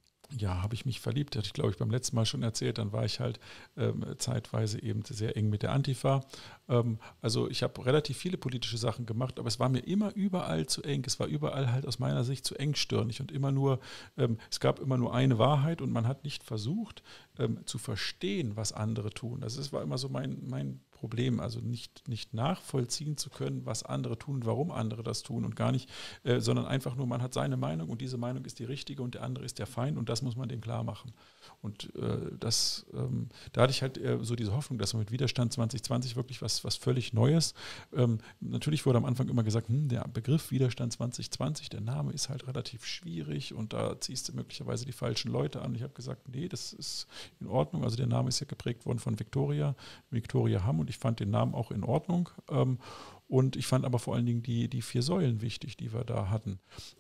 ja, habe ich mich verliebt, hatte ich glaube ich beim letzten Mal schon erzählt, dann war ich halt ähm, zeitweise eben sehr eng mit der Antifa. Ähm, also ich habe relativ viele politische Sachen gemacht, aber es war mir immer überall zu eng, es war überall halt aus meiner Sicht zu engstirnig und immer nur, ähm, es gab immer nur eine Wahrheit und man hat nicht versucht ähm, zu verstehen, was andere tun. Also es war immer so mein, mein Problem, also nicht, nicht nachvollziehen zu können, was andere tun und warum andere das tun und gar nicht, äh, sondern einfach nur, man hat seine Meinung und diese Meinung ist die richtige und der andere ist der Feind und das muss man dem klar machen. Und äh, das, ähm, da hatte ich halt äh, so diese Hoffnung, dass man mit Widerstand zwanzig zwanzig wirklich was, was völlig Neues, ähm, natürlich wurde am Anfang immer gesagt, hm, der Begriff Widerstand zwanzig zwanzig, der Name ist halt relativ schwierig und da ziehst du möglicherweise die falschen Leute an. Ich habe gesagt, nee, das ist in Ordnung, also der Name ist ja geprägt worden von Victoria, Victoria Hamm und ich fand den Namen auch in Ordnung. Ähm, Und ich fand aber vor allen Dingen die, die vier Säulen wichtig, die wir da hatten.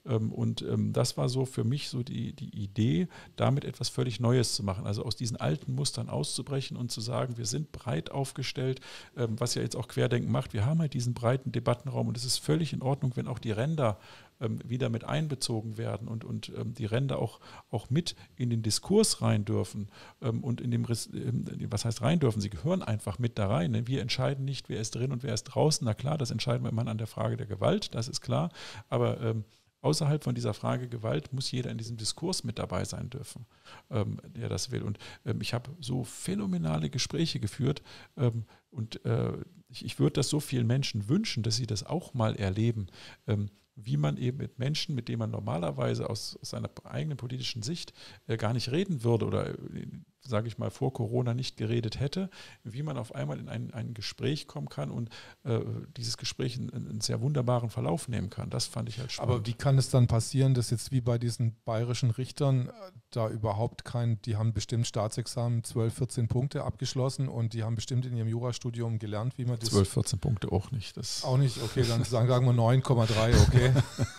Und das war so für mich so die, die Idee, damit etwas völlig Neues zu machen. Also aus diesen alten Mustern auszubrechen und zu sagen, wir sind breit aufgestellt, was ja jetzt auch Querdenken macht. Wir haben halt diesen breiten Debattenraum und es ist völlig in Ordnung, wenn auch die Ränder wieder mit einbezogen werden und, und die Ränder auch, auch mit in den Diskurs rein dürfen. Und in dem, was heißt rein dürfen? Sie gehören einfach mit da rein. Wir entscheiden nicht, wer ist drin und wer ist draußen. Na klar, das entscheiden wir immer an der Frage der Gewalt, das ist klar. Aber ähm, außerhalb von dieser Frage Gewalt muss jeder in diesem Diskurs mit dabei sein dürfen, ähm, der das will. Und ähm, ich habe so phänomenale Gespräche geführt ähm, und äh, ich, ich würde das so vielen Menschen wünschen, dass sie das auch mal erleben, ähm, wie man eben mit Menschen, mit denen man normalerweise aus, aus seiner eigenen politischen Sicht äh, gar nicht reden würde oder, äh, sage ich mal, vor Corona nicht geredet hätte, wie man auf einmal in ein, ein Gespräch kommen kann und äh, dieses Gespräch einen, einen sehr wunderbaren Verlauf nehmen kann. Das fand ich halt spannend. Aber wie kann es dann passieren, dass jetzt wie bei diesen bayerischen Richtern äh, da überhaupt kein, die haben bestimmt Staatsexamen zwölf, vierzehn Punkte abgeschlossen und die haben bestimmt in ihrem Jurastudium gelernt, wie man das... zwölf, vierzehn Punkte auch nicht. Das auch nicht, okay, dann sagen, sagen wir neun Komma drei, okay.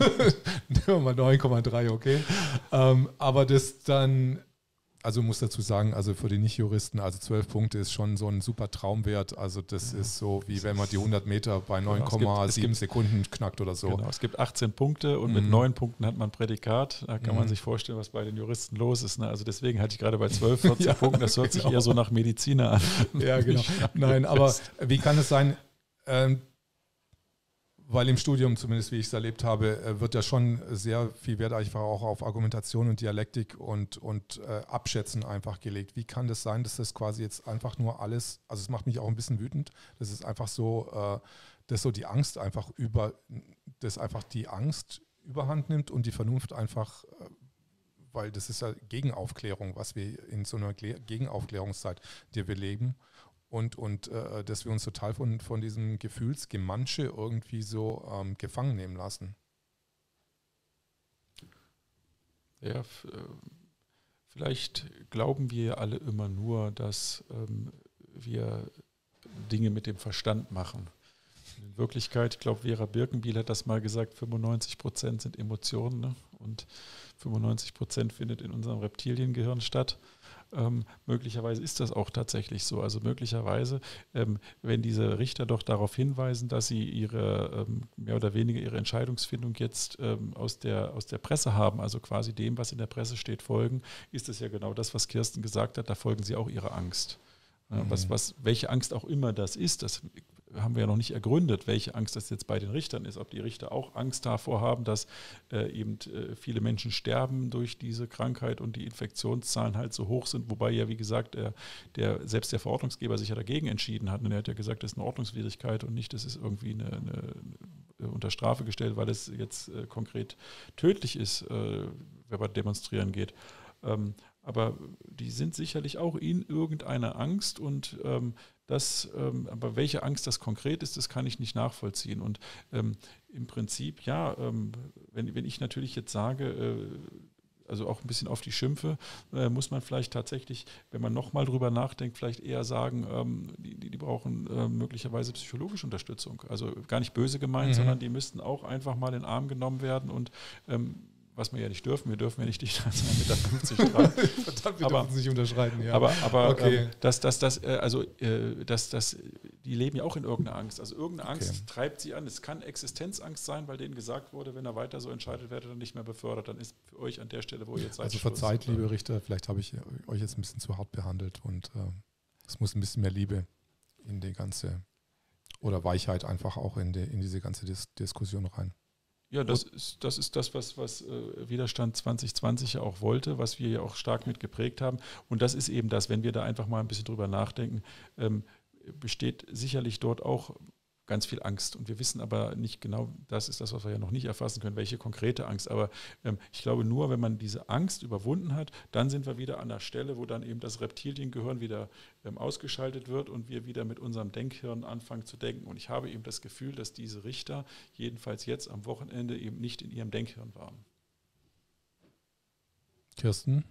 Nehmen wir mal neun Komma drei, okay. Ähm, aber das dann... Also muss dazu sagen, also für die Nicht-Juristen, also zwölf Punkte ist schon so ein super Traumwert. Also das ja. ist so, wie wenn man die hundert Meter bei neun Komma sieben Sekunden knackt oder so. Genau, es gibt achtzehn Punkte und mm. mit neun Punkten hat man ein Prädikat. Da kann mm. man sich vorstellen, was bei den Juristen los ist. Ne? Also deswegen hatte ich gerade bei zwölf, vierzehn ja, Punkten, das hört genau. sich eher so nach Mediziner an. Ja, genau. Nein, aber wie kann es sein, ähm, weil im Studium, zumindest wie ich es erlebt habe, wird ja schon sehr viel Wert einfach auch auf Argumentation und Dialektik und, und äh, Abschätzen einfach gelegt. Wie kann das sein, dass das quasi jetzt einfach nur alles, also es macht mich auch ein bisschen wütend, dass es einfach so, äh, dass so die Angst einfach über, dass einfach die Angst überhand nimmt und die Vernunft einfach, äh, weil das ist ja Gegenaufklärung, was wir in so einer Gegenaufklärungszeit, die wir leben. Und, und äh, dass wir uns total von, von diesem Gefühlsgemansche irgendwie so ähm, gefangen nehmen lassen. Ja, f- vielleicht glauben wir alle immer nur, dass ähm, wir Dinge mit dem Verstand machen. In Wirklichkeit, ich glaube, Vera Birkenbiel hat das mal gesagt, fünfundneunzig Prozent sind Emotionen, ne? Und fünfundneunzig Prozent findet in unserem Reptiliengehirn statt. Ähm, möglicherweise ist das auch tatsächlich so. Also möglicherweise, ähm, wenn diese Richter doch darauf hinweisen, dass sie ihre ähm, mehr oder weniger ihre Entscheidungsfindung jetzt ähm, aus der, aus der Presse haben, also quasi dem, was in der Presse steht, folgen, ist es ja genau das, was Kirsten gesagt hat, da folgen sie auch ihrer Angst. Ja, was, was, welche Angst auch immer das ist, das haben wir ja noch nicht ergründet, welche Angst das jetzt bei den Richtern ist, ob die Richter auch Angst davor haben, dass äh, eben äh, viele Menschen sterben durch diese Krankheit und die Infektionszahlen halt so hoch sind, wobei ja, wie gesagt, der, der, selbst der Verordnungsgeber sich ja dagegen entschieden hat und er hat ja gesagt, das ist eine Ordnungswidrigkeit und nicht, das ist irgendwie eine, eine, eine unter Strafe gestellt, weil es jetzt äh, konkret tödlich ist, äh, wenn man demonstrieren geht. Ähm, aber die sind sicherlich auch in irgendeiner Angst und ähm, das, ähm, aber welche Angst das konkret ist, das kann ich nicht nachvollziehen. Und ähm, im Prinzip, ja, ähm, wenn, wenn ich natürlich jetzt sage, äh, also auch ein bisschen auf die Schimpfe, äh, muss man vielleicht tatsächlich, wenn man nochmal drüber nachdenkt, vielleicht eher sagen, ähm, die, die, die brauchen äh, möglicherweise psychologische Unterstützung. Also gar nicht böse gemeint, mhm. sondern die müssten auch einfach mal in den Arm genommen werden und ähm, was wir ja nicht dürfen, wir dürfen ja nicht dichter als ein Meter fünfzig tragen. Verdammt, wir dürfen es nicht unterschreiten, ja. Aber, aber okay. ähm, das, das, das, äh, also, äh, das, das, die leben ja auch in irgendeiner Angst. Also irgendeine Angst okay. treibt sie an. Es kann Existenzangst sein, weil denen gesagt wurde, wenn er weiter so entscheidet, werdet ihr dann nicht mehr befördert. Dann ist für euch an der Stelle, wo ihr jetzt seid. Also verzeiht, liebe Richter, vielleicht habe ich euch jetzt ein bisschen zu hart behandelt und äh, es muss ein bisschen mehr Liebe in die ganze, oder Weichheit einfach auch in, die, in diese ganze Dis- Diskussion rein. Ja, das ist, das ist das, was, was äh, Widerstand zwanzig zwanzig ja auch wollte, was wir ja auch stark mit geprägt haben. Und das ist eben das, wenn wir da einfach mal ein bisschen drüber nachdenken, ähm, besteht sicherlich dort auch ganz viel Angst. Und wir wissen aber nicht genau, das ist das, was wir ja noch nicht erfassen können, welche konkrete Angst. Aber ähm, ich glaube, nur wenn man diese Angst überwunden hat, dann sind wir wieder an der Stelle, wo dann eben das Reptiliengehirn wieder ähm, ausgeschaltet wird und wir wieder mit unserem Denkhirn anfangen zu denken. Und ich habe eben das Gefühl, dass diese Richter jedenfalls jetzt am Wochenende eben nicht in ihrem Denkhirn waren. Kirsten?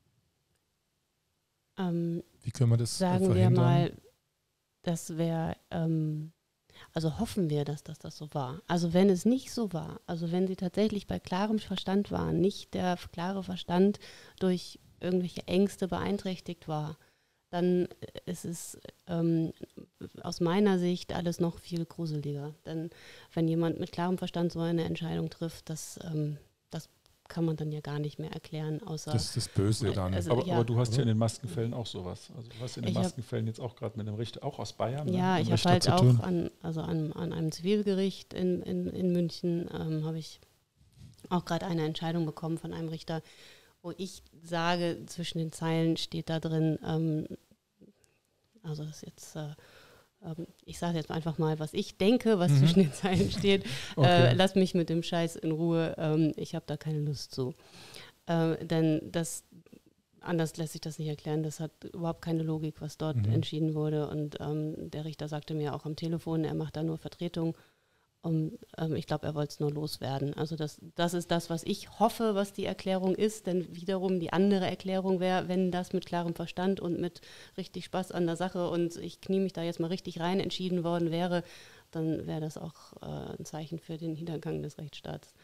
Ähm, Wie können wir das sagen verhindern? wir mal, das wäre... Ähm, Also hoffen wir, dass das, das so war. Also wenn es nicht so war, also wenn sie tatsächlich bei klarem Verstand waren, nicht der klare Verstand durch irgendwelche Ängste beeinträchtigt war, dann ist es ähm, aus meiner Sicht alles noch viel gruseliger. Denn wenn jemand mit klarem Verstand so eine Entscheidung trifft, das, ähm, das kann man dann ja gar nicht mehr erklären, außer... Das ist das Böse dann. Also, aber, ja. aber du hast ja in den Maskenfällen auch sowas. Also du hast in den ich Maskenfällen hab, jetzt auch gerade mit einem Richter, auch aus Bayern. Ja, ne, ich habe halt auch an, also an, an einem Zivilgericht in, in, in München ähm, habe ich auch gerade eine Entscheidung bekommen von einem Richter, wo ich sage, zwischen den Zeilen steht da drin, ähm, also das ist jetzt... Äh, ich sage jetzt einfach mal, was ich denke, was mhm. zwischen den Zeilen steht. Okay. Äh, lass mich mit dem Scheiß in Ruhe. Ähm, ich habe da keine Lust zu. Äh, denn das, anders lässt sich das nicht erklären. Das hat überhaupt keine Logik, was dort mhm. entschieden wurde. Und ähm, der Richter sagte mir auch am Telefon, er macht da nur Vertretung. Und ähm, ich glaube, er wollte es nur loswerden. Also das, das ist das, was ich hoffe, was die Erklärung ist. Denn wiederum die andere Erklärung wäre, wenn das mit klarem Verstand und mit richtig Spaß an der Sache und ich knie mich da jetzt mal richtig rein entschieden worden wäre, dann wäre das auch äh, ein Zeichen für den Niedergang des Rechtsstaats.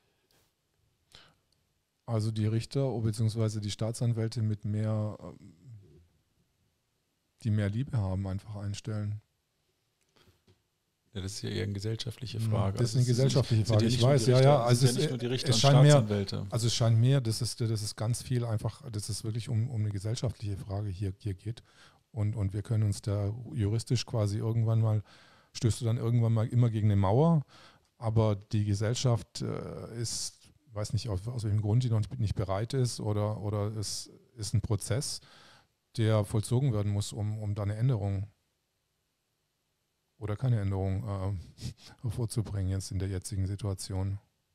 Also die Richter bzw. die Staatsanwälte mit mehr, die mehr Liebe haben, einfach einstellen. Ja, das ist ja eher eine gesellschaftliche Frage. Das ist eine also gesellschaftliche Frage, ich weiß, ja, ja. Also es, ja es, es scheint mir, also es scheint mir, dass es, das ist ganz viel einfach, dass es wirklich um, um eine gesellschaftliche Frage hier, hier geht. Und, und wir können uns da juristisch quasi irgendwann mal, stößt du dann irgendwann mal immer gegen eine Mauer, aber die Gesellschaft äh, ist, weiß nicht, aus, aus welchem Grund die noch nicht bereit ist oder, oder es ist ein Prozess, der vollzogen werden muss, um, um da eine Änderung oder keine Änderung äh, hervorzubringen jetzt in der jetzigen Situation.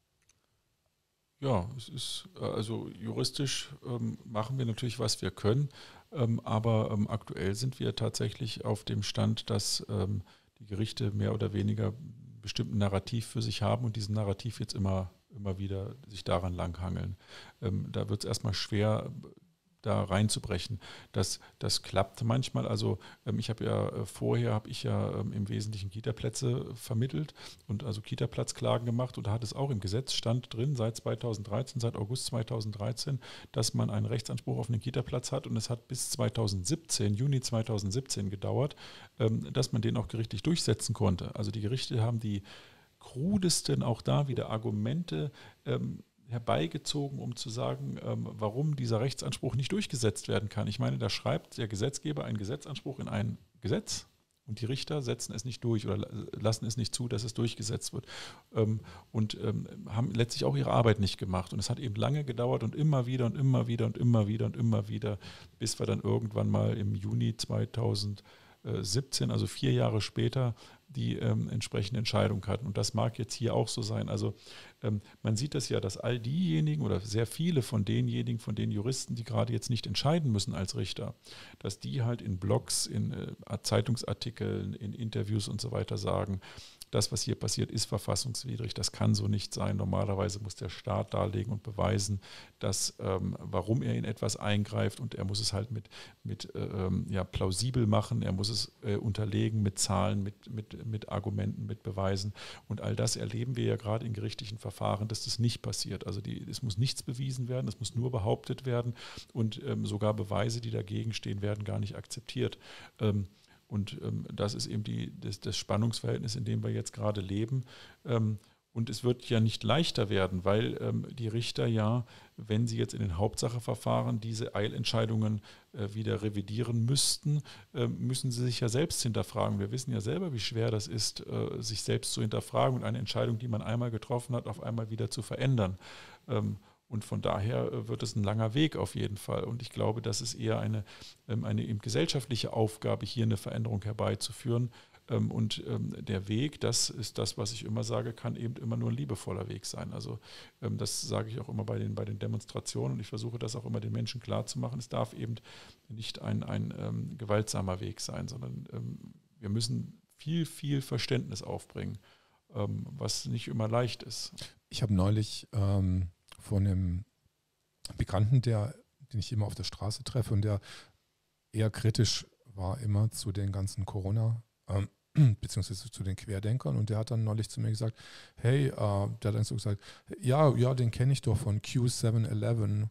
Ja, es ist, also juristisch ähm, machen wir natürlich, was wir können, ähm, aber ähm, aktuell sind wir tatsächlich auf dem Stand, dass ähm, die Gerichte mehr oder weniger einen bestimmten Narrativ für sich haben und diesen Narrativ jetzt immer, immer wieder sich daran langhangeln. Ähm, da wird es erstmal schwer, da reinzubrechen. Das, das klappt manchmal. Also ähm, ich habe ja äh, vorher, habe ich ja ähm, im Wesentlichen Kita-Plätze vermittelt und also Kita-Platzklagen gemacht und da hat es auch im Gesetz stand drin, seit zweitausenddreizehn, seit August zweitausenddreizehn, dass man einen Rechtsanspruch auf einen Kita-Platz hat und es hat bis zweitausendsiebzehn, Juni zweitausendsiebzehn gedauert, ähm, dass man den auch gerichtlich durchsetzen konnte. Also die Gerichte haben die krudesten, auch da wieder Argumente ähm, herbeigezogen, um zu sagen, ähm, warum dieser Rechtsanspruch nicht durchgesetzt werden kann. Ich meine, da schreibt der Gesetzgeber einen Gesetzanspruch in ein Gesetz und die Richter setzen es nicht durch oder lassen es nicht zu, dass es durchgesetzt wird ähm, und ähm, haben letztlich auch ihre Arbeit nicht gemacht. Und es hat eben lange gedauert und immer wieder und immer wieder und immer wieder und immer wieder, bis wir dann irgendwann mal im Juni zweitausendsiebzehn, also vier Jahre später, die ähm, entsprechende Entscheidung hatten. Und das mag jetzt hier auch so sein. Also ähm, man sieht das ja, dass all diejenigen oder sehr viele von denjenigen, von den Juristen, die gerade jetzt nicht entscheiden müssen als Richter, dass die halt in Blogs, in äh, Zeitungsartikeln, in Interviews und so weiter sagen, das, was hier passiert, ist verfassungswidrig, das kann so nicht sein. Normalerweise muss der Staat darlegen und beweisen, dass, ähm, warum er in etwas eingreift und er muss es halt mit, mit ähm, ja, plausibel machen, er muss es äh, unterlegen mit Zahlen, mit, mit, mit Argumenten, mit Beweisen und all das erleben wir ja gerade in gerichtlichen Verfahren, dass das nicht passiert. Also die, es muss nichts bewiesen werden, es muss nur behauptet werden und ähm, sogar Beweise, die dagegen stehen, werden gar nicht akzeptiert. Ähm, Und ähm, das ist eben die, das, das Spannungsverhältnis, in dem wir jetzt gerade leben. Ähm, und es wird ja nicht leichter werden, weil ähm, die Richter ja, wenn sie jetzt in den Hauptsacheverfahren diese Eilentscheidungen äh, wieder revidieren müssten, äh, müssen sie sich ja selbst hinterfragen. Wir wissen ja selber, wie schwer das ist, äh, sich selbst zu hinterfragen und eine Entscheidung, die man einmal getroffen hat, auf einmal wieder zu verändern. Ähm, Und von daher wird es ein langer Weg auf jeden Fall. Und ich glaube, das ist eher eine, eine eben gesellschaftliche Aufgabe, hier eine Veränderung herbeizuführen. Und der Weg, das ist das, was ich immer sage, kann eben immer nur ein liebevoller Weg sein. Also das sage ich auch immer bei den, bei den Demonstrationen und ich versuche das auch immer den Menschen klarzumachen. Es darf eben nicht ein, ein ähm, gewaltsamer Weg sein, sondern ähm, wir müssen viel, viel Verständnis aufbringen, ähm, was nicht immer leicht ist. Ich habe neulich ähm von einem Bekannten, der, den ich immer auf der Straße treffe und der eher kritisch war immer zu den ganzen Corona, ähm, beziehungsweise zu den Querdenkern und der hat dann neulich zu mir gesagt, hey, äh, der hat dann so gesagt, ja, ja, den kenne ich doch von Q seven eleven.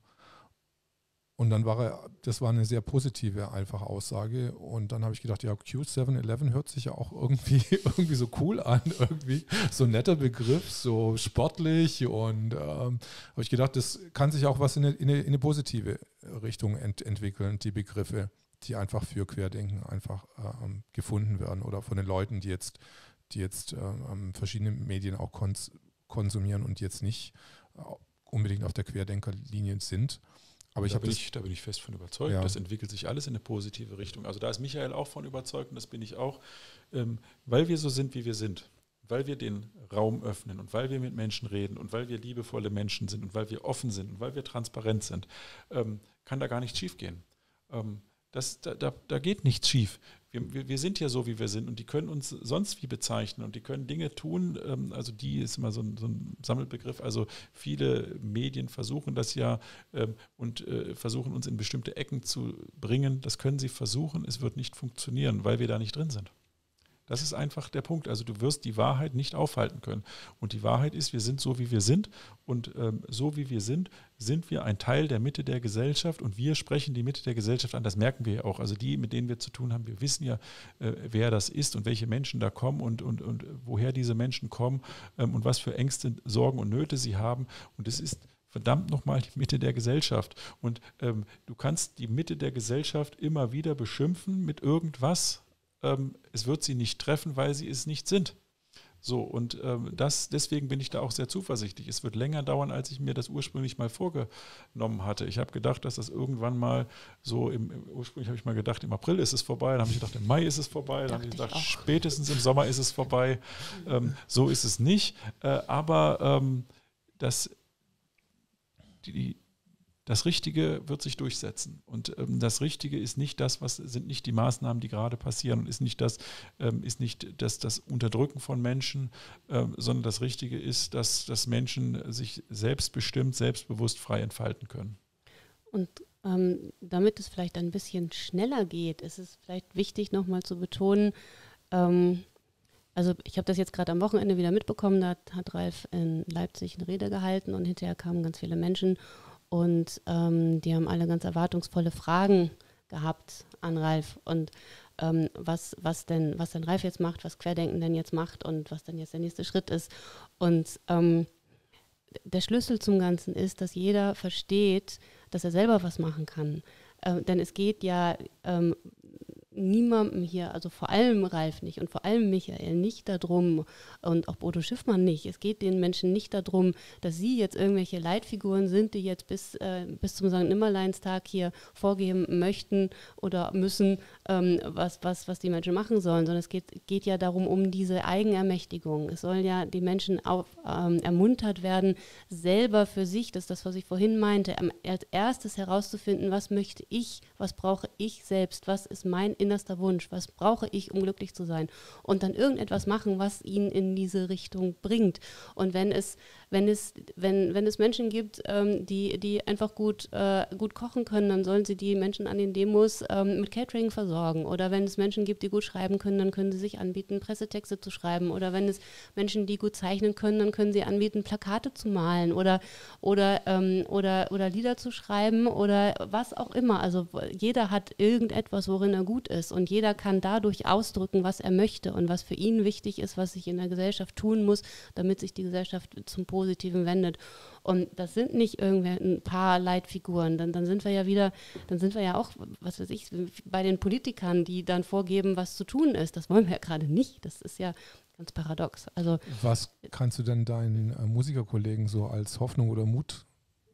Und dann war er, das war eine sehr positive, einfache Aussage. Und dann habe ich gedacht, ja, Q seven eleven hört sich ja auch irgendwie, irgendwie so cool an, irgendwie so ein netter Begriff, so sportlich. Und ähm, habe ich gedacht, das kann sich auch was in eine, in eine, in eine positive Richtung ent, entwickeln, die Begriffe, die einfach für Querdenken einfach ähm, gefunden werden oder von den Leuten, die jetzt, die jetzt ähm, verschiedene Medien auch kons- konsumieren und jetzt nicht äh, unbedingt auf der Querdenkerlinie sind. Aber ich da, habe bin das, ich, da bin ich fest von überzeugt. Ja. Das entwickelt sich alles in eine positive Richtung. Also da ist Michael auch von überzeugt und das bin ich auch, ähm, weil wir so sind, wie wir sind, weil wir den Raum öffnen und weil wir mit Menschen reden und weil wir liebevolle Menschen sind und weil wir offen sind und weil wir transparent sind, ähm, kann da gar nichts schief gehen. Ähm, das, da, da, da geht nichts schief. Wir, wir, wir sind ja so, wie wir sind und die können uns sonst wie bezeichnen und die können Dinge tun, ähm, also die ist immer so ein, so ein Sammelbegriff, also viele Medien versuchen das ja ähm, und äh, versuchen uns in bestimmte Ecken zu bringen. Das können sie versuchen, es wird nicht funktionieren, weil wir da nicht drin sind. Das ist einfach der Punkt. Also du wirst die Wahrheit nicht aufhalten können. Und die Wahrheit ist, wir sind so, wie wir sind. Und ähm, so, wie wir sind, sind wir ein Teil der Mitte der Gesellschaft. Und wir sprechen die Mitte der Gesellschaft an. Das merken wir ja auch. Also die, mit denen wir zu tun haben, wir wissen ja, äh, wer das ist und welche Menschen da kommen und, und, und woher diese Menschen kommen ähm, und was für Ängste, Sorgen und Nöte sie haben. Und es ist verdammt nochmal die Mitte der Gesellschaft. Und ähm, du kannst die Mitte der Gesellschaft immer wieder beschimpfen mit irgendwas. Es wird sie nicht treffen, weil sie es nicht sind. So, und ähm, das, deswegen bin ich da auch sehr zuversichtlich. Es wird länger dauern, als ich mir das ursprünglich mal vorgenommen hatte. Ich habe gedacht, dass das irgendwann mal so, im, im ursprünglich habe ich mal gedacht, im April ist es vorbei, dann habe ich gedacht, im Mai ist es vorbei, dann habe ich gedacht, ich spätestens im Sommer ist es vorbei. Ähm, so ist es nicht. Äh, aber ähm, das, die, Das Richtige wird sich durchsetzen. Und ähm, das Richtige ist nicht das, was sind nicht die Maßnahmen, die gerade passieren und ist nicht das, ähm, ist nicht das, das Unterdrücken von Menschen, ähm, sondern das Richtige ist, dass, dass Menschen sich selbstbestimmt, selbstbewusst frei entfalten können. Und ähm, damit es vielleicht ein bisschen schneller geht, ist es vielleicht wichtig, nochmal zu betonen, ähm, also ich habe das jetzt gerade am Wochenende wieder mitbekommen, da hat, hat Ralf in Leipzig eine Rede gehalten und hinterher kamen ganz viele Menschen und ähm, die haben alle ganz erwartungsvolle Fragen gehabt an Ralf und ähm, was, was, denn, was denn Ralf jetzt macht, was Querdenken denn jetzt macht und was dann jetzt der nächste Schritt ist. Und ähm, der Schlüssel zum Ganzen ist, dass jeder versteht, dass er selber was machen kann. Ähm, denn es geht ja ähm, niemandem hier, also vor allem Ralf nicht und vor allem Michael nicht darum und auch Bodo Schiffmann nicht. Es geht den Menschen nicht darum, dass sie jetzt irgendwelche Leitfiguren sind, die jetzt bis, äh, bis zum Sankt Nimmerleinstag hier vorgeben möchten oder müssen, ähm, was, was, was die Menschen machen sollen, sondern es geht, geht ja darum, um diese Eigenermächtigung. Es sollen ja die Menschen auf, ähm, ermuntert werden, selber für sich, das ist das, was ich vorhin meinte, als erstes herauszufinden, was möchte ich, was brauche ich selbst, was ist mein innerster Wunsch, was brauche ich, um glücklich zu sein und dann irgendetwas machen, was ihn in diese Richtung bringt. Und wenn es, wenn es, wenn, wenn es Menschen gibt, ähm, die, die einfach gut, äh, gut kochen können, dann sollen sie die Menschen an den Demos ähm, mit Catering versorgen. Oder wenn es Menschen gibt, die gut schreiben können, dann können sie sich anbieten, Pressetexte zu schreiben. Oder wenn es Menschen, die gut zeichnen können, dann können sie anbieten, Plakate zu malen oder, oder, ähm, oder, oder Lieder zu schreiben oder was auch immer. Also jeder hat irgendetwas, worin er gut ist. Ist und jeder kann dadurch ausdrücken, was er möchte und was für ihn wichtig ist, was sich in der Gesellschaft tun muss, damit sich die Gesellschaft zum Positiven wendet. Und das sind nicht irgendwie ein paar Leitfiguren, dann, dann sind wir ja wieder, dann sind wir ja auch, was weiß ich, bei den Politikern, die dann vorgeben, was zu tun ist. Das wollen wir ja gerade nicht. Das ist ja ganz paradox. Also, was kannst du denn deinen äh, Musikerkollegen so als Hoffnung oder Mut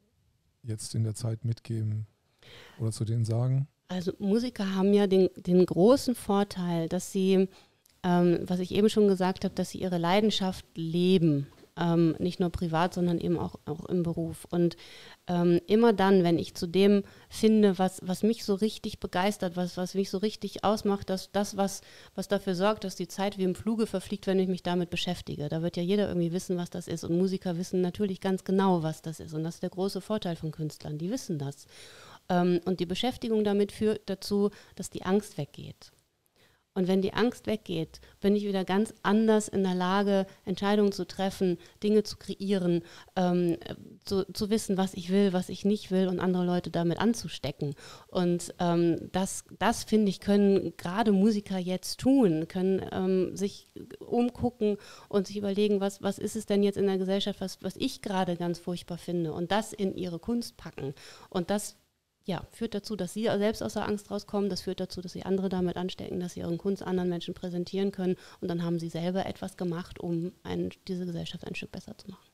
jetzt in der Zeit mitgeben oder zu denen sagen? Also Musiker haben ja den, den großen Vorteil, dass sie, ähm, was ich eben schon gesagt habe, dass sie ihre Leidenschaft leben. Ähm, nicht nur privat, sondern eben auch, auch im Beruf. Und ähm, immer dann, wenn ich zu dem finde, was, was mich so richtig begeistert, was, was mich so richtig ausmacht, dass das, was, was dafür sorgt, dass die Zeit wie im Fluge verfliegt, wenn ich mich damit beschäftige. Da wird ja jeder irgendwie wissen, was das ist. Und Musiker wissen natürlich ganz genau, was das ist. Und das ist der große Vorteil von Künstlern. Die wissen das. Und die Beschäftigung damit führt dazu, dass die Angst weggeht. Und wenn die Angst weggeht, bin ich wieder ganz anders in der Lage, Entscheidungen zu treffen, Dinge zu kreieren, ähm, zu, zu wissen, was ich will, was ich nicht will und andere Leute damit anzustecken. Und ähm, das, das, finde ich, können gerade Musiker jetzt tun, können ähm, sich umgucken und sich überlegen, was, was ist es denn jetzt in der Gesellschaft, was, was ich gerade ganz furchtbar finde und das in ihre Kunst packen. Und das Ja, führt dazu, dass sie selbst aus der Angst rauskommen. Das führt dazu, dass sie andere damit anstecken, dass sie ihre Kunst anderen Menschen präsentieren können. Und dann haben sie selber etwas gemacht, um ein, diese Gesellschaft ein Stück besser zu machen.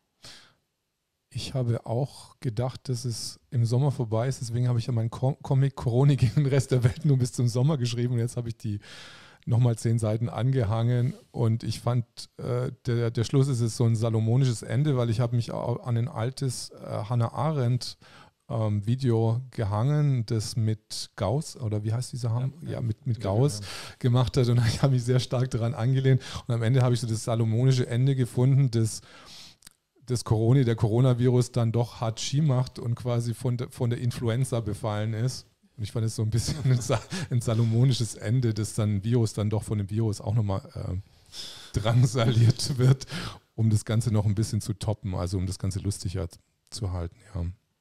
Ich habe auch gedacht, dass es im Sommer vorbei ist. Deswegen habe ich ja meinen Com- Comic Chronik in den Rest der Welt nur bis zum Sommer geschrieben. Und jetzt habe ich die nochmal zehn Seiten angehangen. Und ich fand, äh, der, der Schluss ist es so ein salomonisches Ende, weil ich habe mich auch an ein altes äh, Hannah Arendt Ähm, Video gehangen, das mit Gauss, oder wie heißt dieser Ham? Ja, ja, mit, mit Gauss ja, ja. gemacht hat und ich habe mich sehr stark daran angelehnt und am Ende habe ich so das salomonische Ende gefunden, dass das Corona, der Coronavirus dann doch hart Ski macht und quasi von, de, von der Influenza befallen ist. Und ich fand es so ein bisschen ein, ein salomonisches Ende, dass dann ein Virus dann doch von dem Virus auch nochmal äh, drangsaliert wird, um das Ganze noch ein bisschen zu toppen, also um das Ganze lustiger zu halten, ja.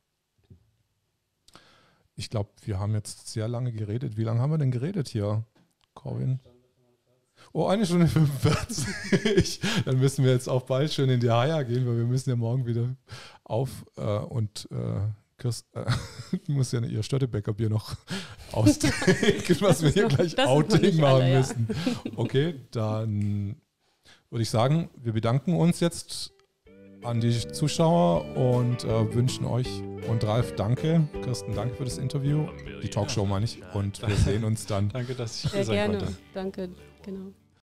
Ich glaube, wir haben jetzt sehr lange geredet. Wie lange haben wir denn geredet hier, Corwin? Oh, eine Stunde fünfundvierzig. Dann müssen wir jetzt auch bald schon in die Haia gehen, weil wir müssen ja morgen wieder auf äh, und äh, Kirst, äh, muss ja ihr Störtebäcker-Bier noch austrinken, was wir hier gleich Outing machen alle, müssen. Ja. Okay, dann würde ich sagen, wir bedanken uns jetzt an die Zuschauer und äh, wünschen euch und Ralf, danke. Kirsten, danke für das Interview. Die Talkshow meine ich. Und wir sehen uns dann. Danke, dass ich hier sein konnte. Sehr gerne. Danke, genau.